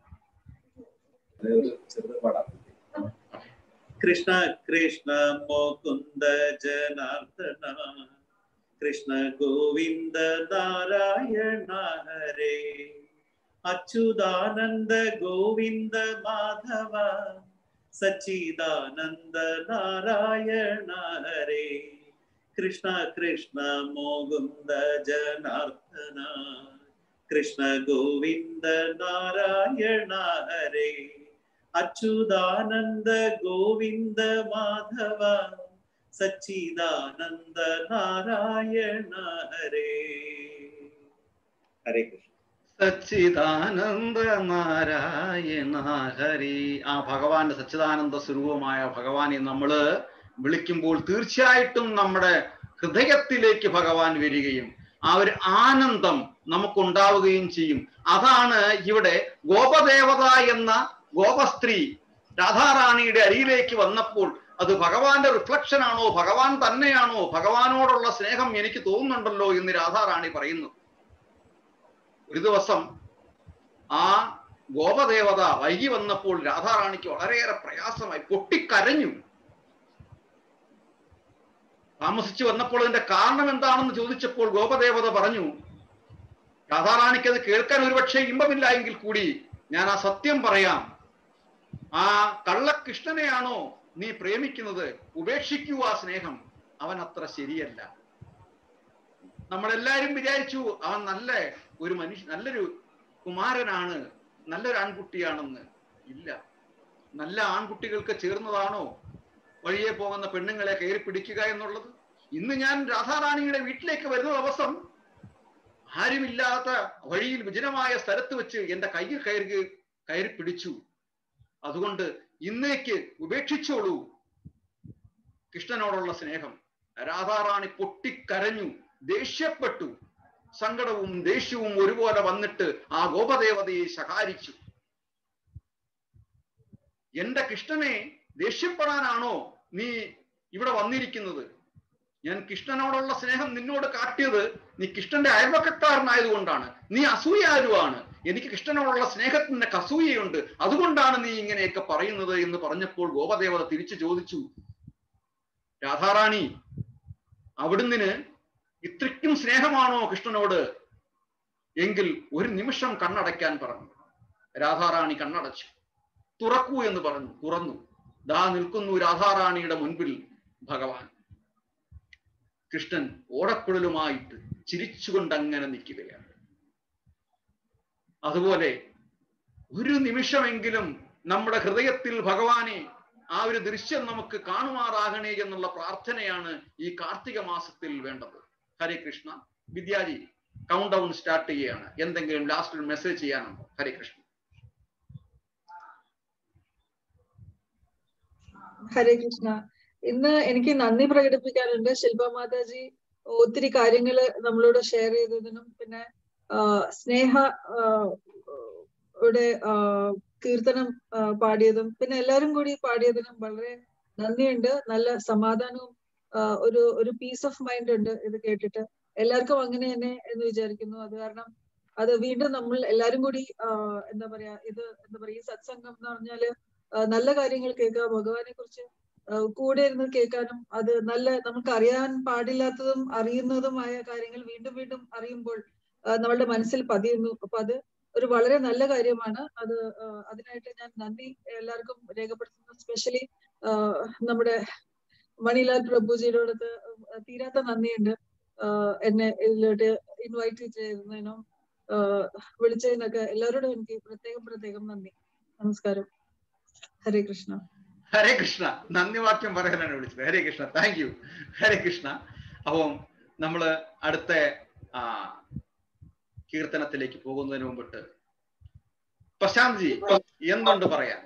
കൃഷ്ണ കൃഷ്ണ മുകുന്ദ ജനാർദ്ദന, കൃഷ്ണ ഗോവിന്ദ നാരായണ ഹരേ, അച്യുതാനന്ദ ഗോവിന്ദ മാധവ, സച്ചിദാനന്ദ നാരായണ ഹരേ. കൃഷ്ണ കൃഷ്ണ മുകുന്ദ ജനാർദ്ദന, കൃഷ്ണ ഗോവിന്ദ നാരായണ ഹരേ, അച്യുതാനന്ദ ഗോവിന്ദ മാധവ, സച്ചിദാനന്ദ നാരായണ ഹരേ. ഹരേ കൃഷ്ണ. സച്ചിദാനന്ദ നാരായണ ഹരി. ആ ഭഗവാന്റെ സച്ചിദാനന്ദ സ്വരൂപമായ ഭഗവാനെ നമ്മള് വിളിക്കുമ്പോൾ തീർച്ചയായിട്ടും നമ്മുടെ ഹൃദയത്തിലേക്ക് ഭഗവാൻ വരികയും ആ ഒരു ആനന്ദം നമുക്കുണ്ടാവുകയും ചെയ്യും. അതാണ് ഇവിടെ ഗോപദേവത എന്ന ഗോപസ്ത്രീ രാധാറാണിയുടെ അരിയിലേക്ക് വന്നപ്പോൾ അത് ഭഗവാന്റെ റിഫ്ലക്ഷൻ ആണോ, ഭഗവാൻ തന്നെയാണോ, ഭഗവാനോടുള്ള സ്നേഹം എനിക്ക് തോന്നുന്നുണ്ടല്ലോ എന്ന് രാധാറാണി പറയുന്നു. ഒരു ദിവസം ആ ഗോപദേവത വൈകി വന്നപ്പോൾ രാധാറാണിക്ക് വളരെയേറെ പ്രയാസമായി, പൊട്ടിക്കരഞ്ഞു. താമസിച്ചു വന്നപ്പോൾ അതിന്റെ കാരണം എന്താണെന്ന് ചോദിച്ചപ്പോൾ ഗോപദേവത പറഞ്ഞു, രാധാറാണിക്ക് അത് കേൾക്കാൻ ഒരുപക്ഷെ ഇമ്പമില്ല എങ്കിൽ കൂടി ഞാൻ ആ സത്യം പറയാം. ആ കള്ളകൃഷ്ണനെയാണോ നീ പ്രേമിക്കുന്നത്? ഉപേക്ഷിക്കൂ ആ സ്നേഹം, അവൻ അത്ര ശരിയല്ല. നമ്മളെല്ലാരും വിചാരിച്ചു അവൻ നല്ലൊരു കുമാരനാണ്, നല്ലൊരു ആൺകുട്ടിയാണെന്ന്. ഇല്ല, നല്ല ആൺകുട്ടികൾക്ക് ചേർന്നതാണോ വഴിയെ പോകുന്ന പെണ്ണുങ്ങളെ കയറി പിടിക്കുക എന്നുള്ളത്? ഇന്ന് ഞാൻ രാധാറാണിയുടെ വീട്ടിലേക്ക് വരുന്ന ദിവസം ആരുമില്ലാത്ത വഴിയിൽ വിജനമായ സ്ഥലത്ത് വെച്ച് എന്റെ കയ്യിൽ കയറി പിടിച്ചു. അതുകൊണ്ട് ഇന്നേക്ക് ഉപേക്ഷിച്ചോളൂ കൃഷ്ണനോടുള്ള സ്നേഹം. രാധാറാണി പൊട്ടിക്കരഞ്ഞു, ദേഷ്യപ്പെട്ടു. സങ്കടവും ദേഷ്യവും ഒരുപോലെ വന്നിട്ട് ആ ഗോപദേവതയെ ശകാരിച്ചു. എന്റെ കൃഷ്ണനെ ദേഷ്യപ്പെടാനാണോ നീ ഇവിടെ വന്നിരിക്കുന്നത്? ഞാൻ കൃഷ്ണനോടുള്ള സ്നേഹം നിന്നോട് കാട്ടിയത് നീ കൃഷ്ണന്റെ അയൽവക്കക്കാരനായതുകൊണ്ടാണ്. നീ അസൂയാലുവാണ്. എനിക്ക് കൃഷ്ണനോടുള്ള സ്നേഹത്തിന് അസൂയയുണ്ട്, അതുകൊണ്ടാണ് നീ ഇങ്ങനെയൊക്കെ പറയുന്നത് എന്ന് പറഞ്ഞപ്പോൾ ഗോപദേവത തിരിച്ചു ചോദിച്ചു, രാധാറാണി, അവിടുന്ന് ഇത്രയ്ക്കും സ്നേഹമാണോ കൃഷ്ണനോട്? എങ്കിൽ ഒരു നിമിഷം കണ്ണടയ്ക്കാൻ പറഞ്ഞു. രാധാറാണി കണ്ണടച്ചു. തുറക്കൂ എന്ന് പറഞ്ഞു. തുറന്നു. ദാ നിൽക്കുന്നു രാധാറാണിയുടെ മുൻപിൽ ഭഗവാൻ. കൃഷ്ണൻ ഓടക്കുഴലുമായിട്ട് ചിരിച്ചുകൊണ്ട് അങ്ങനെ നിൽക്കുകയാണ്. അതുപോലെ ഒരു നിമിഷമെങ്കിലും നമ്മുടെ ഹൃദയത്തിൽ ഭഗവാനെ ആ ഒരു ദൃശ്യം നമുക്ക് കാണുമാറാകണേ എന്നുള്ള പ്രാർത്ഥനയാണ് ഈ കാർത്തിക മാസത്തിൽ വേണ്ടത്. Hare Krishna. Vidyaji count down start ചെയ്യുകയാണ്. എന്തെങ്കിലും ലാസ്റ്റിൽ മെസ്സേജ് ചെയ്യാനുണ്ടോ? ഹരേ കൃഷ്ണ. ഹരേ കൃഷ്ണ. ഇന്ന് എനിക്ക് നന്ദി പ്രകടിപ്പിക്കാനുണ്ട്. ശില്പ മാതാജി ഒത്തിരി കാര്യങ്ങൾ നമ്മളോട് ഷെയർ ചെയ്തതിനും പിന്നെ സ്നേഹ കീർത്തനം പാടിയതും പിന്നെ എല്ലാവരും കൂടി പാടിയതിനും വളരെ നന്ദിയുണ്ട്. നല്ല സമാധാനവും ഒരു പീസ് ഓഫ് മൈൻഡ് ഉണ്ട് ഇത് കേട്ടിട്ട്. എല്ലാവർക്കും അങ്ങനെ തന്നെ എന്ന് വിചാരിക്കുന്നു. അത് കാരണം അത് വീണ്ടും നമ്മൾ എല്ലാരും കൂടി ഈ സത്സംഗം എന്ന് പറഞ്ഞാല് നല്ല കാര്യങ്ങൾ കേൾക്കുക, ഭഗവാനെ കുറിച്ച് കൂടെ ഇരുന്ന് കേൾക്കാനും അത് നല്ല നമുക്ക് അറിയാൻ പാടില്ലാത്തതും അറിയുന്നതുമായ കാര്യങ്ങൾ വീണ്ടും വീണ്ടും അറിയുമ്പോൾ നമ്മളുടെ മനസ്സിൽ പതിയുന്നു. അപ്പൊ അത് ഒരു വളരെ നല്ല കാര്യമാണ്. അതിനായിട്ട് ഞാൻ നന്ദി എല്ലാവർക്കും രേഖപ്പെടുത്തുന്നു. സ്പെഷ്യലി നമ്മുടെ മണിലാൽ പ്രഭുജിയോടത്ത് തീരാത്ത നന്ദിയുണ്ട്. എന്നെ ഇതിലോട്ട് ഇൻവൈറ്റ് ചെയ്യുന്നതിനും വിളിച്ചതിനൊക്കെ എല്ലാവരോടും എനിക്ക് പ്രത്യേകം നന്ദി. നമസ്കാരം. ഹരേ കൃഷ്ണ. ഹരേ കൃഷ്ണ. നന്ദി വാക്യം പറയാനാണ് വിളിച്ചത്. ഹരേ കൃഷ്ണ. Thank you. ഹരേ കൃഷ്ണ. അപ്പം നമ്മള് അടുത്ത കീർത്തനത്തിലേക്ക് പോകുന്നതിന് മുമ്പിട്ട് പ്രശാന്ത് ജി എന്തുണ്ട് പറയാൻ?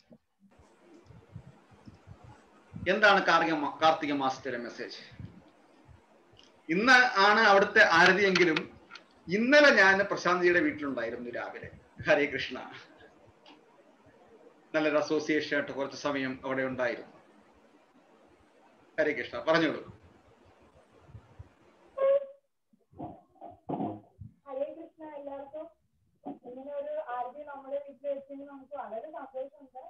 എന്താണ് കാർത്തിക മാസത്തിലെ മെസ്സേജ്? ഇന്ന് ആണ് അവിടുത്തെ ആരതിയെങ്കിലും ഇന്നലെ ഞാൻ പ്രശാന്ത് ജിയുടെ വീട്ടിലുണ്ടായിരുന്നു രാവിലെ. ഹരേ കൃഷ്ണ. നല്ലൊരു അസോസിയേഷൻ ആയിട്ട് കുറച്ച് സമയം അവിടെ ഉണ്ടായിരുന്നു. ഹരേ കൃഷ്ണ. പറഞ്ഞോളൂ. ഹരേ കൃഷ്ണ. എല്ലാവർക്കും ഇങ്ങനെ ഒരു ആരതി നമ്മുടെ വീട്ടിൽ വെച്ചതിന് നമുക്ക് വളരെ സന്തോഷമുണ്ട്.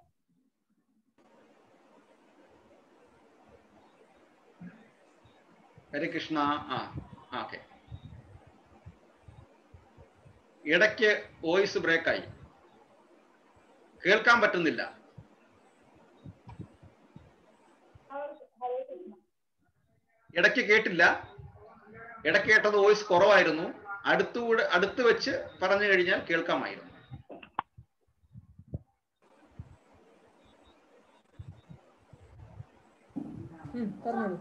ഹരേ കൃഷ്ണ. ഓക്കെ. ഇടയ്ക്ക് വോയിസ് ബ്രേക്കായി, കേൾക്കാൻ പറ്റുന്നില്ല. ഇടയ്ക്ക് കേട്ടില്ല. ഇടയ്ക്ക് കേട്ടത് വോയിസ് കുറവായിരുന്നു. അടുത്ത് വെച്ച് പറഞ്ഞു കഴിഞ്ഞാൽ കേൾക്കാമായിരുന്നു. പറഞ്ഞോളൂ.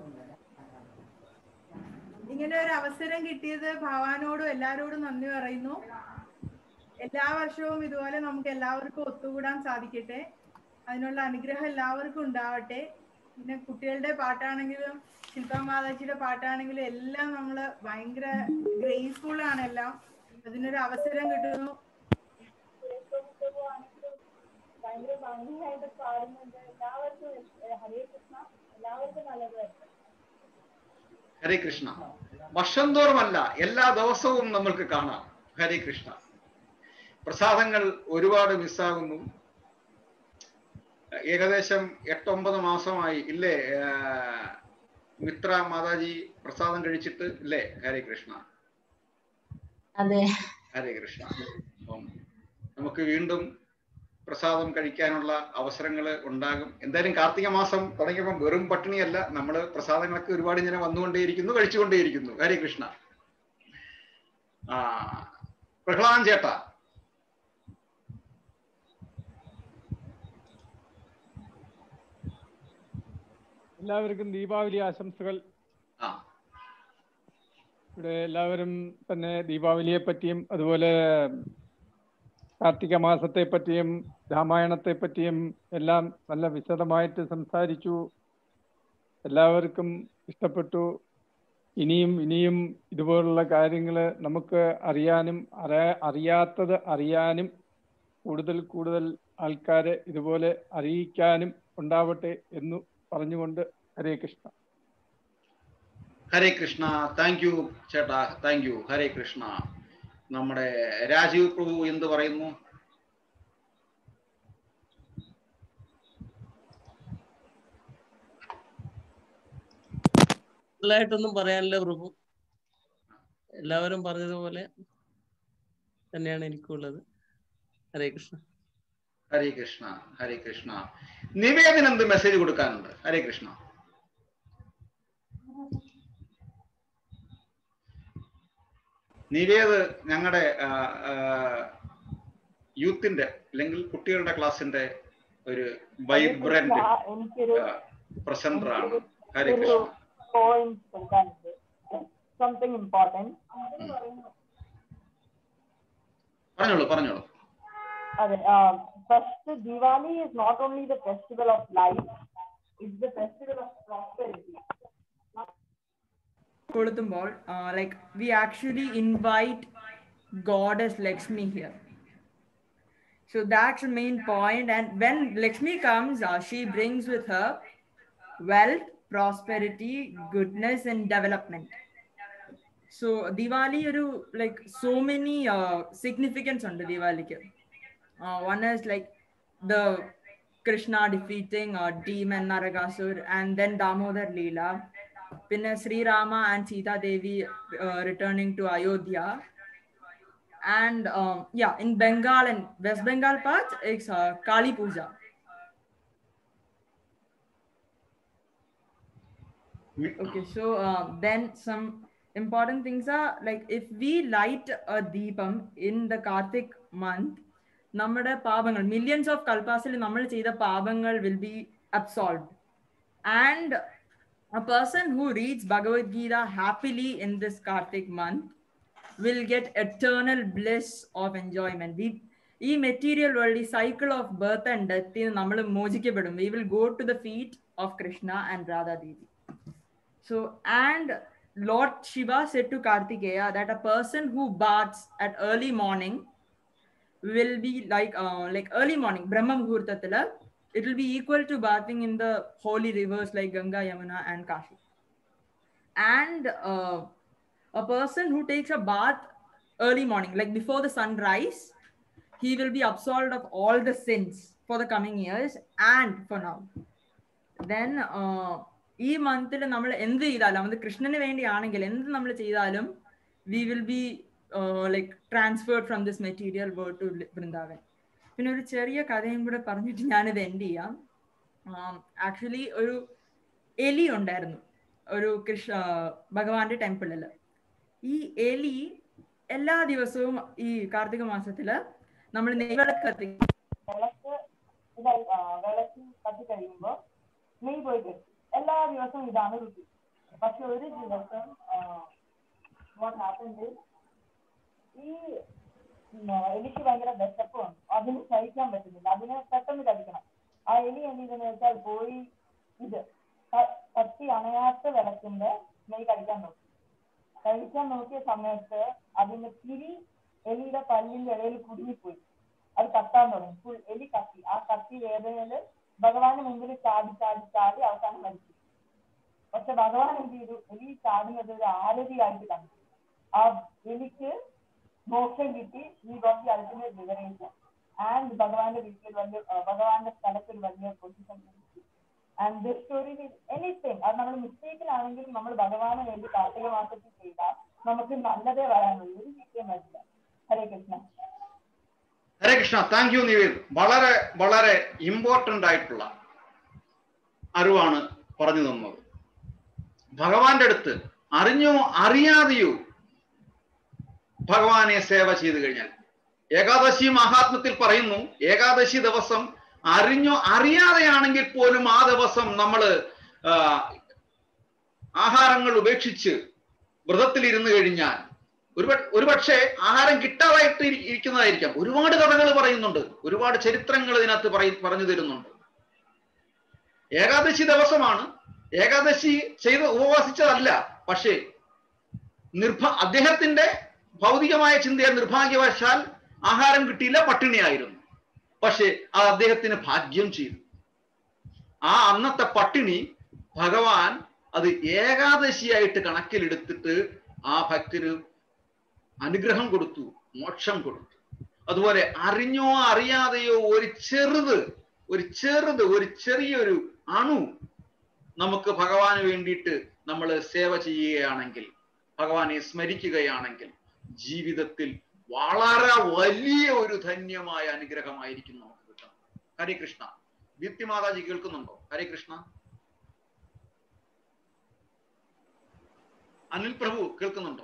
ഇങ്ങനെ ഒരു അവസരം കിട്ടിയത് ഭഗവാനോടും എല്ലാരോടും നന്ദി പറയുന്നു. എല്ലാ വർഷവും ഇതുപോലെ നമുക്ക് എല്ലാവർക്കും ഒത്തുകൂടാൻ സാധിക്കട്ടെ. അതിനുള്ള അനുഗ്രഹം എല്ലാവർക്കും ഉണ്ടാവട്ടെ. പിന്നെ കുട്ടികളുടെ പാട്ടാണെങ്കിലും ശില്പ മാതാജിയുടെ പാട്ടാണെങ്കിലും എല്ലാം നമ്മൾ ഭയങ്കര ഗ്രേസ്ഫുൾ ആണ്. എല്ലാം അതിനൊരു അവസരം കിട്ടുന്നു. ഭയങ്കര ഭംഗിയായിട്ട് പാടുന്നുണ്ട്. എല്ലാവർക്കും ഹരേ കൃഷ്ണ, എല്ലാവർക്കും നല്ലതായിരുന്നു. ഹരേ കൃഷ്ണ. വർഷം തോറുമല്ല, എല്ലാ ദിവസവും നമ്മൾക്ക് കാണാം. ഹരേ കൃഷ്ണ. പ്രസാദങ്ങൾ ഒരുപാട് മിസ്സാകുന്നു. ഏകദേശം 8-9 മാസമായി ഇല്ലേ മിത്ര മാതാജി പ്രസാദം കഴിച്ചിട്ട് ഇല്ലേ? ഹരേ കൃഷ്ണ. അതെ, ഹരേ കൃഷ്ണ. അപ്പം നമുക്ക് വീണ്ടും പ്രസാദം കഴിക്കാനുള്ള അവസരങ്ങൾ ഉണ്ടാകും. എന്തായാലും കാർത്തിക മാസം തുടങ്ങിയപ്പോൾ വെറും പട്ടിണിയല്ല, നമ്മൾ പ്രസാദങ്ങളൊക്കെ ഒരുപാട് ഇങ്ങനെ വന്നുകൊണ്ടേയിരിക്കുന്നു, കഴിച്ചുകൊണ്ടേയിരിക്കുന്നു. ഹരേ കൃഷ്ണ. പ്രഹ്ലാദൻ ചേട്ടാ. എല്ലാവർക്കും ദീപാവലി ആശംസകൾ. ഇവിടെ എല്ലാവരും തന്നെ ദീപാവലിയെ പറ്റിയും അതുപോലെ കാർത്തിക മാസത്തെ പറ്റിയും രാമായണത്തെ പറ്റിയും എല്ലാം നല്ല വിശദമായിട്ട് സംസാരിച്ചു. എല്ലാവർക്കും ഇഷ്ടപ്പെട്ടു. ഇനിയും ഇനിയും ഇതുപോലുള്ള കാര്യങ്ങൾ നമുക്ക് അറിയാനും അറിയാത്തത് അറിയാനും കൂടുതൽ കൂടുതൽ ആൾക്കാരെ ഇതുപോലെ അറിയിക്കാനും ഉണ്ടാവട്ടെ എന്ന് പറഞ്ഞുകൊണ്ട് ഹരേ കൃഷ്ണ. ഹരേ കൃഷ്ണ. താങ്ക് യു ചേട്ടാ, താങ്ക് യു. ഹരേ കൃഷ്ണ. നമ്മുടെ രാജീവ് പ്രഭു എന്ത് പറയുന്നു? കൂടുതലായിട്ടൊന്നും പറയാനില്ല പ്രഭു. എല്ലാവരും പറഞ്ഞതുപോലെ തന്നെയാണ് എനിക്കുള്ളത്. ഹരേ കൃഷ്ണ. ഹരേ കൃഷ്ണ. ഹരേ കൃഷ്ണ. നിവേദന എന്ത് മെസ്സേജ് കൊടുക്കാനുണ്ട്? ഹരേ കൃഷ്ണ. നിവേദ് ഞങ്ങളുടെ യൂത്തിന്റെ അല്ലെങ്കിൽ കുട്ടികളുടെ ക്ലാസിന്റെ ഒരു വൈബ്രന്റ് പ്രസന്റർ ആണ്. ഹരേ കൃഷ്ണ. something important. പറഞ്ഞോളൂ പറഞ്ഞോളൂ. First, Diwali is not only the festival of life, it's the festival of prosperity. Like we actually invite goddess Lakshmi here. So that's the main point. And when Lakshmi comes, she brings with her wealth, prosperity, goodness, and development. So Diwali, like so many significance on the Diwali. One is like the Krishna defeating demon Naragasur, and then Damodar Leela. Then Sri Rama and Sita Devi returning to Ayodhya. And in Bengal and West Bengal part, it's Kali Puja. Okay, so then some important things are like if we light a deepam in the Kartik month, nammade pabangal, millions of kalpasil nammal cheyda pabangal will be absolved. And a person who reads Bhagavad Gita happily in this Kartik month will get eternal bliss of enjoyment. ഈ material world, ഈ cycle of birth and death നമ്മൾ മോചിക്കപ്പെടും. We will go to the feet of Krishna and Radha Devi. So, and Lord Shiva said to Kartikeya that a person who baths at early morning will be like early morning, Brahma Muhurtatila, it will be equal to bathing in the holy rivers like Ganga, Yamuna, and Kashi. And a person who takes a bath early morning, like before the sunrise, he will be absolved of all the sins for the coming years and for now. Then ഈ മന്തിൽ നമ്മൾ എന്ത് ചെയ്താലും, അത് കൃഷ്ണന് വേണ്ടിയാണെങ്കിൽ എന്ത് നമ്മൾ ചെയ്താലും we will be like transferred from this material world to Vrindavan. പിന്നെ ഒരു ചെറിയ കഥയും കൂടെ പറഞ്ഞിട്ട് ഞാനിത് എൻഡ് ചെയ്യാം. ആക്ച്വലി ഒരു എലി ഉണ്ടായിരുന്നു ഒരു ഭഗവാന്റെ ടെമ്പിളിൽ. ഈ എലി എല്ലാ ദിവസവും ഈ കാർത്തിക മാസത്തില് നമ്മൾ നെയ്വിളക്ക് വിളക്ക് കത്തി കഴിയുമ്പോ നെയ് പോയി കെട്ടും. എല്ലാ ദിവസവും ഇതാണ് രുചി. പക്ഷെ ഒരു ദിവസം what happened is ഈ എലിക്ക് ഭയങ്കര വിശപ്പുണ്ട്, അതിന് കഴിക്കാൻ പറ്റുന്നില്ല, അതിന് പെട്ടെന്ന് കഴിക്കണം. ആ എലി എന്ത് ചെയ്തെന്ന് വെച്ചാൽ പോയി ഇത് കത്തി അണയാത്ത വിളക്കിന്റെ നെയ് കഴിക്കാൻ നോക്കിയ സമയത്ത് അതിന്റെ തിരി എലിയുടെ പല്ലിന്റെ ഇടയിൽ കുടുങ്ങിപ്പോയി. അത് കത്താൻ തുടങ്ങി. ഫുൾ എലി കത്തി. ആ കത്തി വേദനയില് ഭഗവാന്റെ മുമ്പിൽ ചാടി അവസാനം മരിച്ചു. പക്ഷെ ഭഗവാൻ എന്ത് ചെയ്തു? എലി ചാടുന്നത് ഒരു ആരതിയായിട്ട് കണ്ടു. ആ എലിക്ക് മോക്ഷം കിട്ടി. ഈ got the ultimate liberation. And ഭഗവാന്റെ വീട്ടിൽ വലിയ ഭഗവാന്റെ സ്ഥലത്ത് ഒരു വലിയ പൊസിഷൻ കിട്ടി. And this story is anything. അത് നമ്മൾ മിസ്റ്റേക്കിലാണെങ്കിലും നമ്മൾ ഭഗവാനെ വേണ്ടി കാർത്തിക മാസത്തിൽ ചെയ്താൽ നമുക്ക് നല്ലതേ വരാനുള്ളൂ, ഒരു വിഷയം വരില്ല. ഹരേ കൃഷ്ണ. ഹരേ കൃഷ്ണ. Thank you Nived. വളരെ വളരെ ഇമ്പോർട്ടൻ്റ് ആയിട്ടുള്ള അറിവാണ് പറഞ്ഞു തന്നത്. ഭഗവാന്റെ അടുത്ത് അറിഞ്ഞോ അറിയാതെയോ ഭഗവാനെ സേവ ചെയ്തു കഴിഞ്ഞാൽ, ഏകാദശി മഹാത്മ്യത്തിൽ പറയുന്നു, ഏകാദശി ദിവസം അറിഞ്ഞോ അറിയാതെയാണെങ്കിൽ പോലും ആ ദിവസം നമ്മൾ ആഹാരങ്ങൾ ഉപേക്ഷിച്ച് വ്രതത്തിൽ ഇരുന്ന് കഴിഞ്ഞാൽ ഒരുപക്ഷെ ആഹാരം കിട്ടാതായിട്ട് ഇരിക്കുന്നതായിരിക്കാം. ഒരുപാട് കഥകൾ പറയുന്നുണ്ട്, ഒരുപാട് ചരിത്രങ്ങൾ ഇതിനകത്ത് പറഞ്ഞു തരുന്നുണ്ട്. ഏകാദശി ദിവസമാണ്, ഏകാദശി ചെയ്ത് ഉപവാസിച്ചതല്ല. പക്ഷേ അദ്ദേഹത്തിന്റെ ഭൗതികമായ ചിന്തയെ നിർഭാഗ്യവശാൽ ആഹാരം കിട്ടിയില്ല, പട്ടിണിയായിരുന്നു. പക്ഷേ അത് അദ്ദേഹത്തിന് ഭാഗ്യം ചെയ്തു. ആ അന്നത്തെ പട്ടിണി ഭഗവാൻ അത് ഏകാദശിയായിട്ട് കണക്കിലെടുത്തിട്ട് ആ ഭക്തന് അനുഗ്രഹം കൊടുത്തു, മോക്ഷം കൊടുത്തു. അതുപോലെ അറിഞ്ഞോ അറിയാതെയോ ഒരു ചെറിയൊരു അണു നമുക്ക് ഭഗവാന് വേണ്ടിയിട്ട് നമ്മൾ സേവ ചെയ്യുകയാണെങ്കിൽ, ഭഗവാനെ സ്മരിക്കുകയാണെങ്കിൽ ജീവിതത്തിൽ വളരെ വലിയ ഒരു ധന്യമായ അനുഗ്രഹമായിരിക്കും നമുക്ക് കിട്ടുന്നത്. ഹരേ കൃഷ്ണ. ദീപ്തി മാതാജി കേൾക്കുന്നുണ്ടോ? ഹരേ കൃഷ്ണ. അനിൽ പ്രഭു കേൾക്കുന്നുണ്ടോ?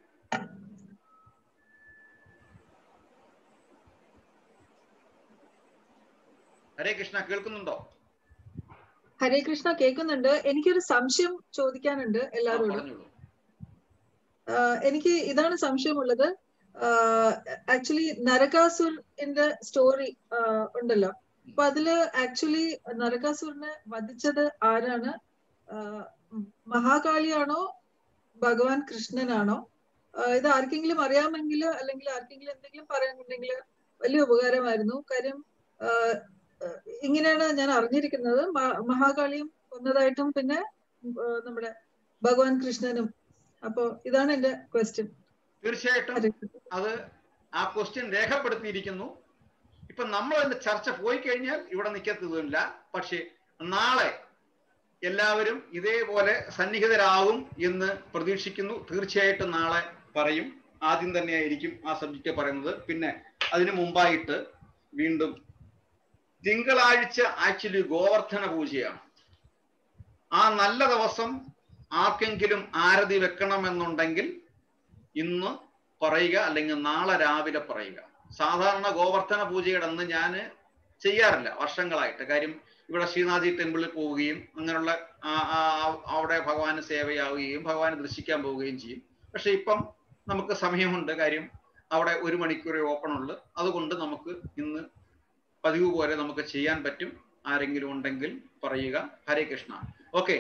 ഹരേ കൃഷ്ണ കേൾക്കുന്നുണ്ടോ? ഹരേ കൃഷ്ണ കേൾക്കുന്നുണ്ട്. എനിക്കൊരു സംശയം ചോദിക്കാനുണ്ട് എല്ലാവരോടും. എനിക്ക് ഇതാണ് സംശയമുള്ളത്. ആക്ച്വലി നരകാസുരന്റെ സ്റ്റോറി ഉണ്ടല്ലോ, അപ്പൊ അതില് ആക്ച്വലി നരകാസുരനെ വധിച്ചത് ആരാണ്? മഹാകാളിയാണോ ഭഗവാൻ കൃഷ്ണനാണോ? ഇത് ആർക്കെങ്കിലും അറിയാമെങ്കിൽ, അല്ലെങ്കിൽ ആർക്കെങ്കിലും എന്തെങ്കിലും പറയാനുണ്ടെങ്കിൽ വലിയ ഉപകാരമായിരുന്നു. കാര്യം ഇങ്ങനെയാണ് ഞാൻ അറിഞ്ഞിരിക്കുന്നത്, മഹാകാളിയും കൊന്നതായിട്ടും പിന്നെ നമ്മുടെ ഭഗവാൻ കൃഷ്ണനും. അപ്പൊ ഇതാണ് എന്റെ ക്വസ്റ്റ്യൻ. തീർച്ചയായിട്ടും അത് ആ ക്വസ്റ്റ്യൻ രേഖപ്പെടുത്തിയിരിക്കുന്നു. ഇപ്പൊ നമ്മൾ അതിന്റെ ചർച്ച പോയി കഴിഞ്ഞാൽ ഇവിടെ നിൽക്കത്തതുമില്ല. പക്ഷെ നാളെ എല്ലാവരും ഇതേപോലെ സന്നിഹിതരാകും എന്ന് പ്രതീക്ഷിക്കുന്നു. തീർച്ചയായിട്ടും നാളെ പറയും. ആദ്യം തന്നെയായിരിക്കും ആ സബ്ജക്റ്റ് പറയുന്നത്. പിന്നെ അതിനു മുമ്പായിട്ട് വീണ്ടും തിങ്കളാഴ്ച ആക്ച്വലി ഗോവർദ്ധന പൂജയാണ്. ആ നല്ല ദിവസം ആർക്കെങ്കിലും ആരതി വെക്കണമെന്നുണ്ടെങ്കിൽ ഇന്ന് പറയുക, അല്ലെങ്കിൽ നാളെ രാവിലെ പറയുക. സാധാരണ ഗോവർദ്ധന പൂജയുടെ അന്ന് ഞാൻ ചെയ്യാറില്ല വർഷങ്ങളായിട്ട്. കാര്യം ഇവിടെ ശ്രീനാഥി ടെമ്പിളിൽ പോവുകയും അങ്ങനെയുള്ള അവിടെ ഭഗവാന് സേവയാവുകയും ഭഗവാനെ ദർശിക്കാൻ പോവുകയും ചെയ്യും. പക്ഷെ ഇപ്പം നമുക്ക് സമയമുണ്ട്. കാര്യം അവിടെ 1 മണിക്കൂറേ ഓപ്പൺ ഉള്ളു. അതുകൊണ്ട് നമുക്ക് ഇന്ന് പതിവ് പോലെ നമുക്ക് ചെയ്യാൻ പറ്റും. ആരെങ്കിലും ഉണ്ടെങ്കിൽ പറയുക. ഹരേ കൃഷ്ണ. ഓക്കെ,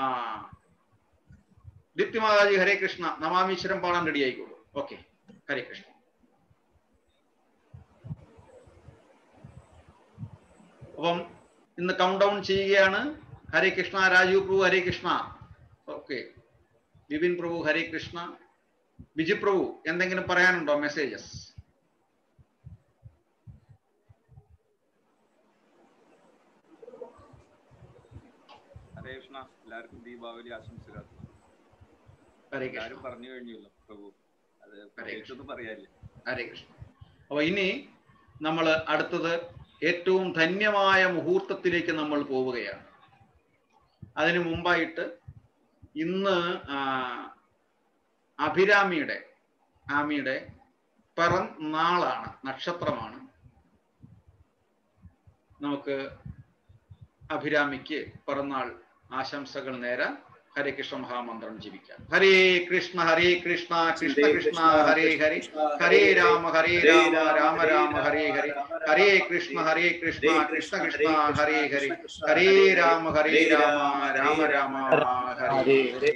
ദീപ്തി മാതാജി ഹരേ കൃഷ്ണ. നമാമീശ്വരം പാടാൻ റെഡി ആയിക്കോളൂ. ഓക്കെ, ഹരേ കൃഷ്ണ. അപ്പം ഇന്ന് കൗണ്ട് ഡൗൺ ചെയ്യുകയാണ്. ഹരേ കൃഷ്ണ. രാജീവ് പ്രഭു ഹരേ കൃഷ്ണ. ഓക്കെ, വിപിൻ പ്രഭു ഹരേ കൃഷ്ണ. ബിജു പ്രഭു എന്തെങ്കിലും പറയാനുണ്ടോ? മെസ്സേജസ്. ഹരേ കൃഷ്ണ. എല്ലാവർക്കും ദീപാവലി ആശംസകൾ. എല്ലാവരും പറഞ്ഞു കഴിഞ്ഞല്ലോ പ്രഭു, അത് പ്രത്യേകിച്ചൊന്നും പറയാനില്ല. ഹരേ കൃഷ്ണ. അപ്പൊ ഇനി നമ്മൾ അടുത്തത് ഏറ്റവും ധന്യമായ മുഹൂർത്തത്തിലേക്ക് നമ്മൾ പോവുകയാണ്. അതിനു മുമ്പായിട്ട് ഇന്ന് അഭിരാമിയുടെ പിറന്നാളാണ്, നക്ഷത്രമാണ്. നമുക്ക് അഭിരാമിക്ക് പിറന്നാൾ ആശംസകൾ നേരാൻ ഹരേ കൃഷ്ണ മഹാമന്ത്രം ജീവിക്കാം. ഹരേ കൃഷ്ണ കൃഷ്ണ കൃഷ്ണ ഹരേ ഹരേ, ഹരേ രാമ രാമ രാമ ഹരേ ഹരേ, ഹരേ കൃഷ്ണ കൃഷ്ണ കൃഷ്ണ ഹരേ ഹരേ, ഹരേ രാമ രാമ രാമ ഹരേ ഹരേ.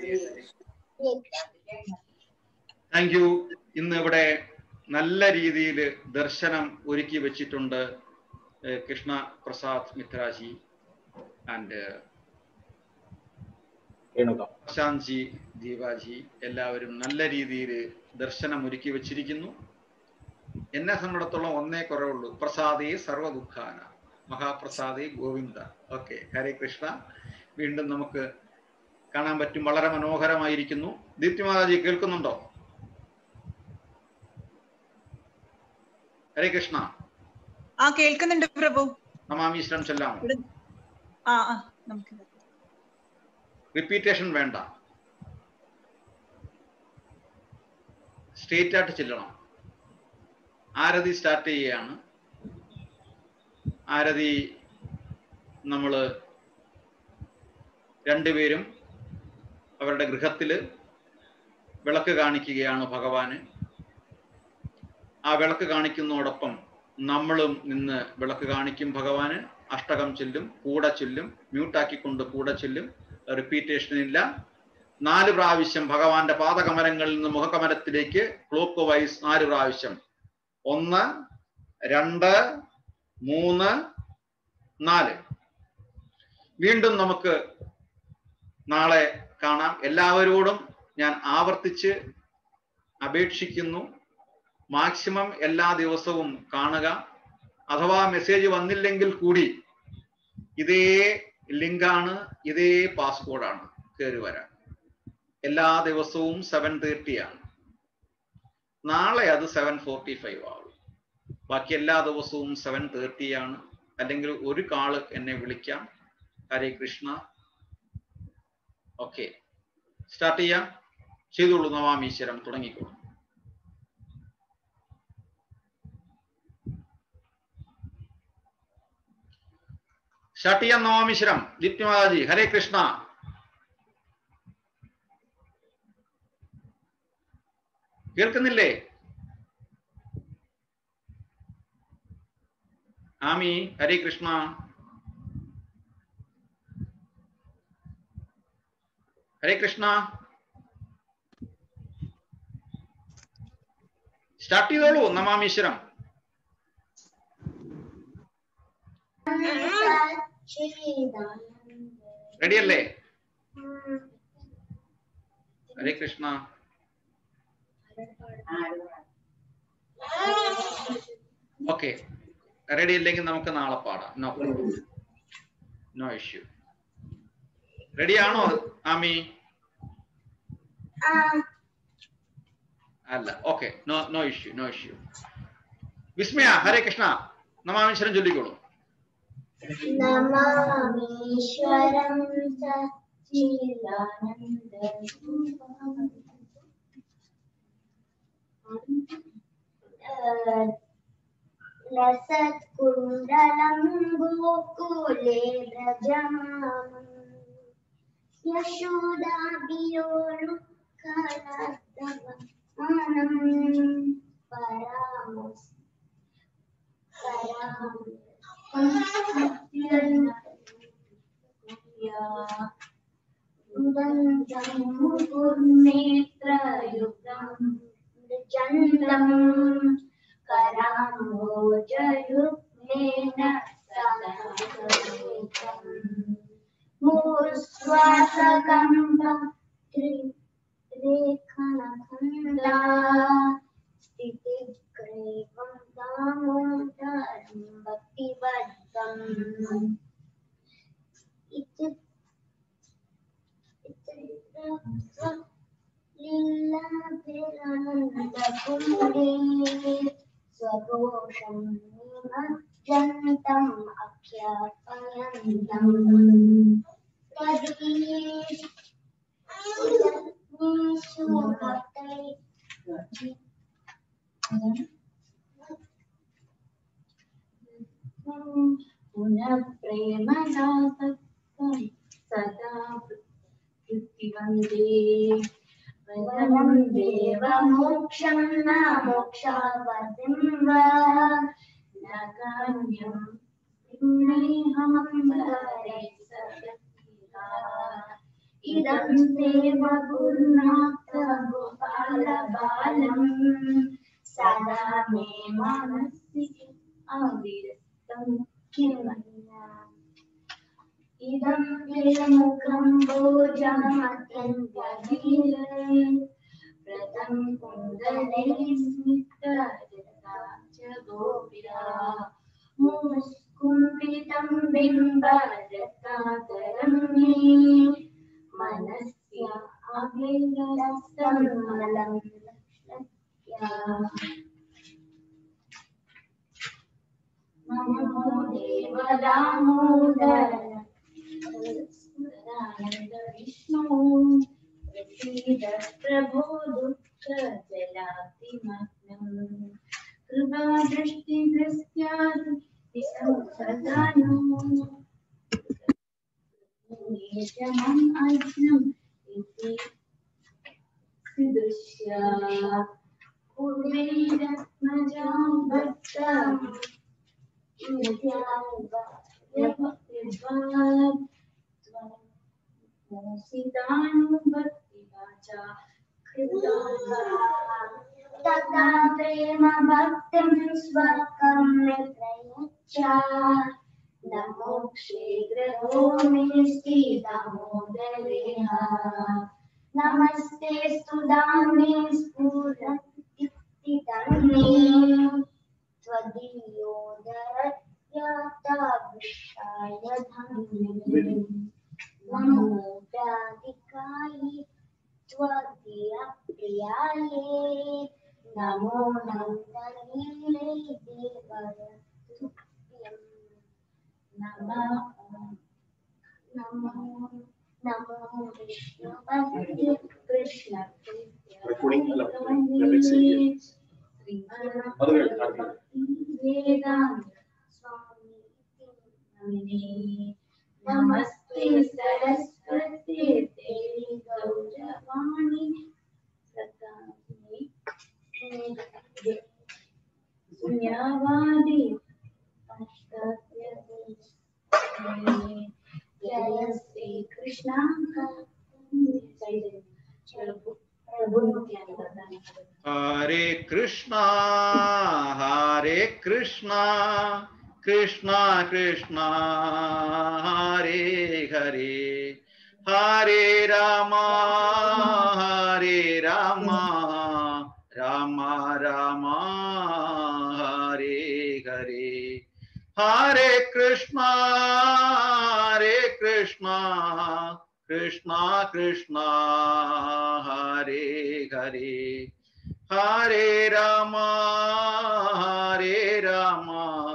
Thank you. ഇന്ന് ഇവിടെ നല്ല രീതിയിൽ ദർശനം ഒരുക്കി വെച്ചിട്ടുണ്ട് കൃഷ്ണ പ്രസാദ് മിത്രാജി ആൻഡ് പ്രശാന്ത് ജി, ദീപാജി, എല്ലാവരും നല്ല രീതിയിൽ ദർശനം ഒരുക്കി വെച്ചിരിക്കുന്നു. എന്നെ സംബന്ധിച്ചിടത്തോളം ഒന്നേ കുറവുള്ളൂ, പ്രസാദേ സർവ ദുഃഖാന മഹാപ്രസാദേ ഗോവിന്ദ. ഓക്കെ, ഹരേ കൃഷ്ണ. വീണ്ടും നമുക്ക് കാണാൻ പറ്റും. വളരെ മനോഹരമായിരിക്കുന്നു. ദീപ്തിമാതാജി കേൾക്കുന്നുണ്ടോ? ഹരേ കൃഷ്ണ. കേൾക്കുന്നുണ്ട് പ്രഭു. നമാമീശ്വരം ചൊല്ലാമോ? റിപ്പീറ്റേഷൻ വേണ്ട, സ്ട്രേറ്റ് ആയിട്ട് ചെല്ലണം. ആരതി സ്റ്റാർട്ട് ചെയ്യുകയാണ്. ആരതി നമ്മൾ രണ്ടുപേരും അവരുടെ ഗൃഹത്തില് വിളക്ക് കാണിക്കുകയാണ് ഭഗവാന്. ആ വിളക്ക് കാണിക്കുന്നതോടൊപ്പം നമ്മളും നിന്ന് വിളക്ക് കാണിക്കും ഭഗവാന്. അഷ്ടകം ചൊല്ലും, കൂടെ ചൊല്ലും, മ്യൂട്ടാക്കിക്കൊണ്ട് കൂടെ ചൊല്ലും. റിപ്പീറ്റേഷൻ ഇല്ല. 4 പ്രാവശ്യം ഭഗവാന്റെ പാദകമലങ്ങളിൽ നിന്ന് മുഖകമലത്തിലേക്ക് ക്ലോക്ക് വൈസ് 4 പ്രാവശ്യം. 1 2 3 4. വീണ്ടും നമുക്ക് നാളെ കാണാം. എല്ലാവരോടും ഞാൻ ആവർത്തിച്ച് അപേക്ഷിക്കുന്നു, മാക്സിമം എല്ലാ ദിവസവും കാണുക. അഥവാ മെസ്സേജ് വന്നില്ലെങ്കിൽ കൂടി ഇതേ ലിങ്കാണ്, ഇതേ പാസ്കോഡാണ്, കയറി വരാൻ. എല്ലാ ദിവസവും 7:30 ആണ്. നാളെ അത് 7:45 ആവും. ബാക്കി എല്ലാ ദിവസവും 7:30 ആണ്. അല്ലെങ്കിൽ ഒരു കാള് എന്നെ വിളിക്കാം. ഹരേ കൃഷ്ണ. ഓക്കെ, സ്റ്റാർട്ട് ചെയ്യാം. ചെയ്തോളൂ. നവാമീശ്വരം തുടങ്ങിക്കോളൂ. സ്റ്റാർട്ട് ചെയ്യാം. നവാമീശ്വരം. ദീപ്തിമാതാജി, ഹരേ കൃഷ്ണ. കേൾക്കുന്നില്ലേ? ആമി, ഹരേ കൃഷ്ണ. ഹരേ കൃഷ്ണ. സ്റ്റാർട്ട് ചെയ്തോളൂ. നമാമീശ്വരം. റെഡിയല്ലേ? ഹരേ കൃഷ്ണ. ഓക്കെ, റെഡി ഇല്ലെങ്കിൽ നമുക്ക് നാളെ പാടാം. No problem, no issue. റെഡിയാണോ ആമി? അല്ല, okay, no issue, no issue. Vismaya, Hare Krishna. Namamishwaram ചൊല്ലിക്കോളൂ. നമാമീശ്വരം സച്ചിദാനന്ദം ലസത്കുണ്ടലം ഗോകുലേ വ്രജമാനം യശോദാഭിയോരുക്കലദ്ദവമാനം പരാമസ് മുകുർനേത്രയുഗം ചന്ദ്രം കരാംബോജയുഗ്മേന സഹസ്രേകം മൂർധ്വാസകംഭ ത്രിലേഖനഖണ്ഡാ സ്ഥിതിഗ്രീവം ദാമോദരം ഭക്തിവദ്ദം ലീലാഭിരാനന്ദകുണ്ഡേ സ്വഘോഷം നിമജ്ജന്തം അഖ്യാപയന്തം തദീശു ഭക്തൈ പുനഃ പ്രേമനാഥം वन्दे वरं देवमोक्षं न मोक्षावतिं वा न काम्यं विनेहं वरे सदतिरा इदं देवगुरुनाथगोपालबालं सदा मे मनसि अविरतं किमन्या इदं प्रियमुखं भोजमत्यन्तहीरे व्रतं कुन्दलैः स्मितरता च गोप्या मुस्कुम्पितं बिम्बरतातरं मे मनस्य अभिलषन्मलं नमो देव दामोदर विष्णु प्रसीद प्रभो दुःख जलातिमग्नं कृपा दृष्टि दृश्यात् संसदानो निजमम् अज्ञम् इति दृश्या कुबेरत्मजां भक्तं मोसितानुभक्तिवाचा तथा प्रेम भक्तिं स्वकं प्रयच्छ न मोक्षे ग्रहो मे दामोदरेण नमस्ते सुदामे स्फुरति तन्मे त्वदीयोदरत्याताविष्टाय धन्ये नमो प्रादिकायै त्वदीयप्रियायै नमो नन्दनीले देवरतुभ्यं नमो विष्णुपते कृष्ण नमस्ते सरस्वती देवी गौरवाणी शून्यवादी जय श्री कृष्ण हरे कृष्णा कृष्णा कृष्णा हरे हरे हरे रामा राम राम हरे हरे हरे कृष्णा कृष्णा कृष्णा हरे हरे हरे राम राम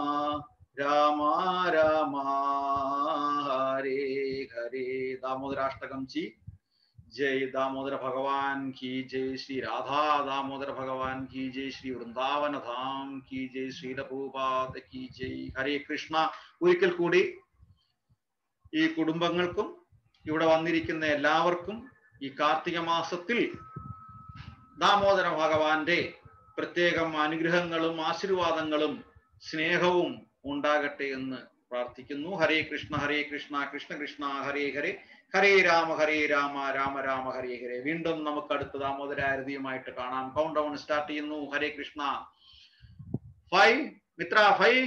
राम हरे हरे दामोदराष्टकम जी जय दामोदर भगवान की जय श्री राधा दामोदर भगवान की जय श्री वृंदावन धाम की जय श्री प्रभुपाद की जय हरे कृष्ണ ഒരിക്കൽ കൂടി ഈ കുടുംബങ്ങൾക്കും ഇവിടെ വന്നിരിക്കുന്ന എല്ലാവർക്കും ഈ കാർത്തിക മാസത്തിൽ ദാമോദര ഭഗവാന്റെ പ്രത്യേകം അനുഗ്രഹങ്ങളും ആശീർവാദങ്ങളും സ്നേഹവും ഉണ്ടാകട്ടെ എന്ന് പ്രാർത്ഥിക്കുന്നു. ഹരേ കൃഷ്ണ കൃഷ്ണ കൃഷ്ണ ഹരേ ഹരേ ഹരേ രാമ രാമ രാമ ഹരേ ഹരേ. വീണ്ടും നമുക്ക് അടുത്ത ദാമോദരാരതിയുമായിട്ട് കാണാം. കൗണ്ട് ഡൗൺ സ്റ്റാർട്ട് ചെയ്യുന്നു. ഹരേ കൃഷ്ണ. 5 മിത്ര 5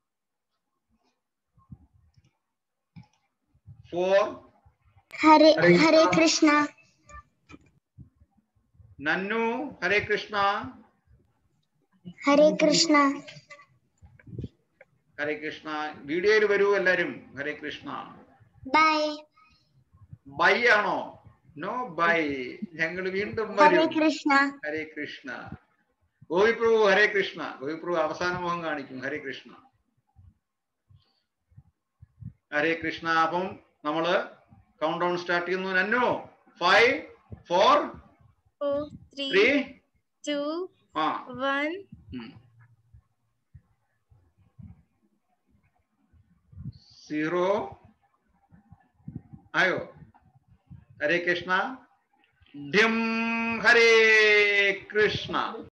4 हरे कृष्ण നന്നു ഹരേ കൃഷ്ണ हरे कृष्ण ഹരേ കൃഷ്ണ. വീഡിയോയിൽ വരൂ എല്ലാരും. ഹരേ കൃഷ്ണ. ബൈ ബൈ ആണോ? No bye. ഞങ്ങൾ വീണ്ടും ഹരേ വരും. കൃഷ്ണ ഹരേ കൃഷ്ണ. ഗോവിപ്രഭു ഹരേ കൃഷ്ണ. ഗോവിപ്രഭു അവസാന മുഖം കാണിക്കും. ഹരേ കൃഷ്ണ ഹരേ കൃഷ്ണ. അപ്പം നമ്മള് കൗണ്ട് ഡൗൺ സ്റ്റാർട്ട് ചെയ്യുന്നു. നന്നു 5 4 3 2 1 0 ആയോ? ഹരേ കൃഷ്ണ. ഡിം ഹരേ കൃഷ്ണ.